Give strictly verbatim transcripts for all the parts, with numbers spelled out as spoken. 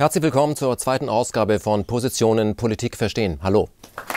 Herzlich willkommen zur zweiten Ausgabe von Positionen Politik verstehen. Hallo.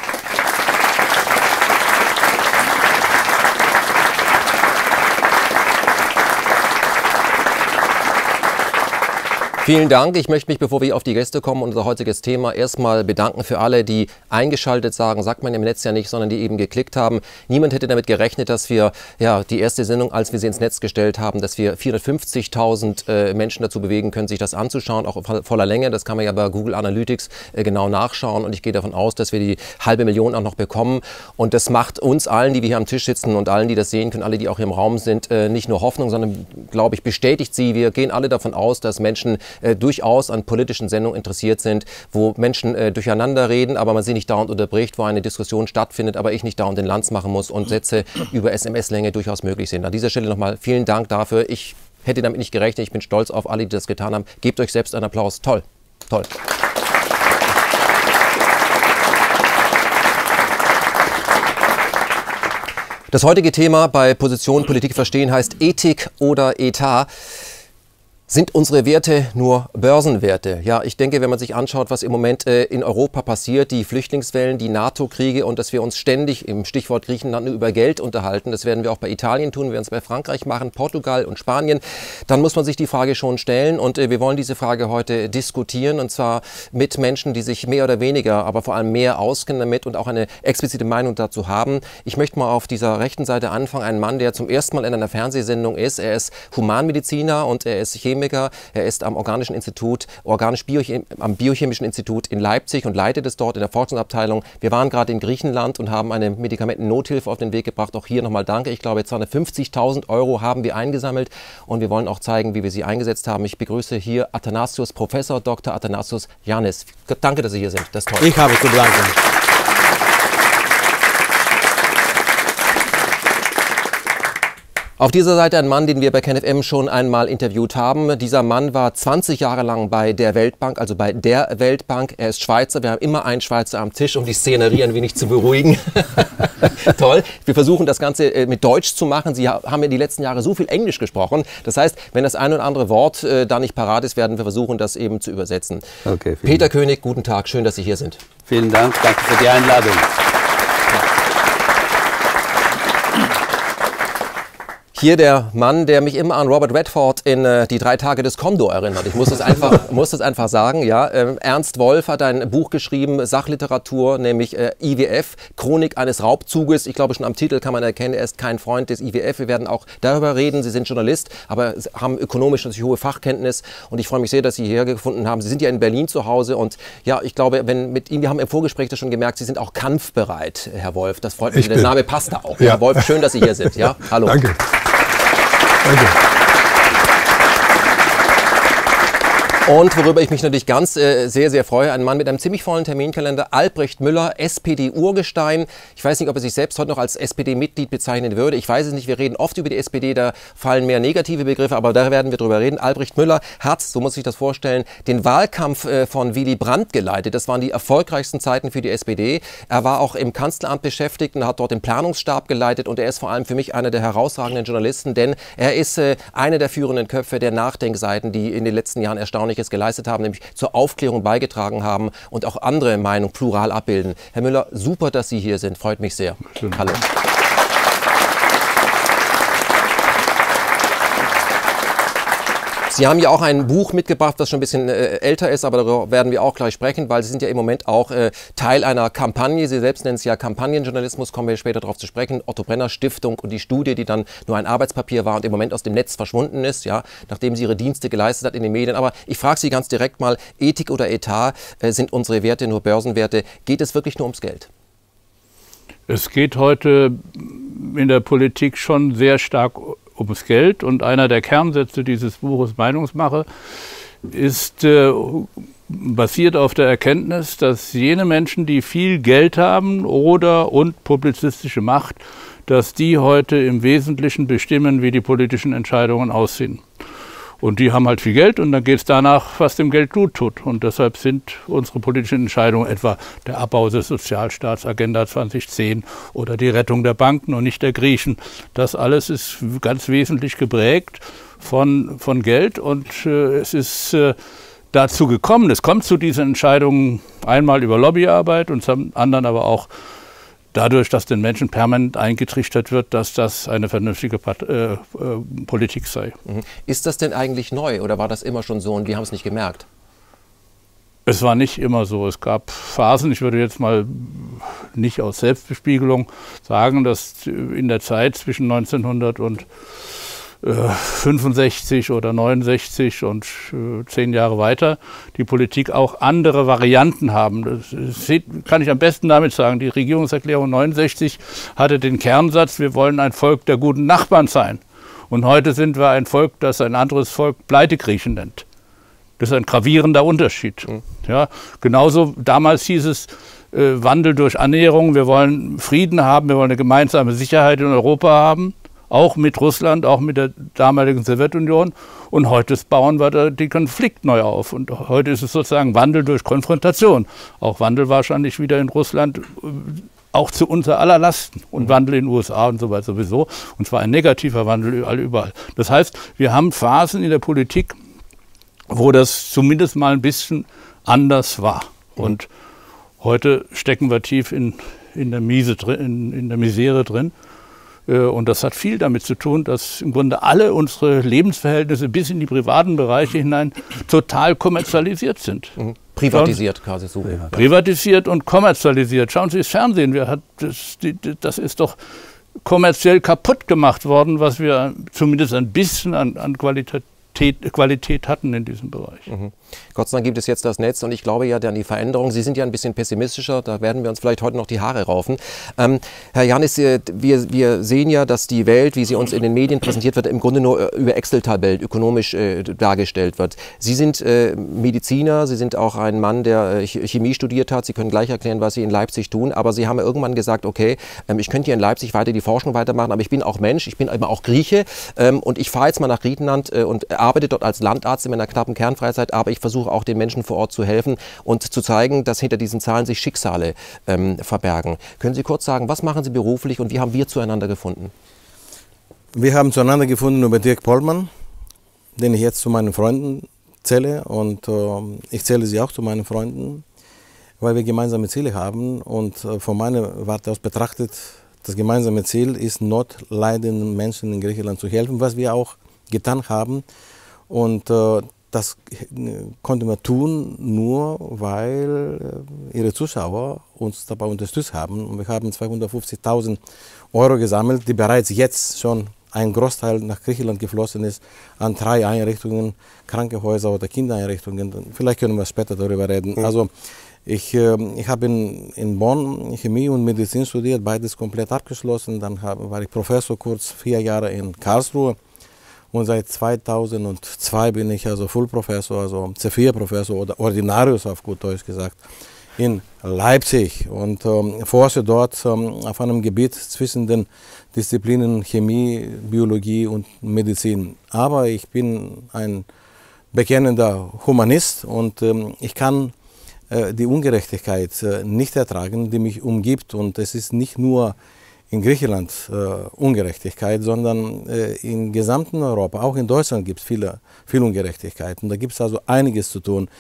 Vielen Dank. Ich möchte mich, bevor wir auf die Gäste kommen, unser heutiges Thema erstmal bedanken für alle, die eingeschaltet sagen, sagt man im Netz ja nicht, sondern die eben geklickt haben. Niemand hätte damit gerechnet, dass wir ja die erste Sendung, als wir sie ins Netz gestellt haben, dass wir vierhundertfünfzigtausend äh, Menschen dazu bewegen können, sich das anzuschauen, auch auf voller Länge. Das kann man ja bei Google Analytics äh, genau nachschauen und ich gehe davon aus, dass wir die halbe Million auch noch bekommen. Und das macht uns allen, die wir hier am Tisch sitzen und allen, die das sehen können, alle, die auch hier im Raum sind, äh, nicht nur Hoffnung, sondern, glaube ich, bestätigt sie. Wir gehen alle davon aus, dass Menschen Äh, durchaus an politischen Sendungen interessiert sind, wo Menschen äh, durcheinander reden, aber man sie nicht dauernd unterbricht, wo eine Diskussion stattfindet, aber ich nicht dauernd den Lanz machen muss und Sätze über S M S-Länge durchaus möglich sind. An dieser Stelle nochmal vielen Dank dafür. Ich hätte damit nicht gerechnet. Ich bin stolz auf alle, die das getan haben. Gebt euch selbst einen Applaus. Toll. Toll. Das heutige Thema bei Position Politik verstehen heißt Ethik oder Etat. Sind unsere Werte nur Börsenwerte? Ja, ich denke, wenn man sich anschaut, was im Moment äh, in Europa passiert, die Flüchtlingswellen, die NATO-Kriege und dass wir uns ständig im Stichwort Griechenland nur über Geld unterhalten, das werden wir auch bei Italien tun, wir werden es bei Frankreich machen, Portugal und Spanien, dann muss man sich die Frage schon stellen und äh, wir wollen diese Frage heute diskutieren und zwar mit Menschen, die sich mehr oder weniger, aber vor allem mehr auskennen damit und auch eine explizite Meinung dazu haben. Ich möchte mal auf dieser rechten Seite anfangen, einen Mann, der zum ersten Mal in einer Fernsehsendung ist. Er ist Humanmediziner und er ist Chemiker. Er ist am Organischen Institut, organisch -Biochem am Biochemischen Institut in Leipzig und leitet es dort in der Forschungsabteilung. Wir waren gerade in Griechenland und haben eine Medikamentennothilfe auf den Weg gebracht. Auch hier nochmal danke. Ich glaube, zweihundertfünfzigtausend Euro haben wir eingesammelt und wir wollen auch zeigen, wie wir sie eingesetzt haben. Ich begrüße hier Athanasios, Professor Doktor Athanasios Yannis. Danke, dass Sie hier sind. Das ist toll. Ich habe zu danken. Auf dieser Seite ein Mann, den wir bei KenFM schon einmal interviewt haben. Dieser Mann war zwanzig Jahre lang bei der Weltbank, also bei der Weltbank. Er ist Schweizer. Wir haben immer einen Schweizer am Tisch, um die Szenerie ein wenig zu beruhigen. Toll. Wir versuchen das Ganze mit Deutsch zu machen. Sie haben ja die letzten Jahre so viel Englisch gesprochen. Das heißt, wenn das ein oder andere Wort äh, da nicht parat ist, werden wir versuchen, das eben zu übersetzen. Okay, Peter Dank. König, guten Tag. Schön, dass Sie hier sind. Vielen Dank. Danke für die Einladung. Hier der Mann, der mich immer an Robert Redford in äh, die drei Tage des Kondor erinnert. Ich muss das einfach, muss das einfach sagen. Ja. Ähm, Ernst Wolf hat ein Buch geschrieben, Sachliteratur, nämlich äh, I W F, Chronik eines Raubzuges. Ich glaube, schon am Titel kann man erkennen, er ist kein Freund des I W F. Wir werden auch darüber reden. Sie sind Journalist, aber haben ökonomisch natürlich hohe Fachkenntnis. Und ich freue mich sehr, dass Sie hierher gefunden haben. Sie sind ja in Berlin zu Hause. Und ja, ich glaube, wenn mit Ihnen, wir haben im Vorgespräch das schon gemerkt, Sie sind auch kampfbereit, Herr Wolf. Das freut mich. Der Name passt da auch. Ja. Herr Wolf, schön, dass Sie hier sind. Ja, hallo. Danke. Danke. Und worüber ich mich natürlich ganz äh, sehr, sehr freue, ein Mann mit einem ziemlich vollen Terminkalender, Albrecht Müller, S P D-Urgestein. Ich weiß nicht, ob er sich selbst heute noch als S P D-Mitglied bezeichnen würde. Ich weiß es nicht, wir reden oft über die S P D, da fallen mehr negative Begriffe, aber da werden wir drüber reden. Albrecht Müller hat, so muss ich das vorstellen, den Wahlkampf äh, von Willy Brandt geleitet. Das waren die erfolgreichsten Zeiten für die S P D. Er war auch im Kanzleramt beschäftigt und hat dort den Planungsstab geleitet und er ist vor allem für mich einer der herausragenden Journalisten, denn er ist äh, einer der führenden Köpfe der Nachdenkseiten, die in den letzten Jahren erstaunlich geleistet haben, nämlich zur Aufklärung beigetragen haben und auch andere Meinungen plural abbilden. Herr Müller, super, dass Sie hier sind. Freut mich sehr. Schön. Hallo. Sie haben ja auch ein Buch mitgebracht, das schon ein bisschen äh, älter ist, aber darüber werden wir auch gleich sprechen, weil Sie sind ja im Moment auch äh, Teil einer Kampagne. Sie selbst nennen es ja Kampagnenjournalismus, kommen wir später darauf zu sprechen. Otto Brenner Stiftung und die Studie, die dann nur ein Arbeitspapier war und im Moment aus dem Netz verschwunden ist, ja, nachdem sie ihre Dienste geleistet hat in den Medien. Aber ich frage Sie ganz direkt mal, Ethik oder Etat, äh, sind unsere Werte nur Börsenwerte? Geht es wirklich nur ums Geld? Es geht heute in der Politik schon sehr stark ums Geld und einer der Kernsätze dieses Buches Meinungsmache ist äh, basiert auf der Erkenntnis, dass jene Menschen, die viel Geld haben oder und publizistische Macht, dass die heute im Wesentlichen bestimmen, wie die politischen Entscheidungen aussehen. Und die haben halt viel Geld und dann geht es danach, was dem Geld gut tut. Und deshalb sind unsere politischen Entscheidungen, etwa der Abbau des Sozialstaats, Agenda zwanzig zehn oder die Rettung der Banken und nicht der Griechen, das alles ist ganz wesentlich geprägt von, von Geld. Und äh, es ist äh, dazu gekommen ist, kommt zu diesen Entscheidungen einmal über Lobbyarbeit und zum anderen aber auch dadurch, dass den Menschen permanent eingetrichtert wird, dass das eine vernünftige Part äh, äh, Politik sei. Mhm. Ist das denn eigentlich neu oder war das immer schon so und wir haben es nicht gemerkt? Es war nicht immer so. Es gab Phasen, ich würde jetzt mal nicht aus Selbstbespiegelung sagen, dass in der Zeit zwischen neunzehnhundertfünfundsechzig oder neunundsechzig und äh, zehn Jahre weiter die Politik auch andere Varianten haben. Das, das kann ich am besten damit sagen. Die Regierungserklärung neunundsechzig hatte den Kernsatz, wir wollen ein Volk der guten Nachbarn sein. Und heute sind wir ein Volk, das ein anderes Volk Pleitegriechen nennt. Das ist ein gravierender Unterschied. Mhm. Ja, genauso damals hieß es äh, Wandel durch Annäherung. Wir wollen Frieden haben, wir wollen eine gemeinsame Sicherheit in Europa haben, auch mit Russland, auch mit der damaligen Sowjetunion. Und heute bauen wir da den Konflikt neu auf. Und heute ist es sozusagen Wandel durch Konfrontation. Auch Wandel wahrscheinlich wieder in Russland, äh, auch zu unser aller Lasten. Und mhm. Wandel in den U S A und so weiter sowieso. Und zwar ein negativer Wandel überall, überall. Das heißt, wir haben Phasen in der Politik, wo das zumindest mal ein bisschen anders war. Mhm. Und heute stecken wir tief in, in, der Miese drin, in, in der Misere drin. Und das hat viel damit zu tun, dass im Grunde alle unsere Lebensverhältnisse bis in die privaten Bereiche hinein total kommerzialisiert sind. Mhm. Privatisiert quasi so. Privatisiert und kommerzialisiert. Schauen Sie das Fernsehen, wir hat, das, die, das ist doch kommerziell kaputt gemacht worden, was wir zumindest ein bisschen an, an Qualität Qualität hatten in diesem Bereich. Mhm. Gott sei Dank gibt es jetzt das Netz und ich glaube ja an die Veränderung. Sie sind ja ein bisschen pessimistischer, da werden wir uns vielleicht heute noch die Haare raufen. Ähm, Herr Jannis, wir, wir sehen ja, dass die Welt, wie sie uns in den Medien präsentiert wird, im Grunde nur über Excel-Tabellen ökonomisch äh, dargestellt wird. Sie sind äh, Mediziner, Sie sind auch ein Mann, der äh, Chemie studiert hat. Sie können gleich erklären, was Sie in Leipzig tun, aber Sie haben ja irgendwann gesagt, okay, ähm, ich könnte hier in Leipzig weiter die Forschung weitermachen, aber ich bin auch Mensch, ich bin eben auch Grieche ähm, und ich fahre jetzt mal nach Griechenland äh, und arbeite dort als Landarzt in meiner knappen Kernfreizeit, aber ich versuche auch den Menschen vor Ort zu helfen und zu zeigen, dass hinter diesen Zahlen sich Schicksale ähm, verbergen. Können Sie kurz sagen, was machen Sie beruflich und wie haben wir zueinander gefunden? Wir haben zueinander gefunden über Dirk Pollmann, den ich jetzt zu meinen Freunden zähle und äh, ich zähle sie auch zu meinen Freunden, weil wir gemeinsame Ziele haben und äh, von meiner Warte aus betrachtet, das gemeinsame Ziel ist, notleidenden Menschen in Griechenland zu helfen, was wir auch getan haben. Und äh, das konnten wir tun, nur weil äh, Ihre Zuschauer uns dabei unterstützt haben. Und wir haben zweihundertfünfzigtausend Euro gesammelt, die bereits jetzt schon ein Großteil nach Griechenland geflossen ist, an drei Einrichtungen, Krankenhäuser oder Kindereinrichtungen. Vielleicht können wir später darüber reden. Mhm. Also ich, äh, ich habe in, in Bonn Chemie und Medizin studiert, beides komplett abgeschlossen. Dann hab, war ich Professor kurz vier Jahre in Karlsruhe. Und seit zweitausendzwei bin ich also Fullprofessor, also C vier Professor oder Ordinarius auf gut Deutsch gesagt, in Leipzig und ähm, forsche dort ähm, auf einem Gebiet zwischen den Disziplinen Chemie, Biologie und Medizin. Aber ich bin ein bekennender Humanist und ähm, ich kann äh, die Ungerechtigkeit äh, nicht ertragen, die mich umgibt. Und es ist nicht nur in Griechenland äh, Ungerechtigkeit, sondern äh, im gesamten Europa, auch in Deutschland gibt es viele, viel Ungerechtigkeit. Und da gibt es also einiges zu tun.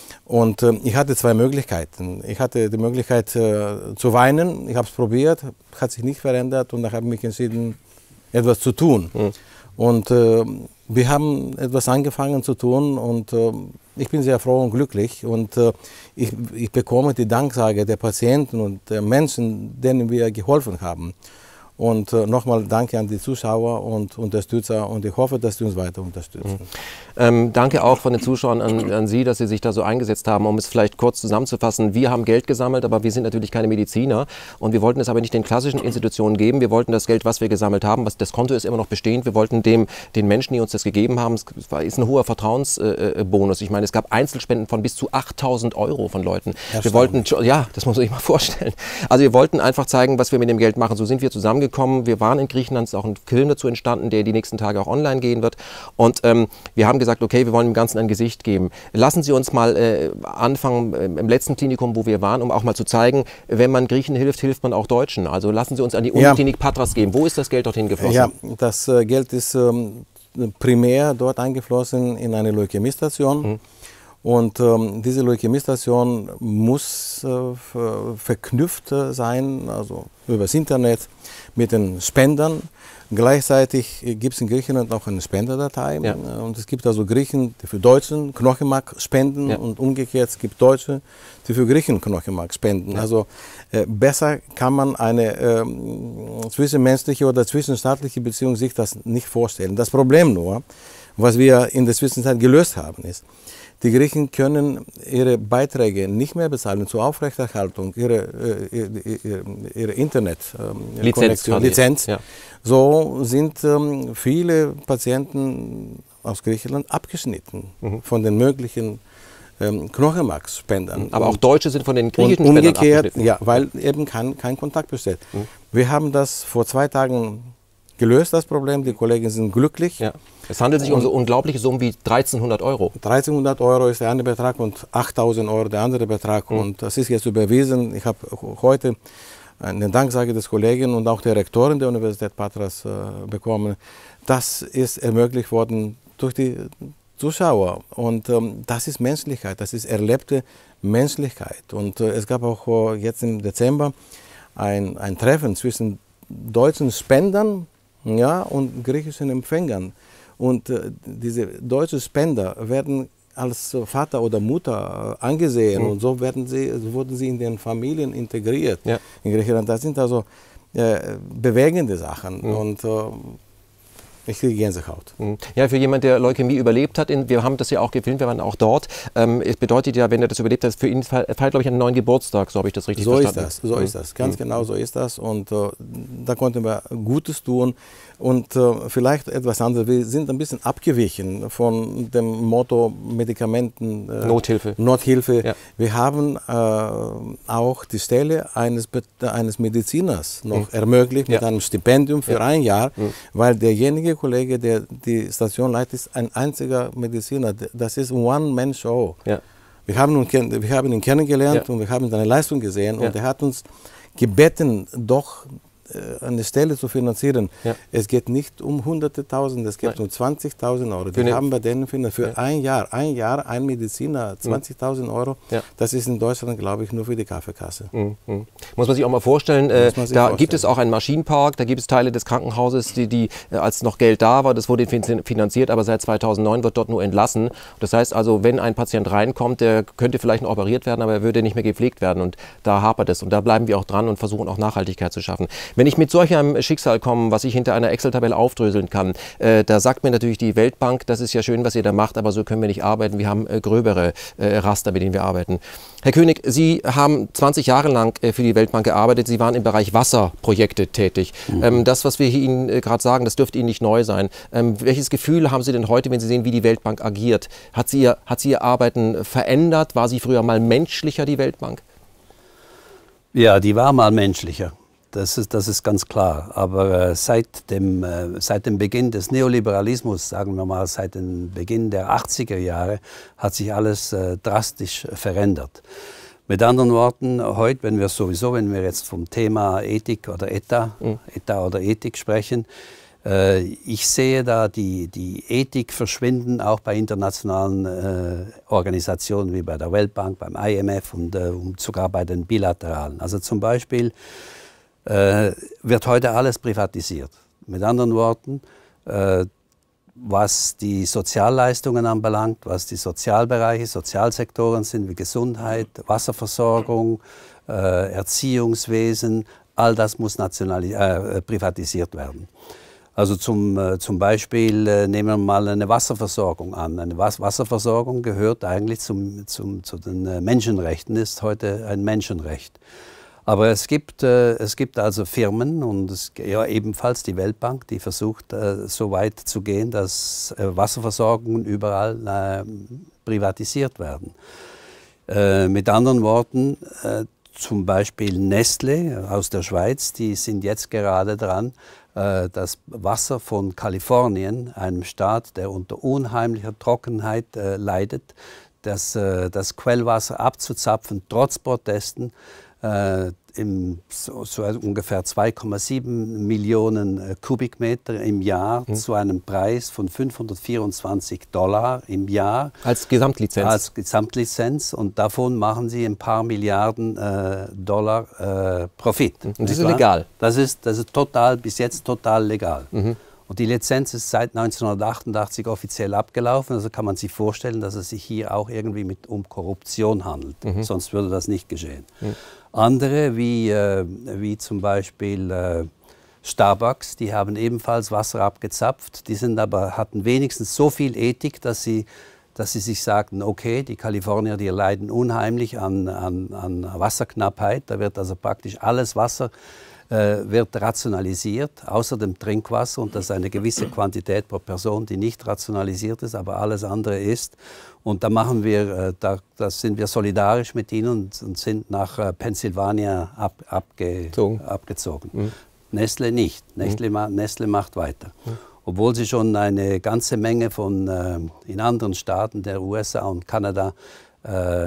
Und äh, ich hatte zwei Möglichkeiten. Ich hatte die Möglichkeit äh, zu weinen, ich habe es probiert, hat sich nicht verändert und dann habe ich mich entschieden, etwas zu tun. Mhm. Und äh, wir haben etwas angefangen zu tun und äh, ich bin sehr froh und glücklich und äh, ich, ich bekomme die Danksage der Patienten und der Menschen, denen wir geholfen haben. Und äh, nochmal danke an die Zuschauer und Unterstützer und ich hoffe, dass sie uns weiter unterstützen. Mhm. Ähm, danke auch von den Zuschauern an, an Sie, dass Sie sich da so eingesetzt haben. Um es vielleicht kurz zusammenzufassen, wir haben Geld gesammelt, aber wir sind natürlich keine Mediziner und wir wollten es aber nicht den klassischen Institutionen geben. Wir wollten das Geld, was wir gesammelt haben, was, das Konto ist immer noch bestehend, wir wollten dem, den Menschen, die uns das gegeben haben, es war, ist ein hoher Vertrauensbonus. Äh, ich meine, es gab Einzelspenden von bis zu achttausend Euro von Leuten. Wir wollten, ja, das muss man sich mal vorstellen. Also wir wollten einfach zeigen, was wir mit dem Geld machen. So sind wir zusammengekommen. Wir waren in Griechenland, es ist auch ein Film dazu entstanden, der die nächsten Tage auch online gehen wird. Und ähm, wir haben gesagt, okay, wir wollen dem Ganzen ein Gesicht geben. Lassen Sie uns mal äh, anfangen äh, im letzten Klinikum, wo wir waren, um auch mal zu zeigen, wenn man Griechen hilft, hilft man auch Deutschen. Also lassen Sie uns an die Uniklinik ja. Patras geben. Wo ist das Geld dorthin geflossen? Ja, das äh, Geld ist ähm, primär dort eingeflossen in eine Leukämiestation. Mhm. Und ähm, diese Leukämiestation muss äh, verknüpft sein, also übers Internet mit den Spendern. Gleichzeitig gibt es in Griechenland auch eine Spenderdatei. Ja. Und es gibt also Griechen, die für Deutschen Knochenmark spenden, ja, und umgekehrt es gibt Deutsche, die für Griechen Knochenmark spenden. Ja. Also äh, besser kann man eine äh, zwischenmenschliche oder zwischenstaatliche Beziehung sich das nicht vorstellen. Das Problem nur, was wir in der Zwischenzeit gelöst haben, ist, die Griechen können ihre Beiträge nicht mehr bezahlen zur Aufrechterhaltung ihrer, ihrer, ihrer Internet-Lizenz. Ähm, Lizenz. Ja. So sind ähm, viele Patienten aus Griechenland abgeschnitten, mhm, von den möglichen ähm, Knochenmarkspendern. Aber auch Deutsche sind von den griechischen und umgekehrt, Spendern abgeschnitten. Ja, weil eben kein, kein Kontakt besteht. Mhm. Wir haben das vor zwei Tagen gelöst, das Problem. Die Kollegen sind glücklich. Ja. Es handelt sich um so unglaubliche Summen wie dreizehnhundert Euro. dreizehnhundert Euro ist der eine Betrag und achttausend Euro der andere Betrag. Mhm. Und das ist jetzt überwiesen. Ich habe heute eine Danksage des Kollegen und auch der Rektorin der Universität Patras äh, bekommen. Das ist ermöglicht worden durch die Zuschauer. Und ähm, das ist Menschlichkeit, das ist erlebte Menschlichkeit. Und äh, es gab auch äh, jetzt im Dezember ein, ein Treffen zwischen deutschen Spendern, ja, und griechischen Empfängern. Und äh, diese deutschen Spender werden als Vater oder Mutter äh, angesehen, mhm, und so werden sie, wurden sie in den Familien integriert, ja, in Griechenland. Das sind also äh, bewegende Sachen. Mhm. Und äh, ich kriege Gänsehaut. Ja, für jemanden, der Leukämie überlebt hat, in, wir haben das ja auch gefilmt, wir waren auch dort. Ähm, es bedeutet ja, wenn er das überlebt hat, für ihn feiert, glaube ich, einen neuen Geburtstag, so habe ich das richtig so verstanden. Ist das, so mhm. ist das, ganz mhm. genau so ist das. Und äh, da konnten wir Gutes tun. Und äh, vielleicht etwas anderes, wir sind ein bisschen abgewichen von dem Motto Medikamenten, äh, Nothilfe. Nothilfe. Ja. Wir haben äh, auch die Stelle eines, eines Mediziners noch mhm. ermöglicht, mit ja. einem Stipendium für ja. ein Jahr, mhm. weil derjenige Kollege, der die Station leitet, ist ein einziger Mediziner. Das ist One-Man-Show. Ja. Wir, haben wir haben ihn kennengelernt ja. und wir haben seine Leistung gesehen, ja. und er hat uns gebeten, doch eine Stelle zu finanzieren. Ja. Es geht nicht um hunderte Tausend, es geht Nein. um zwanzigtausend Euro. Die haben bei denen für ja. ein Jahr, ein Jahr, ein Mediziner, zwanzigtausend Euro. Ja. Das ist in Deutschland, glaube ich, nur für die Kaffeekasse. Mhm. Muss man sich auch mal vorstellen, äh, da vorstellen. gibt es auch einen Maschinenpark, da gibt es Teile des Krankenhauses, die, die äh, als noch Geld da war, das wurde finanziert, aber seit zweitausendneun wird dort nur entlassen. Das heißt also, wenn ein Patient reinkommt, der könnte vielleicht noch operiert werden, aber er würde nicht mehr gepflegt werden, und da hapert es. Und da bleiben wir auch dran und versuchen auch Nachhaltigkeit zu schaffen. Wenn ich mit solch einem Schicksal komme, was ich hinter einer Excel-Tabelle aufdröseln kann, äh, da sagt mir natürlich die Weltbank, das ist ja schön, was ihr da macht, aber so können wir nicht arbeiten. Wir haben äh, gröbere äh, Raster, mit denen wir arbeiten. Herr König, Sie haben zwanzig Jahre lang äh, für die Weltbank gearbeitet. Sie waren im Bereich Wasserprojekte tätig. Mhm. Ähm, das, was wir hier Ihnen äh, gerade sagen, das dürfte Ihnen nicht neu sein. Ähm, welches Gefühl haben Sie denn heute, wenn Sie sehen, wie die Weltbank agiert? Hat sie, ihr, hat sie Ihr Arbeiten verändert? War sie früher mal menschlicher, die Weltbank? Ja, die war mal menschlicher. Das ist, das ist ganz klar. Aber äh, seit, dem, äh, seit dem Beginn des Neoliberalismus, sagen wir mal seit dem Beginn der achtziger Jahre, hat sich alles äh, drastisch verändert. Mit anderen Worten, heute, wenn wir sowieso, wenn wir jetzt vom Thema Ethik oder Etha, mhm. Etha oder Ethik sprechen, äh, ich sehe da die, die Ethik verschwinden, auch bei internationalen äh, Organisationen wie bei der Weltbank, beim I M F und äh, sogar bei den bilateralen. Also zum Beispiel Äh, wird heute alles privatisiert. Mit anderen Worten, äh, was die Sozialleistungen anbelangt, was die Sozialbereiche, Sozialsektoren sind wie Gesundheit, Wasserversorgung, äh, Erziehungswesen, all das muss nationalis- äh, privatisiert werden. Also zum, äh, zum Beispiel äh, nehmen wir mal eine Wasserversorgung an. Eine Was- Wasserversorgung gehört eigentlich zum, zum, zu den äh, Menschenrechten, ist heute ein Menschenrecht. Aber es gibt, äh, es gibt also Firmen und es, ja, ebenfalls die Weltbank, die versucht, äh, so weit zu gehen, dass äh, Wasserversorgungen überall äh, privatisiert werden. Äh, mit anderen Worten, äh, zum Beispiel Nestlé aus der Schweiz, die sind jetzt gerade dran, äh, das Wasser von Kalifornien, einem Staat, der unter unheimlicher Trockenheit äh, leidet, das, äh, das Quellwasser abzuzapfen, trotz Protesten, äh, im, so, so ungefähr zwei Komma sieben Millionen äh, Kubikmeter im Jahr mhm. zu einem Preis von fünfhundertvierundzwanzig Dollar im Jahr. Als Gesamtlizenz? Als Gesamtlizenz, und davon machen sie ein paar Milliarden äh, Dollar äh, Profit. Und das ist legal? Das ist, das ist total, bis jetzt total legal. Mhm. Und die Lizenz ist seit neunzehnhundertachtundachtzig offiziell abgelaufen, also kann man sich vorstellen, dass es sich hier auch irgendwie mit, um Korruption handelt. Mhm. Sonst würde das nicht geschehen. Mhm. Andere, wie, äh, wie zum Beispiel äh, Starbucks, die haben ebenfalls Wasser abgezapft, die sind aber, hatten wenigstens so viel Ethik, dass sie, dass sie sich sagten, okay, die Kalifornier, die leiden unheimlich an, an, an Wasserknappheit, da wird also praktisch alles Wasser wird rationalisiert, außer dem Trinkwasser, und das ist eine gewisse Quantität pro Person, die nicht rationalisiert ist, aber alles andere ist. Und da machen wir, da, da sind wir solidarisch mit ihnen und, und sind nach Pennsylvania ab, abge, abgezogen. Mhm. Nestle nicht. Nestle, mhm. Nestle macht weiter. Mhm. Obwohl sie schon eine ganze Menge von äh, in anderen Staaten der U S A und Kanada äh,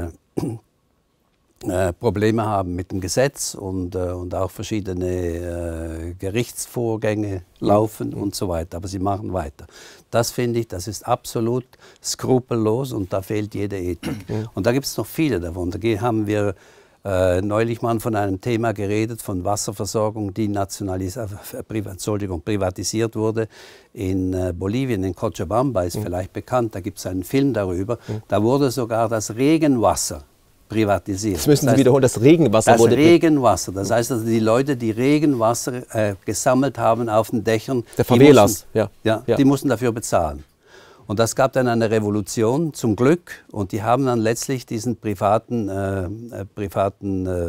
Äh, Probleme haben mit dem Gesetz und, äh, und auch verschiedene äh, Gerichtsvorgänge laufen mhm. und so weiter. Aber sie machen weiter. Das finde ich, das ist absolut skrupellos und da fehlt jede Ethik. Mhm. Und da gibt es noch viele davon. Da haben wir äh, neulich mal von einem Thema geredet, von Wasserversorgung, die nationalis äh, Entschuldigung, privatisiert wurde. In äh, Bolivien, in Cochabamba, ist mhm. vielleicht bekannt, da gibt es einen Film darüber. Mhm. Da wurde sogar das Regenwasser privatisiert. Das müssen Sie das heißt, wiederholen, das Regenwasser das wurde... Das Regenwasser, das heißt, also die Leute, die Regenwasser äh, gesammelt haben auf den Dächern, der Favelas, die mussten, ja. Ja, ja. die mussten dafür bezahlen. Und das gab dann eine Revolution, zum Glück, und die haben dann letztlich diesen privaten, äh, äh, privaten äh,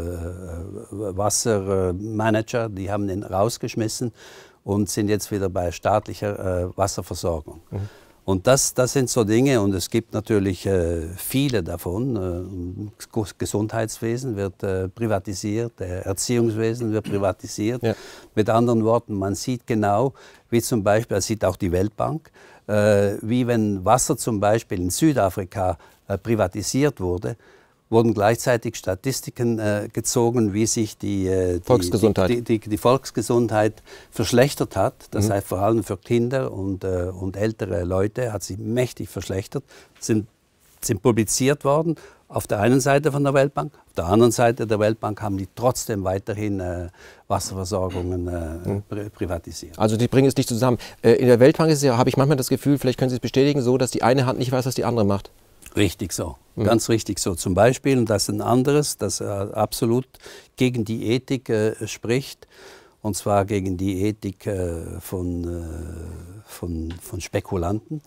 Wassermanager, die haben ihn rausgeschmissen und sind jetzt wieder bei staatlicher äh, Wasserversorgung. Mhm. Und das, das sind so Dinge, und es gibt natürlich äh, viele davon. Äh, Gesundheitswesen wird äh, privatisiert, der Erziehungswesen wird privatisiert. Ja. Mit anderen Worten, man sieht genau, wie zum Beispiel, das sieht auch die Weltbank, äh, wie wenn Wasser zum Beispiel in Südafrika äh, privatisiert wurde, wurden gleichzeitig Statistiken äh, gezogen, wie sich die, äh, die, Volksgesundheit. Die, die, die Volksgesundheit verschlechtert hat. Das mhm. heißt, vor allem für Kinder und, äh, und ältere Leute hat sich mächtig verschlechtert. Sind, sind publiziert worden auf der einen Seite von der Weltbank. Auf der anderen Seite der Weltbank haben die trotzdem weiterhin äh, Wasserversorgungen äh, mhm. pri privatisiert. Also die bringen es nicht zusammen. Äh, in der Weltbank ist ja, habe ich manchmal das Gefühl, vielleicht können Sie es bestätigen, so, dass die eine Hand nicht weiß, was die andere macht. Richtig so, mhm. ganz richtig so. Zum Beispiel, und das ist ein anderes, das äh, absolut gegen die Ethik äh, spricht, und zwar gegen die Ethik äh, von, äh, von, von Spekulanten.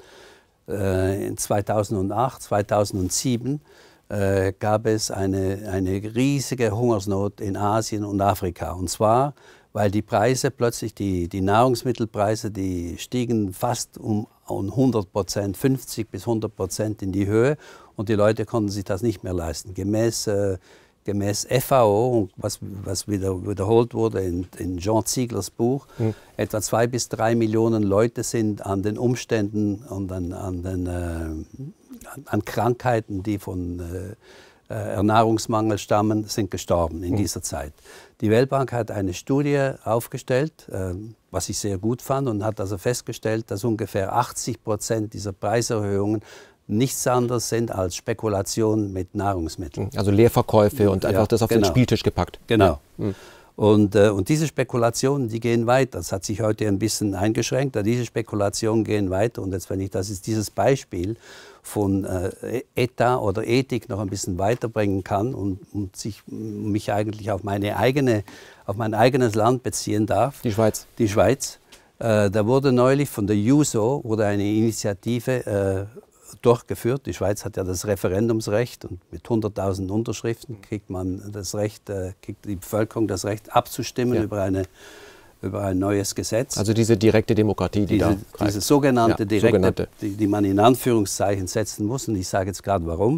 Äh, in zweitausendacht, zweitausendsieben äh, gab es eine, eine riesige Hungersnot in Asien und Afrika. Und zwar, weil die Preise plötzlich, die, die Nahrungsmittelpreise, die stiegen fast um, um hundert Prozent, fünfzig bis hundert Prozent in die Höhe, und die Leute konnten sich das nicht mehr leisten. Gemäß, äh, gemäß F A O, was, was wieder, wiederholt wurde in, in Jean Zieglers Buch, mhm. etwa zwei bis drei Millionen Leute sind an den Umständen und an, an, den, äh, an, an Krankheiten, die von äh, Ernährungsmangel stammen, sind gestorben in dieser Zeit. Die Weltbank hat eine Studie aufgestellt, äh, was ich sehr gut fand, und hat also festgestellt, dass ungefähr achtzig Prozent dieser Preiserhöhungen nichts anderes sind als Spekulation mit Nahrungsmitteln. Also Leerverkäufe und einfach ja, das auf genau. den Spieltisch gepackt. Genau. Mhm. Und, äh, und diese Spekulationen, die gehen weiter. Das hat sich heute ein bisschen eingeschränkt, aber diese Spekulationen gehen weiter. Und jetzt, wenn ich das ist dieses Beispiel von äh, Etat oder Ethik noch ein bisschen weiterbringen kann und, und sich, mich eigentlich auf, meine eigene, auf mein eigenes Land beziehen darf. Die Schweiz. Die Schweiz. Äh, da wurde neulich von der Juso wurde eine Initiative äh, durchgeführt. Die Schweiz hat ja das Referendumsrecht, und mit hunderttausend Unterschriften kriegt man das Recht, äh, kriegt die Bevölkerung das Recht abzustimmen ja. über, eine, über ein neues Gesetz. Also diese direkte Demokratie, die diese, da greift. Diese sogenannte ja, direkte, sogenannte. Die, die man in Anführungszeichen setzen muss. Und ich sage jetzt gerade warum.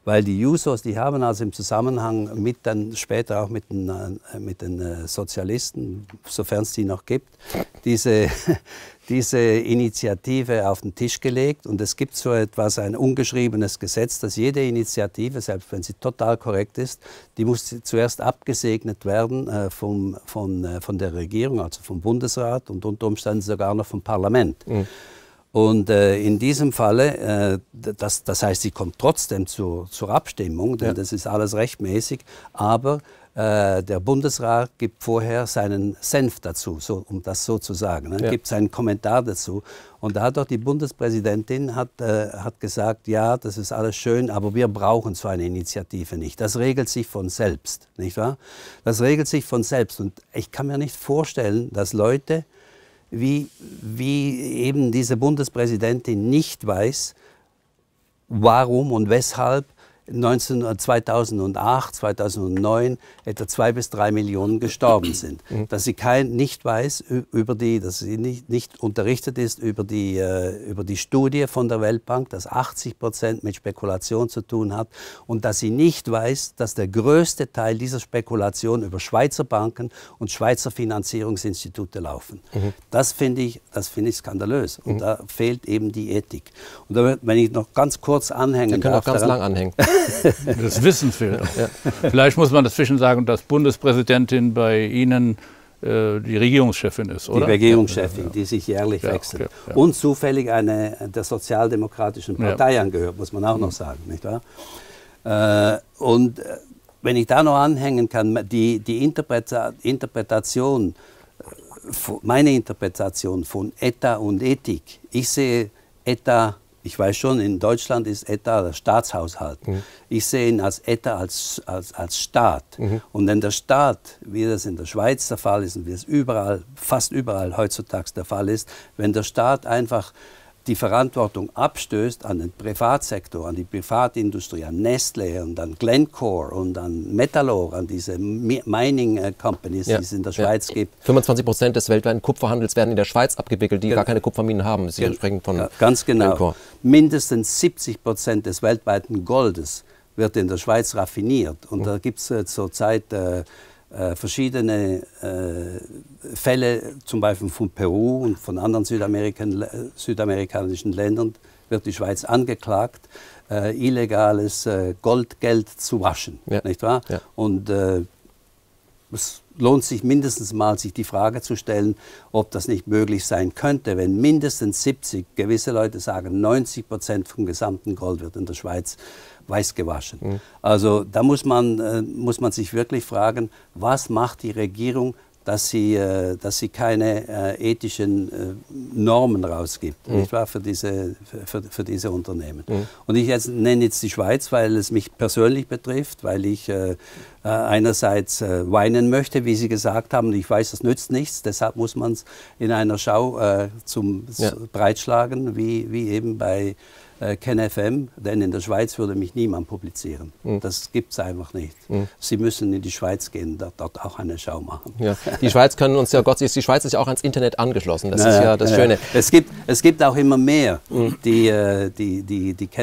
weil die Jusos, die haben also im Zusammenhang mit dann später auch mit den, äh, mit den Sozialisten, sofern es die noch gibt, diese, diese Initiative auf den Tisch gelegt. Und es gibt so etwas, ein ungeschriebenes Gesetz, dass jede Initiative, selbst wenn sie total korrekt ist, die muss zuerst abgesegnet werden äh, vom, von, äh, von der Regierung, also vom Bundesrat und unter Umständen sogar noch vom Parlament. Mhm. Und äh, in diesem Falle, äh, das, das heißt, sie kommt trotzdem zur, zur Abstimmung, denn ja. das ist alles rechtmäßig, aber äh, der Bundesrat gibt vorher seinen Senf dazu, so, um das so zu sagen, ne? Ja. Gibt seinen Kommentar dazu. Und da hat doch die Bundespräsidentin hat, äh, hat gesagt, ja, das ist alles schön, aber wir brauchen so eine Initiative nicht. Das regelt sich von selbst, nicht wahr? Das regelt sich von selbst. Und ich kann mir nicht vorstellen, dass Leute, Wie, wie eben diese Bundespräsidentin nicht weiß, warum und weshalb zweitausendacht, zweitausendneun etwa zwei bis drei Millionen gestorben sind. Mhm. Dass sie kein, nicht weiß über die, dass sie nicht, nicht unterrichtet ist über die, äh, über die Studie von der Weltbank, dass achtzig Prozent mit Spekulation zu tun hat und dass sie nicht weiß, dass der größte Teil dieser Spekulation über Schweizer Banken und Schweizer Finanzierungsinstitute laufen. Mhm. Das finde ich, das finde ich skandalös. Und mhm. da fehlt eben die Ethik. Und da, wenn ich noch ganz kurz anhängen darf. Wir können auch ganz daran, lang anhängen. Das Wissen fehlt auch. Ja. Vielleicht muss man dazwischen sagen, dass Bundespräsidentin bei Ihnen äh, die Regierungschefin ist, oder? Die Regierungschefin, ja, ja. die sich jährlich ja, wechselt. Okay, ja. Und zufällig eine der sozialdemokratischen Partei ja. angehört, muss man auch noch sagen, nicht wahr? Äh, und äh, wenn ich da noch anhängen kann, die, die Interpreta Interpretation, meine Interpretation von Etat und Ethik, ich sehe Etat. Ich weiß schon, in Deutschland ist Etat der Staatshaushalt. Mhm. Ich sehe ihn als Etat, als, als, als Staat. Mhm. Und wenn der Staat, wie das in der Schweiz der Fall ist und wie es überall, fast überall heutzutage der Fall ist, wenn der Staat einfach die Verantwortung abstößt an den Privatsektor, an die Privatindustrie, an Nestle und an Glencore und an Metallor, an diese Mining Companies, ja. die es in der Schweiz ja. gibt. fünfundzwanzig Prozent des weltweiten Kupferhandels werden in der Schweiz abgewickelt, die ja. gar keine Kupferminen haben. Sie ja. sprechen von ja, ganz genau. Glencore. Mindestens siebzig Prozent des weltweiten Goldes wird in der Schweiz raffiniert. Und mhm. da gibt es äh, zurzeit äh, Äh, verschiedene äh, Fälle, zum Beispiel von Peru und von anderen Südamerikan südamerikanischen Ländern, wird die Schweiz angeklagt, äh, illegales äh, Goldgeld zu waschen, ja. nicht wahr? Ja. Und äh, es lohnt sich mindestens mal, sich die Frage zu stellen, ob das nicht möglich sein könnte, wenn mindestens siebzig, gewisse Leute sagen, neunzig Prozent vom gesamten Gold wird in der Schweiz weiß gewaschen. Mhm. Also da muss man, äh, muss man sich wirklich fragen, was macht die Regierung, dass sie, äh, dass sie keine äh, ethischen äh, Normen rausgibt, mhm. nicht wahr, für diese, für, für diese Unternehmen. Mhm. Und ich jetzt, nenne jetzt die Schweiz, weil es mich persönlich betrifft, weil ich äh, einerseits äh, weinen möchte, wie Sie gesagt haben, und ich weiß, das nützt nichts, deshalb muss man es in einer Schau äh, zum ja. breitschlagen, wie, wie eben bei KenFM, denn in der Schweiz würde mich niemand publizieren. Mhm. Das gibt es einfach nicht. Mhm. Sie müssen in die Schweiz gehen, dort, dort auch eine Schau machen. Ja. Die Schweiz können uns ja, Gott sei Dank, die Schweiz ist ja auch ans Internet angeschlossen. Das naja, ist ja das naja. Schöne. Es gibt, es gibt auch immer mehr, mhm. die, die, die, die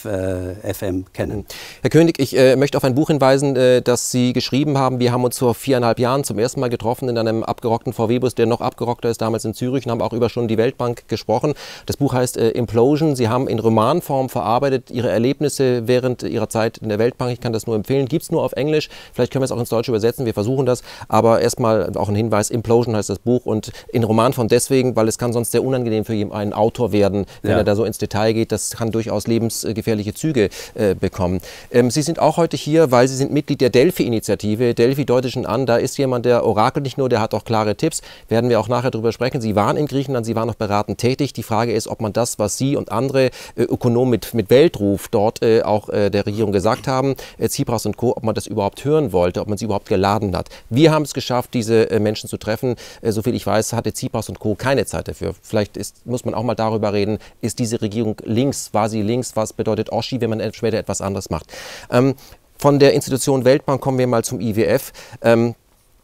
KenF M kennen. Herr König, ich äh, möchte auf ein Buch hinweisen, äh, das Sie geschrieben haben. Wir haben uns vor viereinhalb Jahren zum ersten Mal getroffen in einem abgerockten V W-Bus, der noch abgerockter ist, damals in Zürich, und haben auch über schon die Weltbank gesprochen. Das Buch heißt äh, Implosion. Sie haben in Roman Form verarbeitet, Ihre Erlebnisse während Ihrer Zeit in der Weltbank. Ich kann das nur empfehlen. Gibt es nur auf Englisch. Vielleicht können wir es auch ins Deutsche übersetzen. Wir versuchen das. Aber erstmal auch ein Hinweis. Implosion heißt das Buch und in Romanform deswegen, weil es kann sonst sehr unangenehm für einen Autor werden, wenn ja. er da so ins Detail geht. Das kann durchaus lebensgefährliche Züge äh, bekommen. Ähm, Sie sind auch heute hier, weil Sie sind Mitglied der Delphi-Initiative. Delphi deutet schon an, da ist jemand, der orakelt nicht nur, der hat auch klare Tipps. Werden wir auch nachher darüber sprechen. Sie waren in Griechenland, Sie waren noch beratend tätig. Die Frage ist, ob man das, was Sie und andere äh, Ökonomen mit, mit Weltruf dort äh, auch äh, der Regierung gesagt haben, äh, Tsipras und Co., ob man das überhaupt hören wollte, ob man sie überhaupt geladen hat. Wir haben es geschafft, diese äh, Menschen zu treffen. Äh, soviel ich weiß, hatte Tsipras und Co. keine Zeit dafür. Vielleicht ist, muss man auch mal darüber reden, ist diese Regierung links, war sie links, was bedeutet Oschi, wenn man später etwas anderes macht. Ähm, von der Institution Weltbank kommen wir mal zum I W F. Ähm,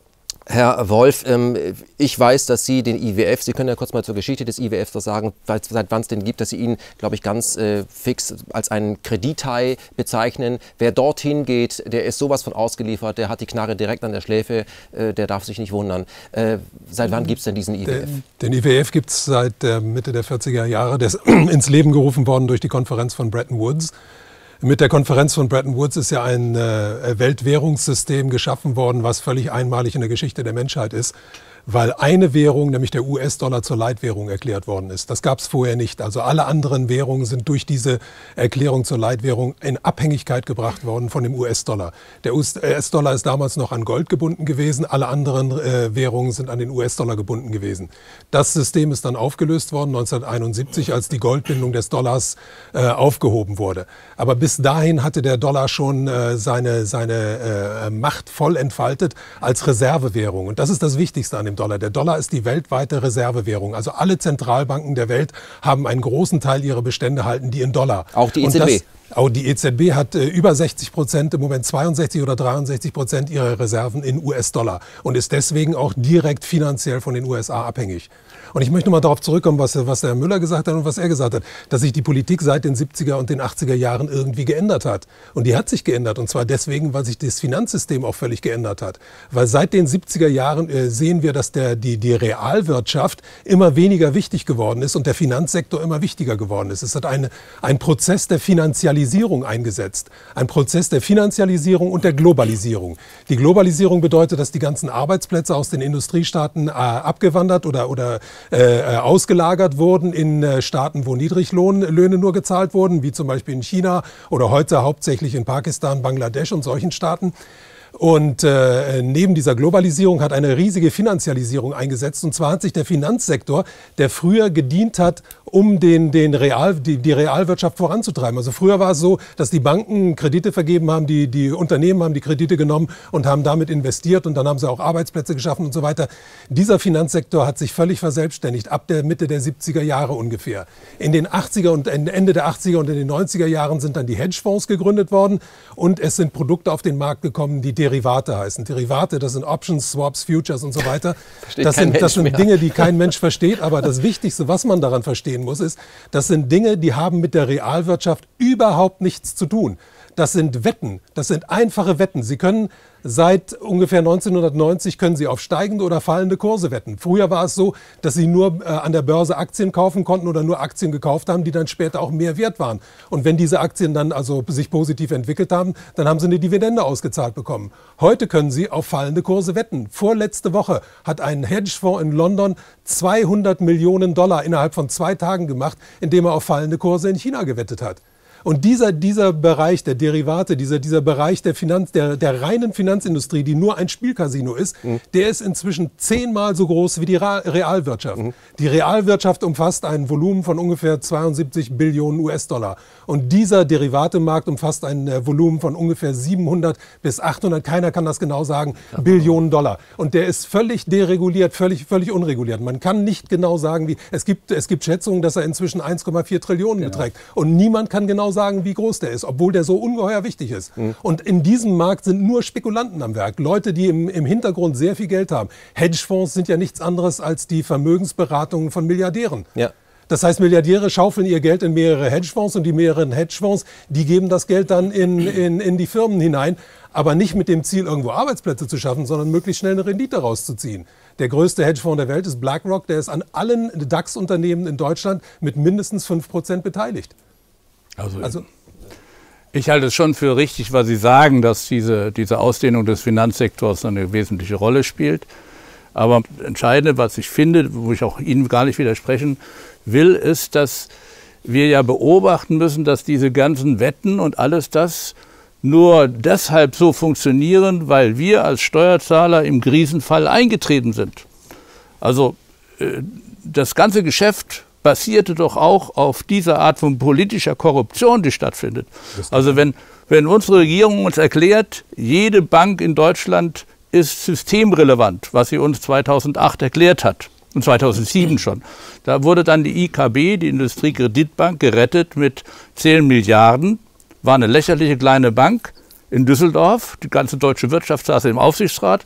Herr Wolf, ähm, ich weiß, dass Sie den I W F, Sie können ja kurz mal zur Geschichte des I W F was sagen, seit wann es den gibt, dass Sie ihn, glaube ich, ganz äh, fix als einen Kredithai bezeichnen. Wer dorthin geht, der ist sowas von ausgeliefert, der hat die Knarre direkt an der Schläfe, äh, der darf sich nicht wundern. Äh, seit wann gibt es denn diesen I W F? Den, den I W F gibt es seit der Mitte der vierziger Jahre. Der ist ins Leben gerufen worden durch die Konferenz von Bretton Woods. Mit der Konferenz von Bretton Woods ist ja ein äh, Weltwährungssystem geschaffen worden, was völlig einmalig in der Geschichte der Menschheit ist, weil eine Währung, nämlich der U S-Dollar, zur Leitwährung erklärt worden ist. Das gab es vorher nicht. Also alle anderen Währungen sind durch diese Erklärung zur Leitwährung in Abhängigkeit gebracht worden von dem U S-Dollar. Der U S-Dollar ist damals noch an Gold gebunden gewesen, alle anderen äh, Währungen sind an den U S-Dollar gebunden gewesen. Das System ist dann aufgelöst worden neunzehnhunderteinundsiebzig, als die Goldbindung des Dollars äh, aufgehoben wurde. Aber bis dahin hatte der Dollar schon äh, seine, seine äh, Macht voll entfaltet als Reservewährung. Und das ist das Wichtigste an dem Dollar. Der Dollar ist die weltweite Reservewährung. Also alle Zentralbanken der Welt haben einen großen Teil ihrer Bestände halten die in Dollar. Auch die E Z B? Und das, auch die E Z B hat äh, über sechzig Prozent, im Moment zweiundsechzig oder dreiundsechzig Prozent ihrer Reserven in U S-Dollar und ist deswegen auch direkt finanziell von den U S A abhängig. Und ich möchte noch mal darauf zurückkommen, was, was Herr Müller gesagt hat und was er gesagt hat, dass sich die Politik seit den siebziger und den achtziger Jahren irgendwie geändert hat. Und die hat sich geändert. Und zwar deswegen, weil sich das Finanzsystem auch völlig geändert hat. Weil seit den siebziger Jahren äh, sehen wir, dass der, die, die Realwirtschaft immer weniger wichtig geworden ist und der Finanzsektor immer wichtiger geworden ist. Es hat eine, ein Prozess der Finanzialisierung eingesetzt. Ein Prozess der Finanzialisierung und der Globalisierung. Die Globalisierung bedeutet, dass die ganzen Arbeitsplätze aus den Industriestaaten äh, abgewandert oder, oder Äh, ausgelagert wurden in äh, Staaten, wo Niedriglohnlöhne nur gezahlt wurden, wie zum Beispiel in China oder heute hauptsächlich in Pakistan, Bangladesch und solchen Staaten. Und äh, neben dieser Globalisierung hat eine riesige Finanzialisierung eingesetzt. Und zwar hat sich der Finanzsektor, der früher gedient hat, um den, den Real, die, die Realwirtschaft voranzutreiben. Also früher war es so, dass die Banken Kredite vergeben haben, die, die Unternehmen haben die Kredite genommen und haben damit investiert und dann haben sie auch Arbeitsplätze geschaffen und so weiter. Dieser Finanzsektor hat sich völlig verselbstständigt, ab der Mitte der siebziger Jahre ungefähr. In den achtziger und Ende der achtziger und in den neunziger Jahren sind dann die Hedgefonds gegründet worden und es sind Produkte auf den Markt gekommen, die Derivate heißen. Derivate, das sind Options, Swaps, Futures und so weiter. Das sind, das sind Dinge, die kein Mensch versteht, aber das Wichtigste, was man daran verstehen muss, ist, das sind Dinge, die haben mit der Realwirtschaft überhaupt nichts zu tun. Das sind Wetten, das sind einfache Wetten. Sie können seit ungefähr neunzehnhundertneunzig können Sie auf steigende oder fallende Kurse wetten. Früher war es so, dass Sie nur äh, an der Börse Aktien kaufen konnten oder nur Aktien gekauft haben, die dann später auch mehr wert waren. Und wenn diese Aktien dann also sich positiv entwickelt haben, dann haben Sie eine Dividende ausgezahlt bekommen. Heute können Sie auf fallende Kurse wetten. Vorletzte Woche hat ein Hedgefonds in London zweihundert Millionen Dollar innerhalb von zwei Tagen gemacht, indem er auf fallende Kurse in China gewettet hat. Und dieser, dieser Bereich der Derivate, dieser, dieser Bereich der, Finanz, der, der reinen Finanzindustrie, die nur ein Spielcasino ist, mhm. der ist inzwischen zehnmal so groß wie die Realwirtschaft. Mhm. Die Realwirtschaft umfasst ein Volumen von ungefähr zweiundsiebzig Billionen U S-Dollar. Und dieser Derivatemarkt umfasst ein äh, Volumen von ungefähr siebenhundert bis achthundert, keiner kann das genau sagen, ja. Billionen Dollar. Und der ist völlig dereguliert, völlig, völlig unreguliert. Man kann nicht genau sagen, wie, es gibt, es gibt Schätzungen, dass er inzwischen eins Komma vier Trillionen genau. beträgt. Und niemand kann genau sagen, wie groß der ist, obwohl der so ungeheuer wichtig ist. Mhm. Und in diesem Markt sind nur Spekulanten am Werk, Leute, die im, im Hintergrund sehr viel Geld haben. Hedgefonds sind ja nichts anderes als die Vermögensberatungen von Milliardären. Ja. Das heißt, Milliardäre schaufeln ihr Geld in mehrere Hedgefonds und die mehreren Hedgefonds, die geben das Geld dann in, in, in die Firmen hinein, aber nicht mit dem Ziel, irgendwo Arbeitsplätze zu schaffen, sondern möglichst schnell eine Rendite rauszuziehen. Der größte Hedgefonds der Welt ist BlackRock, der ist an allen DAX-Unternehmen in Deutschland mit mindestens fünf Prozent beteiligt. Also, also ich halte es schon für richtig, was Sie sagen, dass diese, diese Ausdehnung des Finanzsektors eine wesentliche Rolle spielt. Aber entscheidend, was ich finde, wo ich auch Ihnen gar nicht widersprechen will, ist, dass wir ja beobachten müssen, dass diese ganzen Wetten und alles das nur deshalb so funktionieren, weil wir als Steuerzahler im Krisenfall eingetreten sind. Also äh, das ganze Geschäft basierte doch auch auf dieser Art von politischer Korruption, die stattfindet. Also wenn, wenn unsere Regierung uns erklärt, jede Bank in Deutschland ist systemrelevant, was sie uns zweitausendacht erklärt hat, und zweitausendsieben schon. Da wurde dann die I K B, die Industriekreditbank, gerettet mit zehn Milliarden, war eine lächerliche kleine Bank in Düsseldorf, die ganze deutsche Wirtschaft saß im Aufsichtsrat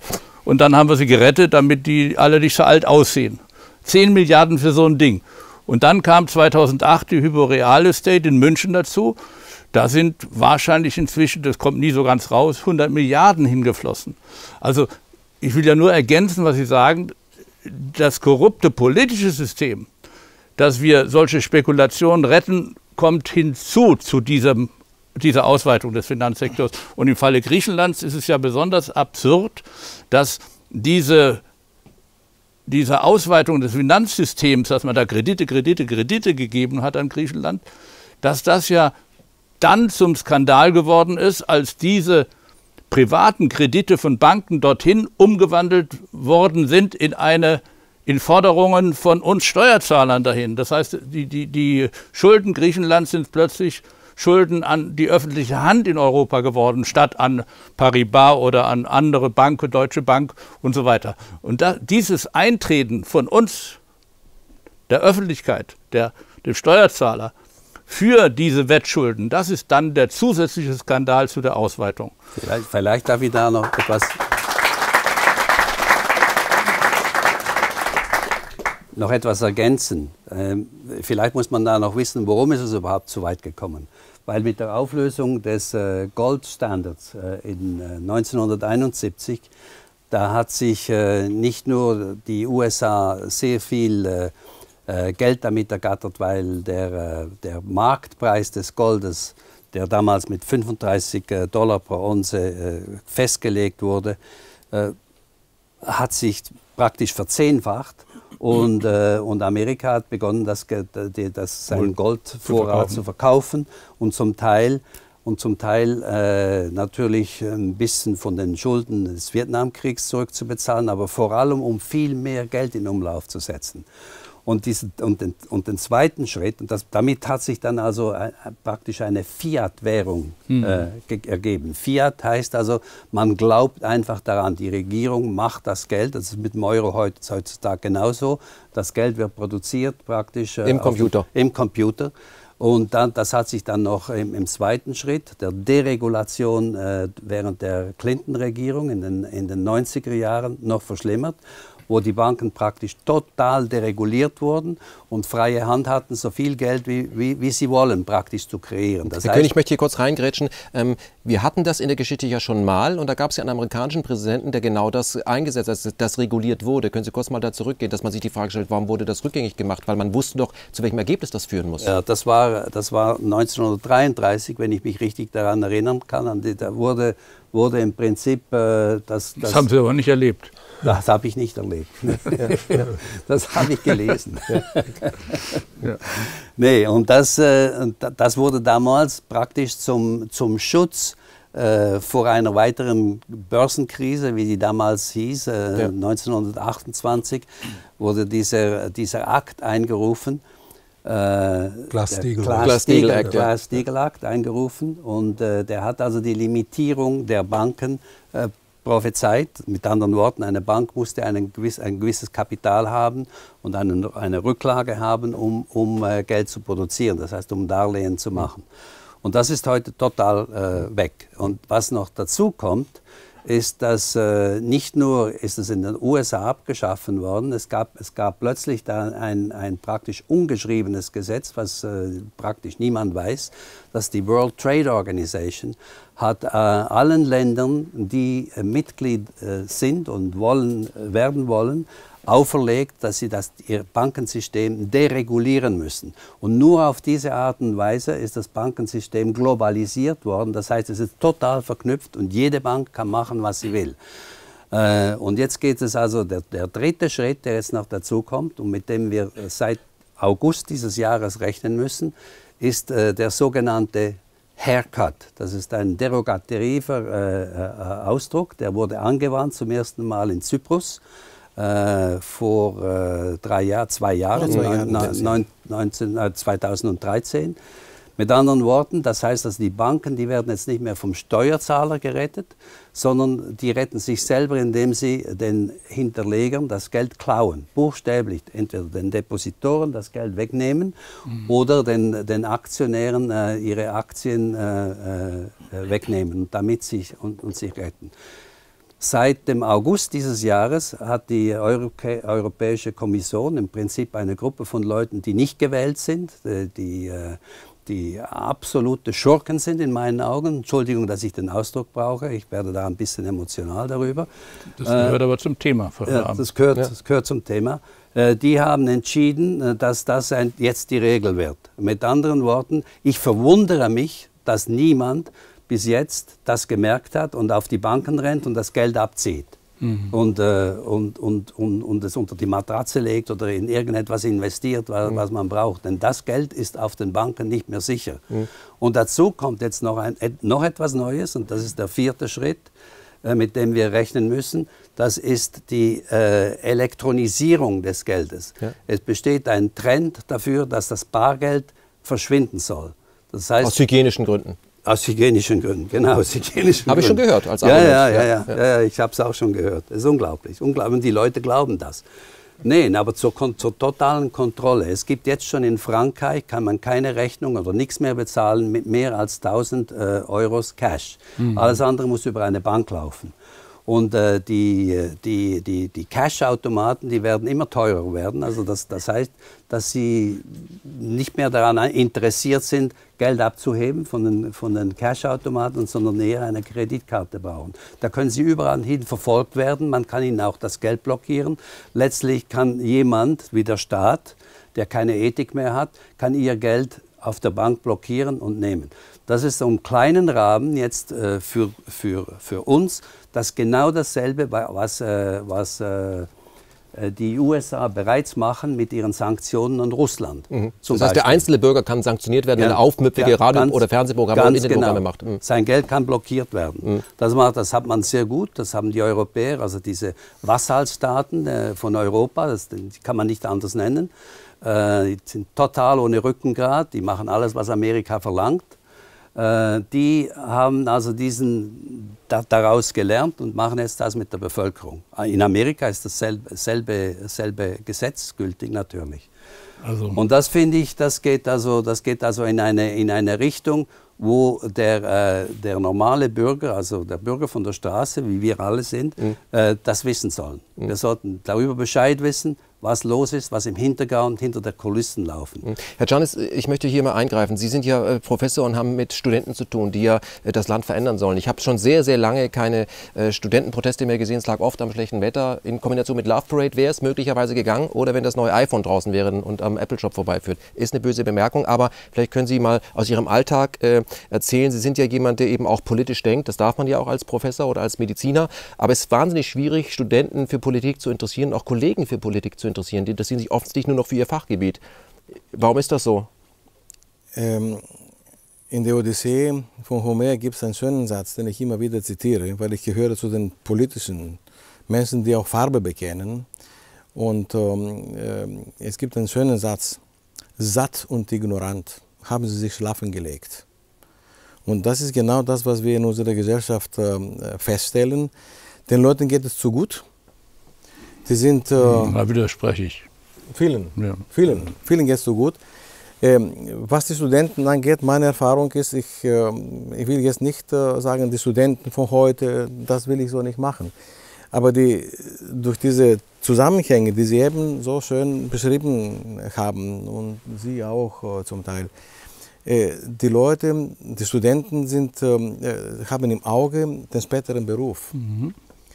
und dann haben wir sie gerettet, damit die alle nicht so alt aussehen. zehn Milliarden für so ein Ding. Und dann kam zweitausendacht die Hypo Real Estate in München dazu. Da sind wahrscheinlich inzwischen, das kommt nie so ganz raus, hundert Milliarden hingeflossen. Also ich will ja nur ergänzen, was Sie sagen, das korrupte politische System, dass wir solche Spekulationen retten, kommt hinzu zu diesem, dieser Ausweitung des Finanzsektors. Und im Falle Griechenlands ist es ja besonders absurd, dass diese, diese Ausweitung des Finanzsystems, dass man da Kredite, Kredite, Kredite gegeben hat an Griechenland, dass das ja dann zum Skandal geworden ist, als diese privaten Kredite von Banken dorthin umgewandelt worden sind in eine in Forderungen von uns Steuerzahlern dahin. Das heißt, die, die, die Schulden Griechenlands sind plötzlich Schulden an die öffentliche Hand in Europa geworden, statt an Paribas oder an andere Banken, Deutsche Bank und so weiter. Und da, dieses Eintreten von uns, der Öffentlichkeit, der, dem Steuerzahler, für diese Wettschulden, das ist dann der zusätzliche Skandal zu der Ausweitung. Vielleicht, vielleicht darf ich da noch etwas, noch etwas ergänzen. Ähm, vielleicht muss man da noch wissen, warum ist es überhaupt so weit gekommen. Weil mit der Auflösung des äh, Goldstandards äh, in äh, neunzehnhunderteinundsiebzig, da hat sich äh, nicht nur die U S A sehr viel äh, Geld damit ergattert, weil der, der Marktpreis des Goldes, der damals mit fünfunddreißig Dollar pro Unze festgelegt wurde, hat sich praktisch verzehnfacht. Und, und Amerika hat begonnen, das, das, seinen Goldvorrat zu verkaufen und zum Teil, und zum Teil äh, natürlich ein bisschen von den Schulden des Vietnamkriegs zurückzubezahlen, aber vor allem um viel mehr Geld in Umlauf zu setzen. Und, diesen, und, den, und den zweiten Schritt, und das, damit hat sich dann also ein, praktisch eine Fiat-Währung hm. äh, ergeben. Fiat heißt also, man glaubt einfach daran, die Regierung macht das Geld, das ist mit dem Euro heutzutage genauso, das Geld wird produziert praktisch äh, im Computer. Auf, im Computer. Und dann, das hat sich dann noch im, im zweiten Schritt der Deregulation äh, während der Clinton-Regierung in den, in den neunziger Jahren noch verschlimmert, wo die Banken praktisch total dereguliert wurden und freie Hand hatten, so viel Geld, wie, wie, wie sie wollen, praktisch zu kreieren. Das Herr heißt, König, ich möchte hier kurz reingrätschen. Ähm, wir hatten das in der Geschichte ja schon mal und da gab es ja einen amerikanischen Präsidenten, der genau das eingesetzt hat, dass das reguliert wurde. Können Sie kurz mal da zurückgehen, dass man sich die Frage stellt, warum wurde das rückgängig gemacht? Weil man wusste doch, zu welchem Ergebnis das führen muss. Ja, das war, das war neunzehnhundertdreiunddreißig, wenn ich mich richtig daran erinnern kann. An die, da wurde, wurde im Prinzip äh, das, das... Das haben Sie aber nicht erlebt. Das habe ich nicht erlebt. Ja, ja. Das habe ich gelesen. Ja. Ja. Nee, und das, äh, das wurde damals praktisch zum, zum Schutz äh, vor einer weiteren Börsenkrise, wie die damals hieß, äh, ja. neunzehnhundertachtundzwanzig, wurde dieser, dieser Akt eingerufen. Äh, Glass-Steagall-Akt Glass Glass eingerufen. Und äh, der hat also die Limitierung der Banken äh, prophezeit. Mit anderen Worten, eine Bank musste einen gewiss, ein gewisses Kapital haben und eine, eine Rücklage haben, um, um äh, Geld zu produzieren, das heißt, um Darlehen zu machen. Und das ist heute total äh, weg. Und was noch dazu kommt, ist, dass äh, nicht nur ist es in den U S A abgeschaffen worden, es gab, es gab plötzlich da ein, ein praktisch ungeschriebenes Gesetz, was äh, praktisch niemand weiß, dass die World Trade Organization hat äh, allen Ländern, die äh, Mitglied äh, sind und wollen, äh, werden wollen, auferlegt, dass sie das, ihr Bankensystem deregulieren müssen. Und nur auf diese Art und Weise ist das Bankensystem globalisiert worden. Das heißt, es ist total verknüpft und jede Bank kann machen, was sie will. Äh, und jetzt geht es also, der, der dritte Schritt, der jetzt noch dazu kommt und mit dem wir seit August dieses Jahres rechnen müssen, ist äh, der sogenannte Haircut. Das ist ein derogativer äh, äh, Ausdruck, der wurde angewandt zum ersten Mal in Zyprus. Äh, vor äh, drei Jahren, zwei Jahren, zweitausenddreizehn. Mit anderen Worten, das heißt, dass die Banken, die werden jetzt nicht mehr vom Steuerzahler gerettet, sondern die retten sich selber, indem sie den Hinterlegern das Geld klauen, buchstäblich, entweder den Depositoren das Geld wegnehmen mhm. oder den, den Aktionären äh, ihre Aktien äh, äh, wegnehmen, damit sich, und, und sich retten. Seit dem August dieses Jahres hat die Europä Europäische Kommission im Prinzip eine Gruppe von Leuten, die nicht gewählt sind, die, die absolute Schurken sind in meinen Augen. Entschuldigung, dass ich den Ausdruck brauche, ich werde da ein bisschen emotional darüber. Das gehört äh, aber zum Thema. Ja, das, gehört, ja. das gehört zum Thema. Die haben entschieden, dass das ein, jetzt die Regel wird. Mit anderen Worten, ich verwundere mich, dass niemand bis jetzt das gemerkt hat und auf die Banken rennt und das Geld abzieht. Mhm. Und, äh, und, und, und, und es unter die Matratze legt oder in irgendetwas investiert, was, mhm. was man braucht. Denn das Geld ist auf den Banken nicht mehr sicher. Mhm. Und dazu kommt jetzt noch, ein, noch etwas Neues, und das ist der vierte Schritt, äh, mit dem wir rechnen müssen. Das ist die äh, Elektronisierung des Geldes. Ja. Es besteht ein Trend dafür, dass das Bargeld verschwinden soll. Das heißt, aus hygienischen Gründen. Aus hygienischen Gründen, genau, aus hygienischen Habe ich schon gehört als ja, ja, ja, ja, ja, ja, ich habe es auch schon gehört. Das ist unglaublich. unglaublich. Und die Leute glauben das. Nein, aber zur, zur totalen Kontrolle. Es gibt jetzt schon in Frankreich, kann man keine Rechnung oder nichts mehr bezahlen mit mehr als tausend äh, Euros Cash. Mhm. Alles andere muss über eine Bank laufen. Und äh, die, die, die, die Cash-Automaten, die werden immer teurer werden. Also das, das heißt, dass sie nicht mehr daran interessiert sind, Geld abzuheben von den, von den Cash-Automaten, sondern eher eine Kreditkarte brauchen. Da können sie überall hin verfolgt werden. Man kann ihnen auch das Geld blockieren. Letztlich kann jemand wie der Staat, der keine Ethik mehr hat, kann ihr Geld auf der Bank blockieren und nehmen. Das ist so im kleinen Rahmen jetzt äh, für, für, für uns das genau dasselbe, was, äh, was äh, die U S A bereits machen mit ihren Sanktionen an Russland. Mhm. Das heißt, Beispiel. Der einzelne Bürger kann sanktioniert werden, ja, wenn er aufmüpfige ja, Radio- oder Fernsehprogramme oder Internetprogramme genau. macht. Mhm. Sein Geld kann blockiert werden. Mhm. Das, macht, das hat man sehr gut, das haben die Europäer, also diese Vassalstaaten äh, von Europa, das, die kann man nicht anders nennen. Äh, die sind total ohne Rückgrat, die machen alles, was Amerika verlangt. Äh, die haben also diesen, da, daraus gelernt und machen jetzt das mit der Bevölkerung. In Amerika ist dasselbe selbe, selbe Gesetz gültig natürlich. Also. Und das finde ich, das geht also, das geht also in, eine, in eine Richtung, wo der, äh, der normale Bürger, also der Bürger von der Straße, wie wir alle sind, mhm. äh, das wissen sollen. Mhm. Wir sollten darüber Bescheid wissen, was los ist, was im Hintergrund, hinter der Kulissen laufen. Herr Giannis, ich möchte hier mal eingreifen. Sie sind ja äh, Professor und haben mit Studenten zu tun, die ja äh, das Land verändern sollen. Ich habe schon sehr, sehr lange keine äh, Studentenproteste mehr gesehen. Es lag oft am schlechten Wetter. In Kombination mit Love Parade wäre es möglicherweise gegangen oder wenn das neue iPhone draußen wäre und am Apple Shop vorbeiführt. Ist eine böse Bemerkung, aber vielleicht können Sie mal aus Ihrem Alltag äh, erzählen. Sie sind ja jemand, der eben auch politisch denkt. Das darf man ja auch als Professor oder als Mediziner. Aber es ist wahnsinnig schwierig, Studenten für Politik zu interessieren, auch Kollegen für Politik zu interessieren. Die interessieren sich offensichtlich nur noch für ihr Fachgebiet. Warum ist das so? Ähm, in der Odyssee von Homer gibt es einen schönen Satz, den ich immer wieder zitiere, weil ich gehöre zu den politischen Menschen, die auch Farbe bekennen. Und ähm, äh, es gibt einen schönen Satz: Satt und ignorant haben sie sich schlafen gelegt. Und das ist genau das, was wir in unserer Gesellschaft äh, feststellen. Den Leuten geht es zu gut. Die sind, äh, da widerspreche ich. Vielen, ja. vielen, vielen geht es so gut. Ähm, was die Studenten angeht, meine Erfahrung ist, ich, äh, ich will jetzt nicht äh, sagen, die Studenten von heute, das will ich so nicht machen. Aber die, durch diese Zusammenhänge, die Sie eben so schön beschrieben haben und Sie auch äh, zum Teil, äh, die Leute, die Studenten sind, äh, haben im Auge den späteren Beruf. Mhm.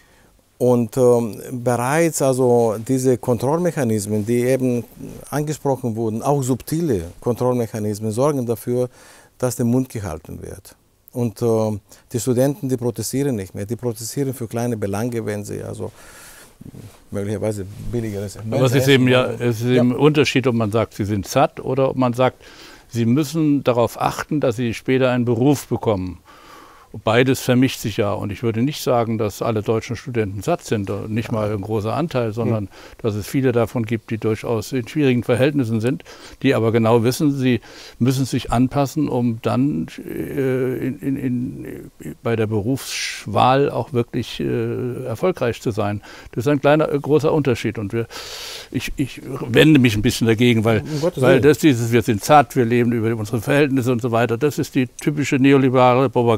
Und ähm, bereits also diese Kontrollmechanismen, die eben angesprochen wurden, auch subtile Kontrollmechanismen, sorgen dafür, dass der Mund gehalten wird. Und äh, die Studenten, die protestieren nicht mehr, die protestieren für kleine Belange, wenn sie also möglicherweise billigeres. Aber es ist eben ja, es ist eben ja. Unterschied, ob man sagt, sie sind satt oder ob man sagt, sie müssen darauf achten, dass sie später einen Beruf bekommen. Beides vermischt sich ja und ich würde nicht sagen, dass alle deutschen Studenten satt sind, nicht mal ein großer Anteil, sondern dass es viele davon gibt, die durchaus in schwierigen Verhältnissen sind, die aber genau wissen, sie müssen sich anpassen, um dann äh, in, in, in, bei der Berufswahl auch wirklich äh, erfolgreich zu sein. Das ist ein kleiner, äh, großer Unterschied und wir, ich, ich wende mich ein bisschen dagegen, weil, weil das dieses, wir sind satt, wir leben über unsere Verhältnisse und so weiter, das ist die typische neoliberale Propaganda.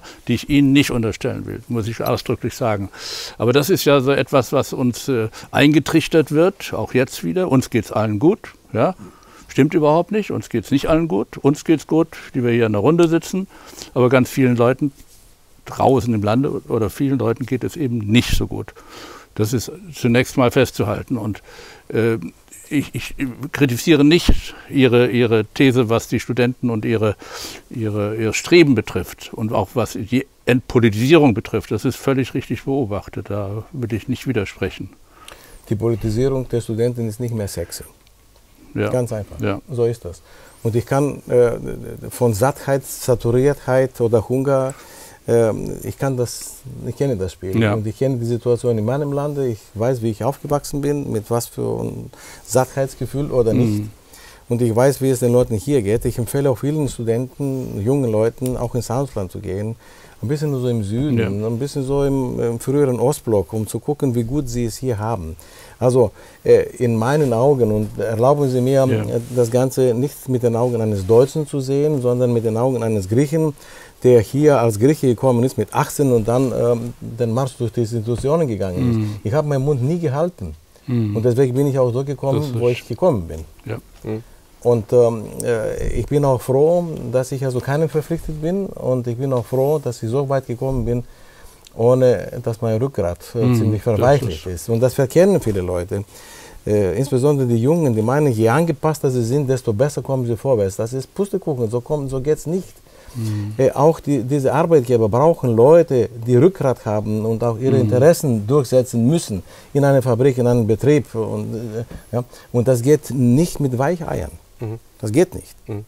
die ich Ihnen nicht unterstellen will, muss ich ausdrücklich sagen. Aber das ist ja so etwas, was uns äh, eingetrichtert wird, auch jetzt wieder. Uns geht es allen gut, ja. Stimmt überhaupt nicht, uns geht es nicht allen gut. Uns geht es gut, die wir hier in der Runde sitzen, aber ganz vielen Leuten draußen im Lande oder vielen Leuten geht es eben nicht so gut. Das ist zunächst mal festzuhalten. Und äh, ich, ich kritisiere nicht ihre, ihre These, was die Studenten und ihre, ihre, ihr Streben betrifft und auch was die Entpolitisierung betrifft. Das ist völlig richtig beobachtet, da würde ich nicht widersprechen. Die Politisierung der Studenten ist nicht mehr sexy. Ja. Ganz einfach. Ja. So ist das. Und ich kann äh, von Sattheit, Saturiertheit oder Hunger, äh, ich kann das, ich kenne das Spiel. Ja. Und ich kenne die Situation in meinem Lande. Ich weiß, wie ich aufgewachsen bin, mit was für ein Sattheitsgefühl oder nicht. Mhm. Und ich weiß, wie es den Leuten hier geht. Ich empfehle auch vielen Studenten, jungen Leuten, auch ins Ausland zu gehen. Ein bisschen so im Süden, ja. ein bisschen so im, im früheren Ostblock, um zu gucken, wie gut sie es hier haben. Also äh, in meinen Augen, und erlauben Sie mir, ja. das Ganze nicht mit den Augen eines Deutschen zu sehen, sondern mit den Augen eines Griechen, der hier als Grieche gekommen ist mit achtzehn und dann ähm, den Marsch durch die Institutionen gegangen ist. Mhm. Ich habe meinen Mund nie gehalten. Mhm. Und deswegen bin ich auch so gekommen, wo ich gekommen bin. Ja. Mhm. Und ähm, äh, ich bin auch froh, dass ich also keinem verpflichtet bin, und ich bin auch froh, dass ich so weit gekommen bin, ohne dass mein Rückgrat äh, mm, ziemlich verweichlicht ist. ist. Und das verkennen viele Leute, äh, insbesondere die Jungen, die meinen, je angepasster sie sind, desto besser kommen sie vorwärts. Das ist Pustekuchen, so, so geht es nicht. Mm. Äh, auch die, diese Arbeitgeber brauchen Leute, die Rückgrat haben und auch ihre mm. Interessen durchsetzen müssen in einer Fabrik, in einem Betrieb. Und, äh, ja, und das geht nicht mit Weicheiern. Mhm. Das geht nicht. Mhm.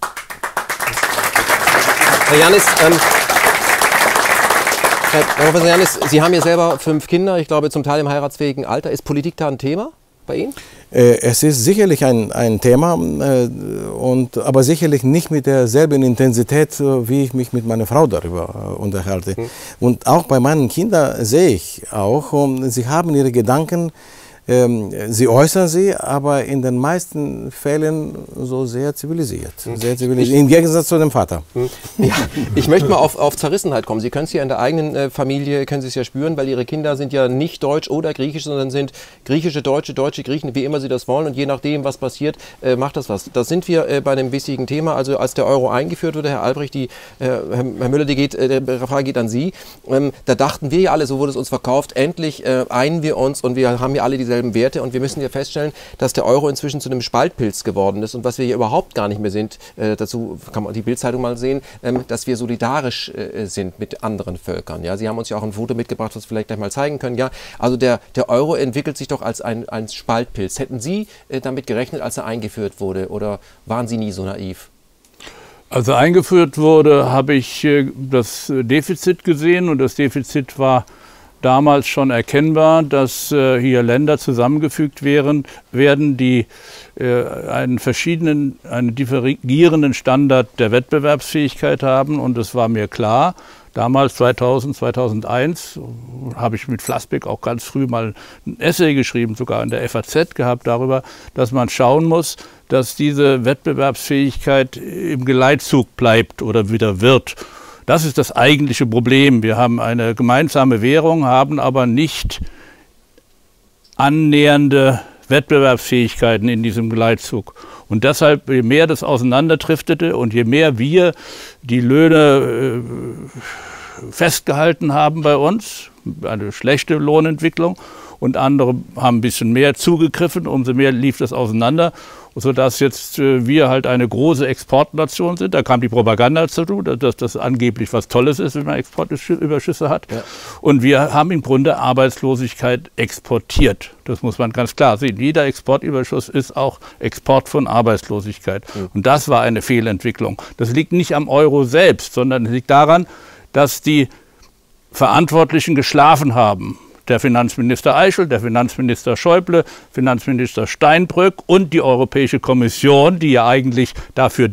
Herr Jannis, ähm, Herr Professor Jannis, Sie haben ja selber fünf Kinder, ich glaube zum Teil im heiratsfähigen Alter. Ist Politik da ein Thema bei Ihnen? Äh, es ist sicherlich ein, ein Thema, äh, und, aber sicherlich nicht mit derselben Intensität, äh, wie ich mich mit meiner Frau darüber äh, unterhalte. Mhm. Und auch bei meinen Kindern sehe ich auch, um, sie haben ihre Gedanken. Ähm, sie äußern sie, aber in den meisten Fällen so sehr zivilisiert. Sehr zivilisiert. Im Gegensatz zu dem Vater. Ja, ich möchte mal auf, auf Zerrissenheit kommen. Sie können es ja in der eigenen äh, Familie, können Sie es ja spüren, weil Ihre Kinder sind ja nicht deutsch oder griechisch, sondern sind griechische, deutsche, deutsche Griechen, wie immer Sie das wollen. Und je nachdem, was passiert, äh, macht das was. Da sind wir äh, bei einem wichtigen Thema. Also als der Euro eingeführt wurde, Herr Albrecht, die, äh, Herr Müller, die geht, äh, der Frage geht an Sie. Ähm, da dachten wir ja alle, so wurde es uns verkauft, endlich äh, einen wir uns und wir haben ja alle dieselben Werte, und wir müssen ja feststellen, dass der Euro inzwischen zu einem Spaltpilz geworden ist, und was wir hier überhaupt gar nicht mehr sind, äh, dazu kann man die Bild-Zeitung mal sehen, ähm, dass wir solidarisch äh, sind mit anderen Völkern. Ja? Sie haben uns ja auch ein Foto mitgebracht, was wir vielleicht gleich mal zeigen können. Ja? Also der, der Euro entwickelt sich doch als ein, ein Spaltpilz. Hätten Sie äh, damit gerechnet, als er eingeführt wurde, oder waren Sie nie so naiv? Als er eingeführt wurde, habe ich äh, das Defizit gesehen, und das Defizit war damals schon erkennbar, dass äh, hier Länder zusammengefügt wären, werden, die äh, einen verschiedenen, einen divergierenden Standard der Wettbewerbsfähigkeit haben. Und es war mir klar, damals zweitausend, zweitausendeins, habe ich mit Flassbeck auch ganz früh mal ein Essay geschrieben, sogar in der F A Z gehabt, darüber, dass man schauen muss, dass diese Wettbewerbsfähigkeit im Geleitzug bleibt oder wieder wird. Das ist das eigentliche Problem. Wir haben eine gemeinsame Währung, haben aber nicht annähernde Wettbewerbsfähigkeiten in diesem Geleitzug. Und deshalb, je mehr das auseinanderdriftete und je mehr wir die Löhne äh, festgehalten haben bei uns, eine schlechte Lohnentwicklung, und andere haben ein bisschen mehr zugegriffen, umso mehr lief das auseinander, sodass jetzt äh, wir halt eine große Exportnation sind. Da kam die Propaganda dazu, dass das angeblich was Tolles ist, wenn man Exportüberschüsse hat. Ja. Und wir haben im Grunde Arbeitslosigkeit exportiert. Das muss man ganz klar sehen. Jeder Exportüberschuss ist auch Export von Arbeitslosigkeit. Mhm. Und das war eine Fehlentwicklung. Das liegt nicht am Euro selbst, sondern es liegt daran, dass die Verantwortlichen geschlafen haben. Der Finanzminister Eichel, der Finanzminister Schäuble, Finanzminister Steinbrück und die Europäische Kommission, die ja eigentlich dafür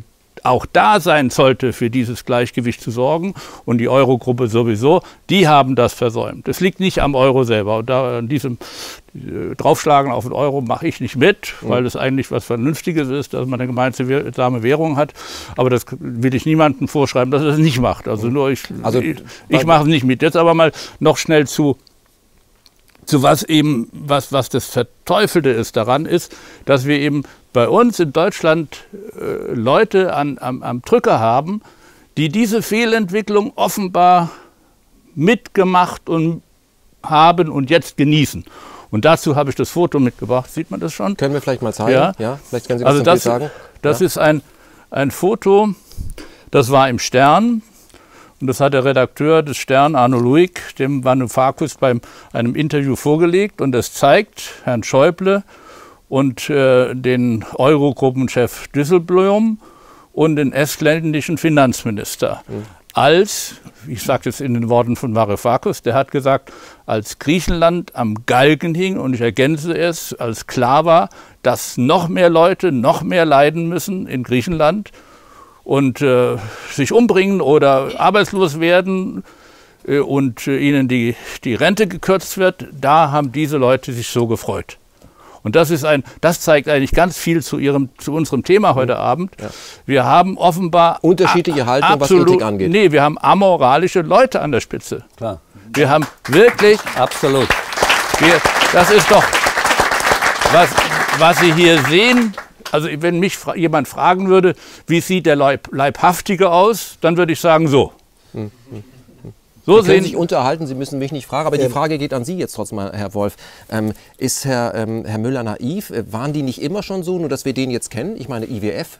auch da sein sollte, für dieses Gleichgewicht zu sorgen. Und die Eurogruppe sowieso, die haben das versäumt. Es liegt nicht am Euro selber. Und da an diesem äh, Draufschlagen auf den Euro mache ich nicht mit, mhm. weil es eigentlich was Vernünftiges ist, dass man eine gemeinsame Währung hat. Aber das will ich niemandem vorschreiben, dass er das nicht macht. Also nur ich, also, ich, ich mache es nicht mit. Jetzt aber mal noch schnell zu zu was eben, was, was das Verteufelte ist daran, ist, dass wir eben bei uns in Deutschland äh, Leute an, am, am Drücker haben, die diese Fehlentwicklung offenbar mitgemacht und haben und jetzt genießen. Und dazu habe ich das Foto mitgebracht. Sieht man das schon? Können wir vielleicht mal zeigen? Ja, ja vielleicht können Sie was also das sagen. Das ja. ist ein, ein Foto, das war im Stern. Und das hat der Redakteur des Stern, Arno Luig, dem Varoufakis bei einem Interview vorgelegt. Und das zeigt Herrn Schäuble und äh, den Eurogruppenchef Dijsselbloem und den estländischen Finanzminister. Mhm. Als, ich sage jetzt in den Worten von Varoufakis, der hat gesagt, als Griechenland am Galgen hing, und ich ergänze es, als klar war, dass noch mehr Leute noch mehr leiden müssen in Griechenland, und äh, sich umbringen oder arbeitslos werden äh, und äh, ihnen die, die Rente gekürzt wird, da haben diese Leute sich so gefreut. Und das ist ein, das zeigt eigentlich ganz viel zu, ihrem, zu unserem Thema heute Abend. Ja. Wir haben offenbar unterschiedliche Haltung, absolut, was Ethik angeht. Nee, wir haben amoralische Leute an der Spitze. Klar. Wir haben wirklich, absolut. Wir, das ist doch, was, was Sie hier sehen. Also wenn mich fra- jemand fragen würde, wie sieht der Leib- Leibhaftige aus, dann würde ich sagen, so. Hm, hm, hm. So Sie sehen können sich unterhalten, Sie müssen mich nicht fragen, aber ähm, die Frage geht an Sie jetzt trotzdem mal, Herr Wolf. Ähm, ist Herr, ähm, Herr Müller naiv? Waren die nicht immer schon so, nur dass wir den jetzt kennen? Ich meine, I W F?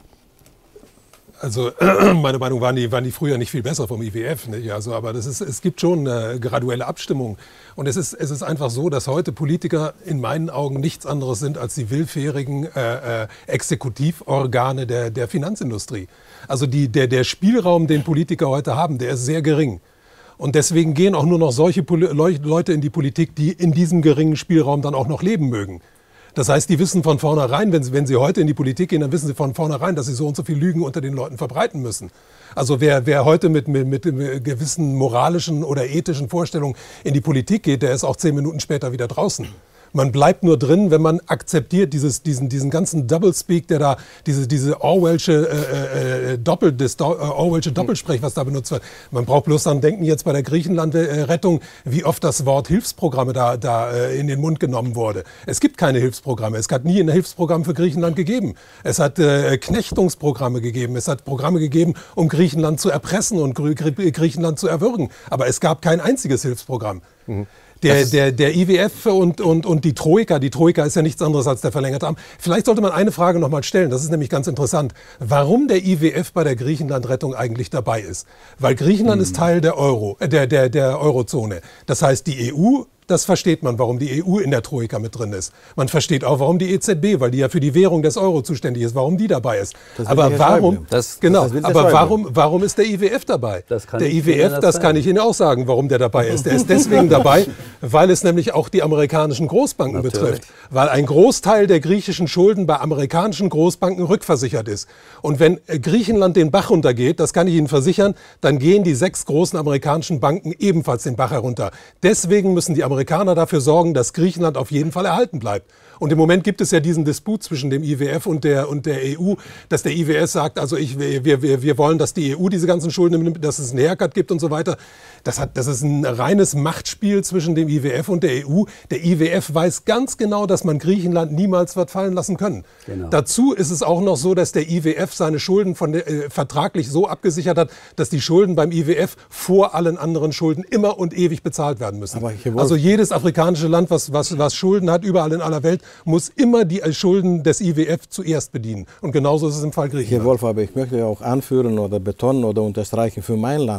Also meine Meinung waren die, waren die früher nicht viel besser vom I W F. Nicht? Also, aber das ist, es gibt schon eine graduelle Abstimmung. Und es ist, es ist einfach so, dass heute Politiker in meinen Augen nichts anderes sind als die willfährigen äh, äh, Exekutivorgane der, der Finanzindustrie. Also die, der, der Spielraum, den Politiker heute haben, der ist sehr gering. Und deswegen gehen auch nur noch solche Poli- Leute in die Politik, die in diesem geringen Spielraum dann auch noch leben mögen. Das heißt, die wissen von vornherein, wenn sie, wenn sie heute in die Politik gehen, dann wissen sie von vornherein, dass sie so und so viel Lügen unter den Leuten verbreiten müssen. Also wer, wer heute mit, mit, mit gewissen moralischen oder ethischen Vorstellungen in die Politik geht, der ist auch zehn Minuten später wieder draußen. Man bleibt nur drin, wenn man akzeptiert dieses, diesen, diesen ganzen Doublespeak, der da, diese, diese Orwellsche, äh, äh, Doppel, das Do- äh, Orwellsche Doppelsprech, was da benutzt wird. Man braucht bloß dann denken jetzt bei der Griechenland-Rettung, wie oft das Wort Hilfsprogramme da, da äh, in den Mund genommen wurde. Es gibt keine Hilfsprogramme. Es hat nie ein Hilfsprogramm für Griechenland gegeben. Es hat äh, Knechtungsprogramme gegeben. Es hat Programme gegeben, um Griechenland zu erpressen und Gr- Gr- Griechenland zu erwürgen. Aber es gab kein einziges Hilfsprogramm. Mhm. Der, der, der I W F und, und, und die Troika, die Troika ist ja nichts anderes als der verlängerte Arm. Vielleicht sollte man eine Frage noch mal stellen, das ist nämlich ganz interessant. Warum der I W F bei der Griechenland-Rettung eigentlich dabei ist? Weil Griechenland hm. ist Teil der Euro, äh, der, der, der Eurozone. Das heißt, die E U, das versteht man, warum die E U in der Troika mit drin ist. Man versteht auch, warum die E Z B, weil die ja für die Währung des Euro zuständig ist, warum die dabei ist. Aber warum, das, genau, das aber warum, warum ist der I W F dabei? Der I W F, das kann ich Ihnen auch sagen, warum der dabei ist. Der ist deswegen dabei, weil es nämlich auch die amerikanischen Großbanken Natürlich. betrifft. Weil ein Großteil der griechischen Schulden bei amerikanischen Großbanken rückversichert ist. Und wenn Griechenland den Bach runtergeht, das kann ich Ihnen versichern, dann gehen die sechs großen amerikanischen Banken ebenfalls den Bach herunter. Deswegen müssen die Amerikaner dafür sorgen, dass Griechenland auf jeden Fall erhalten bleibt. Und im Moment gibt es ja diesen Disput zwischen dem I W F und der, und der E U, dass der I W F sagt, also ich, wir, wir, wir wollen, dass die E U diese ganzen Schulden nimmt, dass es einen Haircut gibt und so weiter. Das, hat, das ist ein reines Machtspiel zwischen dem I W F und der E U. Der I W F weiß ganz genau, dass man Griechenland niemals wird fallen lassen können. Genau. Dazu ist es auch noch so, dass der I W F seine Schulden von der, äh, vertraglich so abgesichert hat, dass die Schulden beim I W F vor allen anderen Schulden immer und ewig bezahlt werden müssen. Also jedes afrikanische Land, was, was, was Schulden hat, überall in aller Welt, muss immer die Schulden des I W F zuerst bedienen. Und genauso ist es im Fall Griechenland. Herr Wolf, aber ich möchte auch anführen oder betonen oder unterstreichen, für mein Land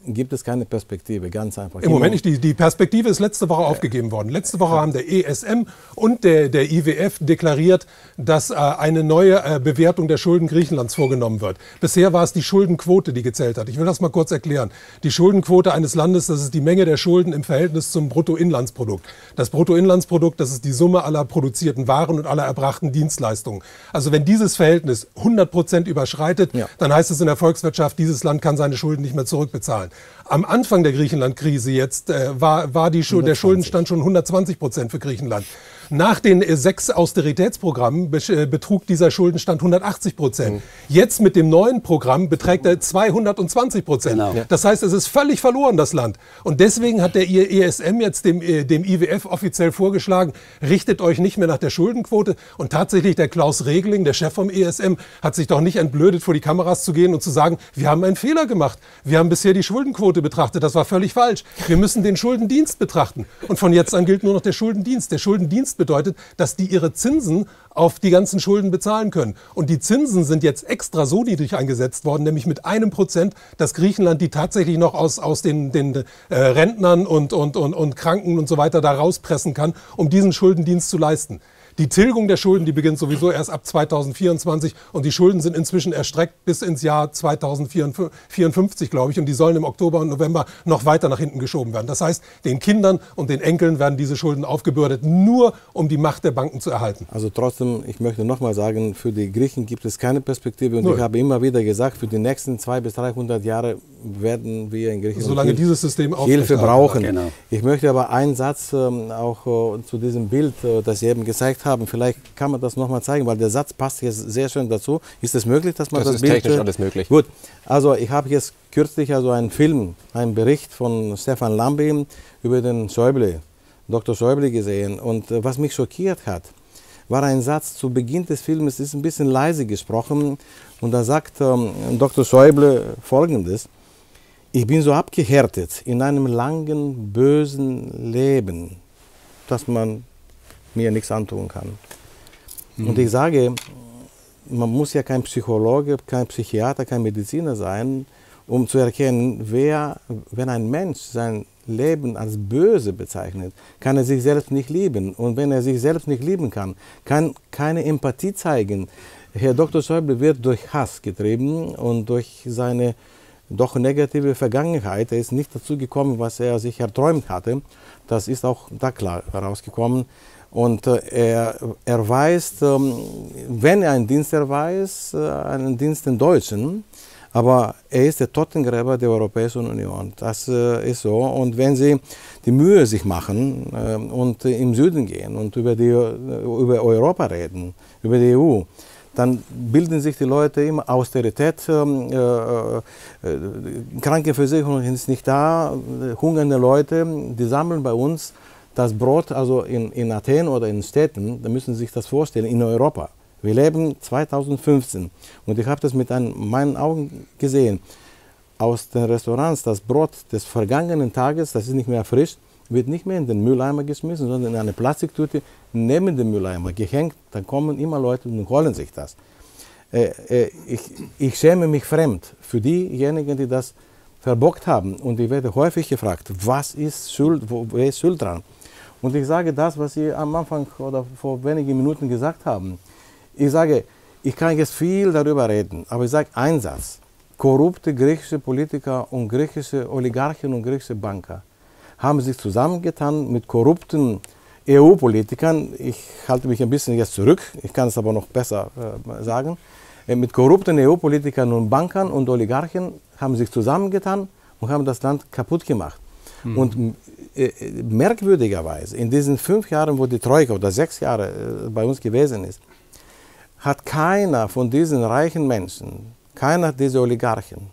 gibt es keine Perspektive, ganz einfach. Im Moment nicht. Die, die Perspektive ist letzte Woche aufgegeben worden. Letzte Woche haben der E S M und der, der I W F deklariert, dass äh, eine neue äh, Bewertung der Schulden Griechenlands vorgenommen wird. Bisher war es die Schuldenquote, die gezählt hat. Ich will das mal kurz erklären. Die Schuldenquote eines Landes, das ist die Menge der Schulden im Verhältnis zum Bruttoinlandsprodukt. Das Bruttoinlandsprodukt, das ist die Summe aller produzierten Waren und aller erbrachten Dienstleistungen. Also wenn dieses Verhältnis hundert Prozent überschreitet, ja. dann heißt es in der Volkswirtschaft, dieses Land kann seine Schulden nicht mehr zurückbezahlen. Am Anfang der Griechenland-Krise jetzt äh, war, war die Schuld, der Schuldenstand schon hundertzwanzig Prozent für Griechenland. Nach den äh, sechs Austeritätsprogrammen be äh, betrug dieser Schuldenstand hundertachtzig Prozent. Mhm. Jetzt mit dem neuen Programm beträgt er zweihundertzwanzig Prozent. Genau. Das heißt, es ist völlig verloren, das Land. Und deswegen hat der E S M jetzt dem, äh, dem I W F offiziell vorgeschlagen, richtet euch nicht mehr nach der Schuldenquote. Und tatsächlich der Klaus Regling, der Chef vom E S M, hat sich doch nicht entblödet, vor die Kameras zu gehen und zu sagen, wir haben einen Fehler gemacht. Wir haben bisher die Schuldenquote betrachtet, das war völlig falsch. Wir müssen den Schuldendienst betrachten. Und von jetzt an gilt nur noch der Schuldendienst. Der Schuldendienst bedeutet, dass die ihre Zinsen auf die ganzen Schulden bezahlen können. Und die Zinsen sind jetzt extra so niedrig eingesetzt worden, nämlich mit einem Prozent, dass Griechenland die tatsächlich noch aus, aus den, den äh, Rentnern und, und, und, und Kranken und so weiter da rauspressen kann, um diesen Schuldendienst zu leisten. Die Tilgung der Schulden, die beginnt sowieso erst ab zweitausendvierundzwanzig und die Schulden sind inzwischen erstreckt bis ins Jahr zweitausendvierundfünfzig, glaube ich, und die sollen im Oktober und November noch weiter nach hinten geschoben werden. Das heißt, den Kindern und den Enkeln werden diese Schulden aufgebürdet, nur um die Macht der Banken zu erhalten. Also trotzdem, ich möchte noch mal sagen, für die Griechen gibt es keine Perspektive und Null. Ich habe immer wieder gesagt, für die nächsten zweihundert bis dreihundert Jahre werden wir in Griechenland Solange dieses System Hilfe brauchen. Genau. Ich möchte aber einen Satz ähm, auch äh, zu diesem Bild, äh, das Sie eben gezeigt haben, vielleicht kann man das noch mal zeigen, weil der Satz passt jetzt sehr schön dazu. Ist es möglich, dass man das, das Bild... Das ist technisch alles möglich. Gut, also ich habe jetzt kürzlich also einen Film, einen Bericht von Stefan Lambi über den Schäuble, Doktor Schäuble gesehen und äh, was mich schockiert hat, war ein Satz zu Beginn des Films, ist ein bisschen leise gesprochen und da sagt ähm, Doktor Schäuble Folgendes: Ich bin so abgehärtet in einem langen, bösen Leben, dass man mir nichts antun kann. Mhm. Und ich sage, man muss ja kein Psychologe, kein Psychiater, kein Mediziner sein, um zu erkennen, wer, wenn ein Mensch sein Leben als böse bezeichnet, kann er sich selbst nicht lieben. Und wenn er sich selbst nicht lieben kann, kann keine Empathie zeigen. Herr Doktor Schäuble wird durch Hass getrieben und durch seine doch negative Vergangenheit. Er ist nicht dazu gekommen, was er sich erträumt hatte. Das ist auch da klar herausgekommen. Und äh, er erweist, ähm, wenn er einen Dienst erweist, äh, einen Dienst den Deutschen. Aber er ist der Totengräber der Europäischen Union. Das äh, ist so. Und wenn Sie die Mühe sich machen äh, und äh, im Süden gehen und über, die, äh, über Europa reden, über die E U, dann bilden sich die Leute immer Austerität, äh, äh, Krankenversicherung ist nicht da, hungernde Leute, die sammeln bei uns das Brot, also in, in Athen oder in Städten, da müssen Sie sich das vorstellen, in Europa. Wir leben zweitausendfünfzehn und ich habe das mit ein, meinen Augen gesehen. Aus den Restaurants, das Brot des vergangenen Tages, das ist nicht mehr frisch, wird nicht mehr in den Mülleimer geschmissen, sondern in eine Plastiktüte neben dem Mülleimer gehängt. Dann kommen immer Leute und holen sich das. Äh, äh, ich, ich schäme mich fremd für diejenigen, die das verbockt haben. Und ich werde häufig gefragt, was ist Schuld, wo, wer ist Schuld dran? Und ich sage das, was Sie am Anfang oder vor wenigen Minuten gesagt haben. Ich sage, ich kann jetzt viel darüber reden, aber ich sage einen Satz. Korrupte griechische Politiker und griechische Oligarchen und griechische Banker haben sich zusammengetan mit korrupten E U-Politikern. Ich halte mich ein bisschen jetzt zurück, ich kann es aber noch besser äh, sagen. Äh, mit korrupten E U-Politikern und Bankern und Oligarchen haben sich zusammengetan und haben das Land kaputt gemacht. Mhm. Und äh, merkwürdigerweise, in diesen fünf Jahren, wo die Troika oder sechs Jahre äh, bei uns gewesen ist, hat keiner von diesen reichen Menschen, keiner dieser Oligarchen,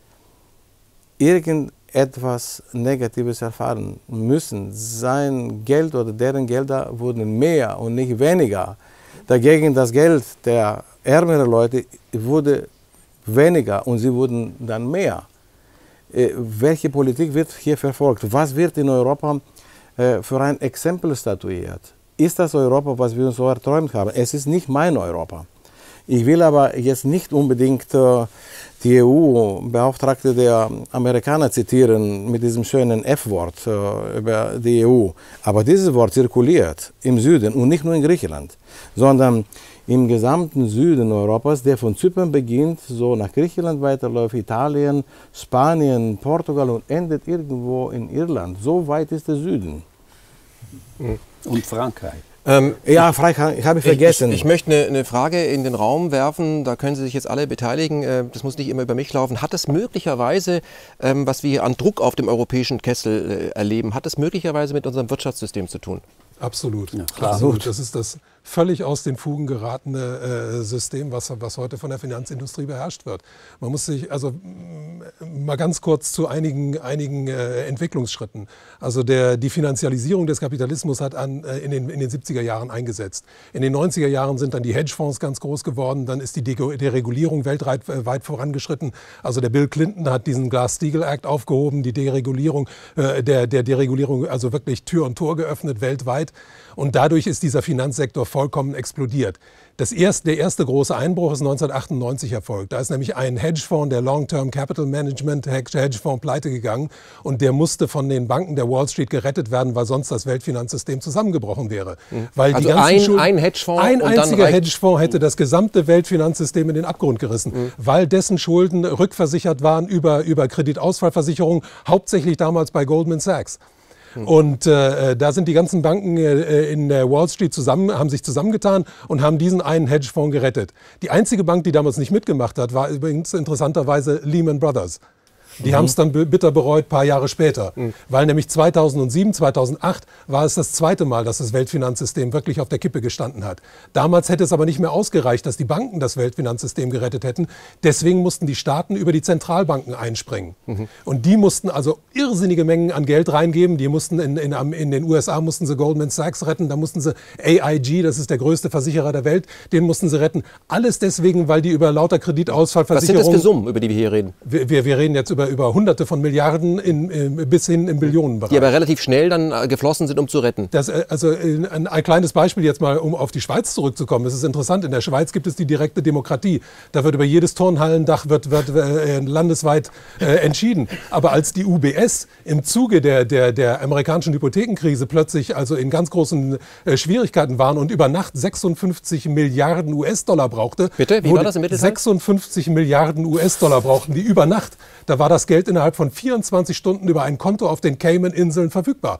irgendetwas Negatives erfahren müssen. Sein Geld oder deren Gelder wurden mehr und nicht weniger. Dagegen das Geld der ärmeren Leute wurde weniger und sie wurden dann mehr. Äh, welche Politik wird hier verfolgt? Was wird in Europa äh, für ein Exempel statuiert? Ist das Europa, was wir uns so erträumt haben? Es ist nicht mein Europa. Ich will aber jetzt nicht unbedingt äh, die E U-Beauftragte der Amerikaner zitieren mit diesem schönen F-Wort äh, über die E U. Aber dieses Wort zirkuliert im Süden und nicht nur in Griechenland, sondern im gesamten Süden Europas, der von Zypern beginnt, so nach Griechenland weiterläuft, Italien, Spanien, Portugal und endet irgendwo in Irland. So weit ist der Süden. Und Frankreich. Ähm, ja, Frankreich habe ich vergessen. Ich, ich, ich möchte eine, eine Frage in den Raum werfen, da können Sie sich jetzt alle beteiligen, das muss nicht immer über mich laufen. Hat es möglicherweise, was wir hier an Druck auf dem europäischen Kessel erleben, hat es möglicherweise mit unserem Wirtschaftssystem zu tun? Absolut. Ja, klar. Absolut. Das ist das völlig aus den Fugen geratene äh, System, was, was heute von der Finanzindustrie beherrscht wird. Man muss sich, also mal ganz kurz zu einigen, einigen äh, Entwicklungsschritten. Also der, die Finanzialisierung des Kapitalismus hat an, äh, in, den, in den siebziger Jahren eingesetzt. In den neunziger Jahren sind dann die Hedgefonds ganz groß geworden, dann ist die Deregulierung weltweit äh, weit vorangeschritten. Also der Bill Clinton hat diesen Glass-Steagall-Act aufgehoben, die Deregulierung, äh, der, der Deregulierung also wirklich Tür und Tor geöffnet weltweit. Und dadurch ist dieser Finanzsektor vollkommen explodiert. Das erste, der erste große Einbruch ist neunzehnhundertachtundneunzig erfolgt. Da ist nämlich ein Hedgefonds, der Long-Term Capital Management Hedgefonds, pleite gegangen. Und der musste von den Banken der Wall Street gerettet werden, weil sonst das Weltfinanzsystem zusammengebrochen wäre. Mhm. Weil also die ganzen ein, Schulden, ein Hedgefonds ein und einziger dann Hedgefonds hätte das gesamte Weltfinanzsystem in den Abgrund gerissen, mhm. weil dessen Schulden rückversichert waren über, über Kreditausfallversicherung, hauptsächlich damals bei Goldman Sachs. Und äh, da sind die ganzen Banken äh, in der Wall Street zusammen, haben sich zusammengetan und haben diesen einen Hedgefonds gerettet. Die einzige Bank, die damals nicht mitgemacht hat, war übrigens interessanterweise Lehman Brothers. Die mhm. haben es dann bitter bereut, ein paar Jahre später. Mhm. Weil nämlich zweitausendsieben, zweitausendacht war es das zweite Mal, dass das Weltfinanzsystem wirklich auf der Kippe gestanden hat. Damals hätte es aber nicht mehr ausgereicht, dass die Banken das Weltfinanzsystem gerettet hätten. Deswegen mussten die Staaten über die Zentralbanken einspringen. Mhm. Und die mussten also irrsinnige Mengen an Geld reingeben. Die mussten in, in, in den U S A mussten sie Goldman Sachs retten. Da mussten sie A I G, das ist der größte Versicherer der Welt, den mussten sie retten. Alles deswegen, weil die über lauter Kreditausfallversicherung... Was sind das für Summen, über die wir hier reden? Wir, wir, wir reden jetzt über über Hunderte von Milliarden in, in, bis hin im Billionenbereich. Die aber relativ schnell dann geflossen sind, um zu retten. Das, also ein, ein kleines Beispiel jetzt mal, um auf die Schweiz zurückzukommen. Es ist interessant, in der Schweiz gibt es die direkte Demokratie. Da wird über jedes Turnhallendach wird, wird, äh, landesweit äh, entschieden. Aber als die U B S im Zuge der, der, der amerikanischen Hypothekenkrise plötzlich also in ganz großen äh, Schwierigkeiten waren und über Nacht sechsundfünfzig Milliarden U S-Dollar brauchte. Bitte, wie war das im Mittelteil? sechsundfünfzig Milliarden U S-Dollar brauchten die über Nacht. Da war das Geld innerhalb von vierundzwanzig Stunden über ein Konto auf den Cayman-Inseln verfügbar.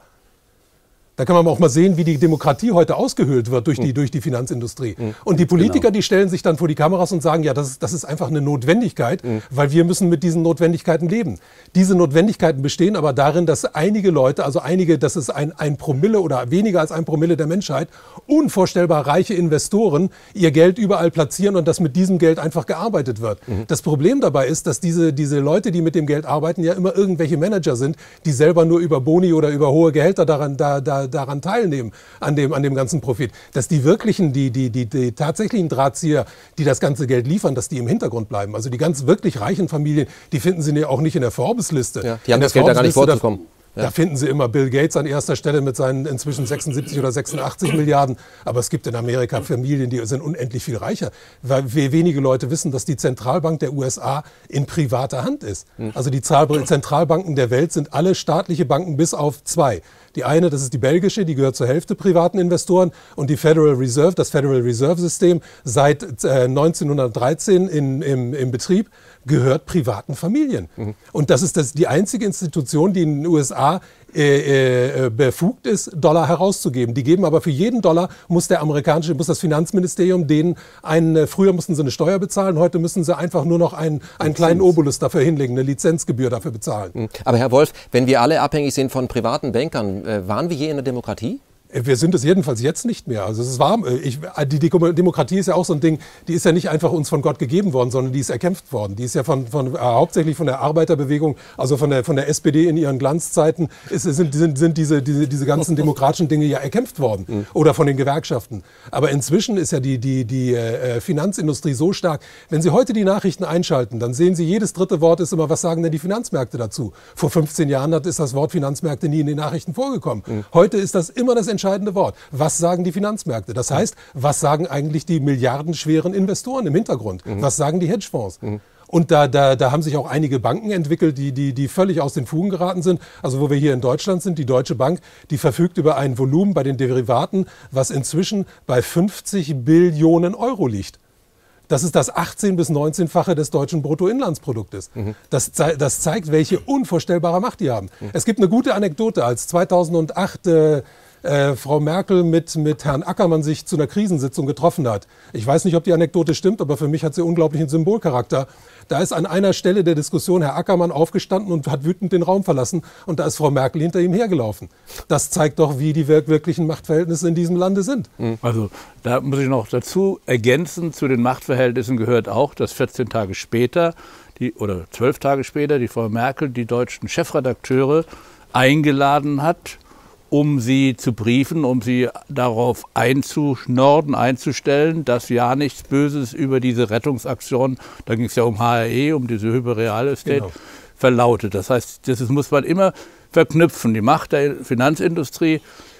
Da kann man auch mal sehen, wie die Demokratie heute ausgehöhlt wird durch die, durch die Finanzindustrie. Mhm. Und die Politiker, genau. die stellen sich dann vor die Kameras und sagen, ja, das ist, das ist einfach eine Notwendigkeit, mhm. weil wir müssen mit diesen Notwendigkeiten leben. Diese Notwendigkeiten bestehen aber darin, dass einige Leute, also einige, das ist ein, ein Promille oder weniger als ein Promille der Menschheit, unvorstellbar reiche Investoren ihr Geld überall platzieren und dass mit diesem Geld einfach gearbeitet wird. Mhm. Das Problem dabei ist, dass diese, diese Leute, die mit dem Geld arbeiten, ja immer irgendwelche Manager sind, die selber nur über Boni oder über hohe Gehälter daran, da, da daran teilnehmen, an dem, an dem ganzen Profit. Dass die wirklichen, die, die, die, die tatsächlichen Drahtzieher, die das ganze Geld liefern, dass die im Hintergrund bleiben. Also die ganz wirklich reichen Familien, die finden Sie auch nicht in der Forbes-Liste. Ja, die haben das Geld da gar nicht vorzukommen. Da, ja. da finden Sie immer Bill Gates an erster Stelle mit seinen inzwischen sechsundsiebzig oder sechsundachtzig Milliarden. Aber es gibt in Amerika Familien, die sind unendlich viel reicher. Weil wenige Leute wissen, dass die Zentralbank der U S A in privater Hand ist. Mhm. Also die Zentralbanken der Welt sind alle staatliche Banken bis auf zwei. Die eine, das ist die belgische, die gehört zur Hälfte privaten Investoren, und die Federal Reserve, das Federal Reserve System, seit äh, neunzehnhundertdreizehn in, im, im Betrieb, gehört privaten Familien. Mhm. Und das ist das, die einzige Institution, die in den U S A äh, äh, befugt ist, Dollar herauszugeben. Die geben aber für jeden Dollar, muss der amerikanische, muss das Finanzministerium denen einen, äh, früher mussten sie eine Steuer bezahlen, heute müssen sie einfach nur noch einen, einen kleinen Obolus dafür hinlegen, eine Lizenzgebühr dafür bezahlen. Mhm. Aber Herr Wolf, wenn wir alle abhängig sind von privaten Bankern, äh, waren wir je in der Demokratie? Wir sind es jedenfalls jetzt nicht mehr. Also es ist warm. Ich, die, die Demokratie ist ja auch so ein Ding, die ist ja nicht einfach uns von Gott gegeben worden, sondern die ist erkämpft worden. Die ist ja von, von, äh, hauptsächlich von der Arbeiterbewegung, also von der, von der S P D in ihren Glanzzeiten, ist, sind, sind, sind diese, diese, diese ganzen demokratischen Dinge ja erkämpft worden. Mhm. Oder von den Gewerkschaften. Aber inzwischen ist ja die, die, die äh, Finanzindustrie so stark. Wenn Sie heute die Nachrichten einschalten, dann sehen Sie, jedes dritte Wort ist immer, was sagen denn die Finanzmärkte dazu? Vor fünfzehn Jahren hat, ist das Wort Finanzmärkte nie in den Nachrichten vorgekommen. Mhm. Heute ist das immer das Entscheidende. entscheidende Wort. Was sagen die Finanzmärkte? Das heißt, was sagen eigentlich die milliardenschweren Investoren im Hintergrund? Mhm. Was sagen die Hedgefonds? Mhm. Und da, da, da haben sich auch einige Banken entwickelt, die, die, die völlig aus den Fugen geraten sind. Also wo wir hier in Deutschland sind, die Deutsche Bank, die verfügt über ein Volumen bei den Derivaten, was inzwischen bei fünfzig Billionen Euro liegt. Das ist das achtzehn- bis neunzehnfache des deutschen Bruttoinlandsproduktes. Mhm. Das, das zeigt, welche unvorstellbare Macht die haben. Mhm. Es gibt eine gute Anekdote, als zweitausendacht äh, äh, Frau Merkel mit, mit Herrn Ackermann sich zu einer Krisensitzung getroffen hat. Ich weiß nicht, ob die Anekdote stimmt, aber für mich hat sie unglaublichen Symbolcharakter. Da ist an einer Stelle der Diskussion Herr Ackermann aufgestanden und hat wütend den Raum verlassen. Und da ist Frau Merkel hinter ihm hergelaufen. Das zeigt doch, wie die wirklichen Machtverhältnisse in diesem Lande sind. Also da muss ich noch dazu ergänzen, zu den Machtverhältnissen gehört auch, dass vierzehn Tage später die, oder zwölf Tage später die Frau Merkel die deutschen Chefredakteure eingeladen hat, um sie zu briefen, um sie darauf einzuschnorden, einzustellen, dass ja nichts Böses über diese Rettungsaktion, da ging es ja um H R E, um diese Hyperreal Estate, genau, verlautet. Das heißt, das muss man immer verknüpfen, die Macht der Finanzindustrie,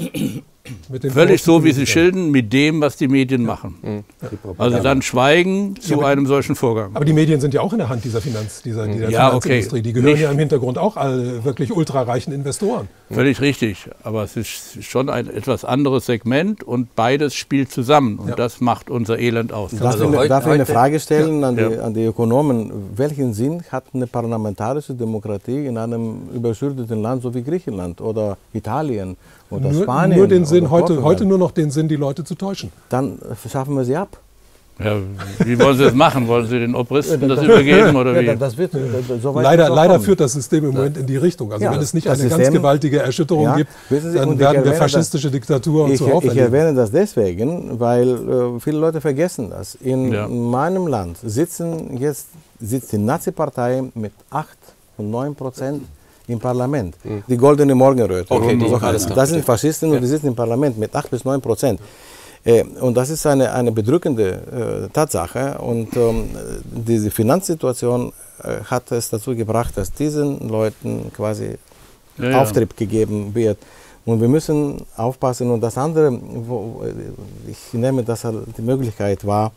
völlig so, wie Sie schildern, mit dem, was die Medien ja. machen. Mhm. Also dann schweigen zu ja, einem solchen Vorgang. Aber die Medien sind ja auch in der Hand dieser, Finanz, dieser, dieser ja, Finanzindustrie. Okay. Die gehören Nicht. ja im Hintergrund auch all wirklich ultrareichen Investoren. Völlig richtig. Aber es ist schon ein etwas anderes Segment und beides spielt zusammen. Und ja. das macht unser Elend aus. Darf, also ich, heute, darf ich eine Frage stellen ja. an, die, ja. an die Ökonomen? Welchen Sinn hat eine parlamentarische Demokratie in einem überschuldeten Land so wie Griechenland oder Italien? Oder nur, Spanien nur den Sinn, heute, heute nur noch den Sinn, die Leute zu täuschen. Dann schaffen wir sie ab. Ja, wie wollen Sie das machen? Wollen Sie den Obristen ja, das, das übergeben oder wie? Ja, das wird, so leider leider führt das System im Moment in die Richtung. Also ja, wenn es nicht eine System, ganz gewaltige Erschütterung ja, gibt, Sie, dann werden wir faschistische Diktaturen ich, zuhauf erleben. Ich erwähne das deswegen, weil äh, viele Leute vergessen das. In ja. meinem Land sitzen jetzt sitzt die Nazi-Partei mit acht und neun Prozent im Parlament. Mhm. Die goldene Morgenröte. Okay, die, so das, das sind Faschisten ja. und die sitzen im Parlament mit acht bis neun Prozent. Äh, und das ist eine, eine bedrückende äh, Tatsache. Und ähm, diese Finanzsituation äh, hat es dazu gebracht, dass diesen Leuten quasi ja, Auftrieb ja. gegeben wird. Und wir müssen aufpassen. Und das andere, wo ich nehme, dass die Möglichkeit war,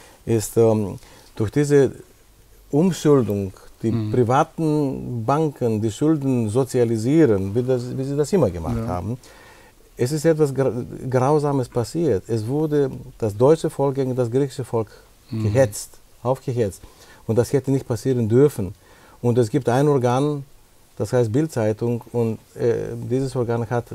ist ähm, durch diese Umschuldung, die mhm. privaten Banken die Schulden sozialisieren, wie, das, wie sie das immer gemacht ja. haben. Es ist etwas Grausames passiert. Es wurde das deutsche Volk gegen das griechische Volk mhm. gehetzt, aufgehetzt. Und das hätte nicht passieren dürfen. Und es gibt ein Organ, das heißt Bild-Zeitung, und äh, dieses Organ hat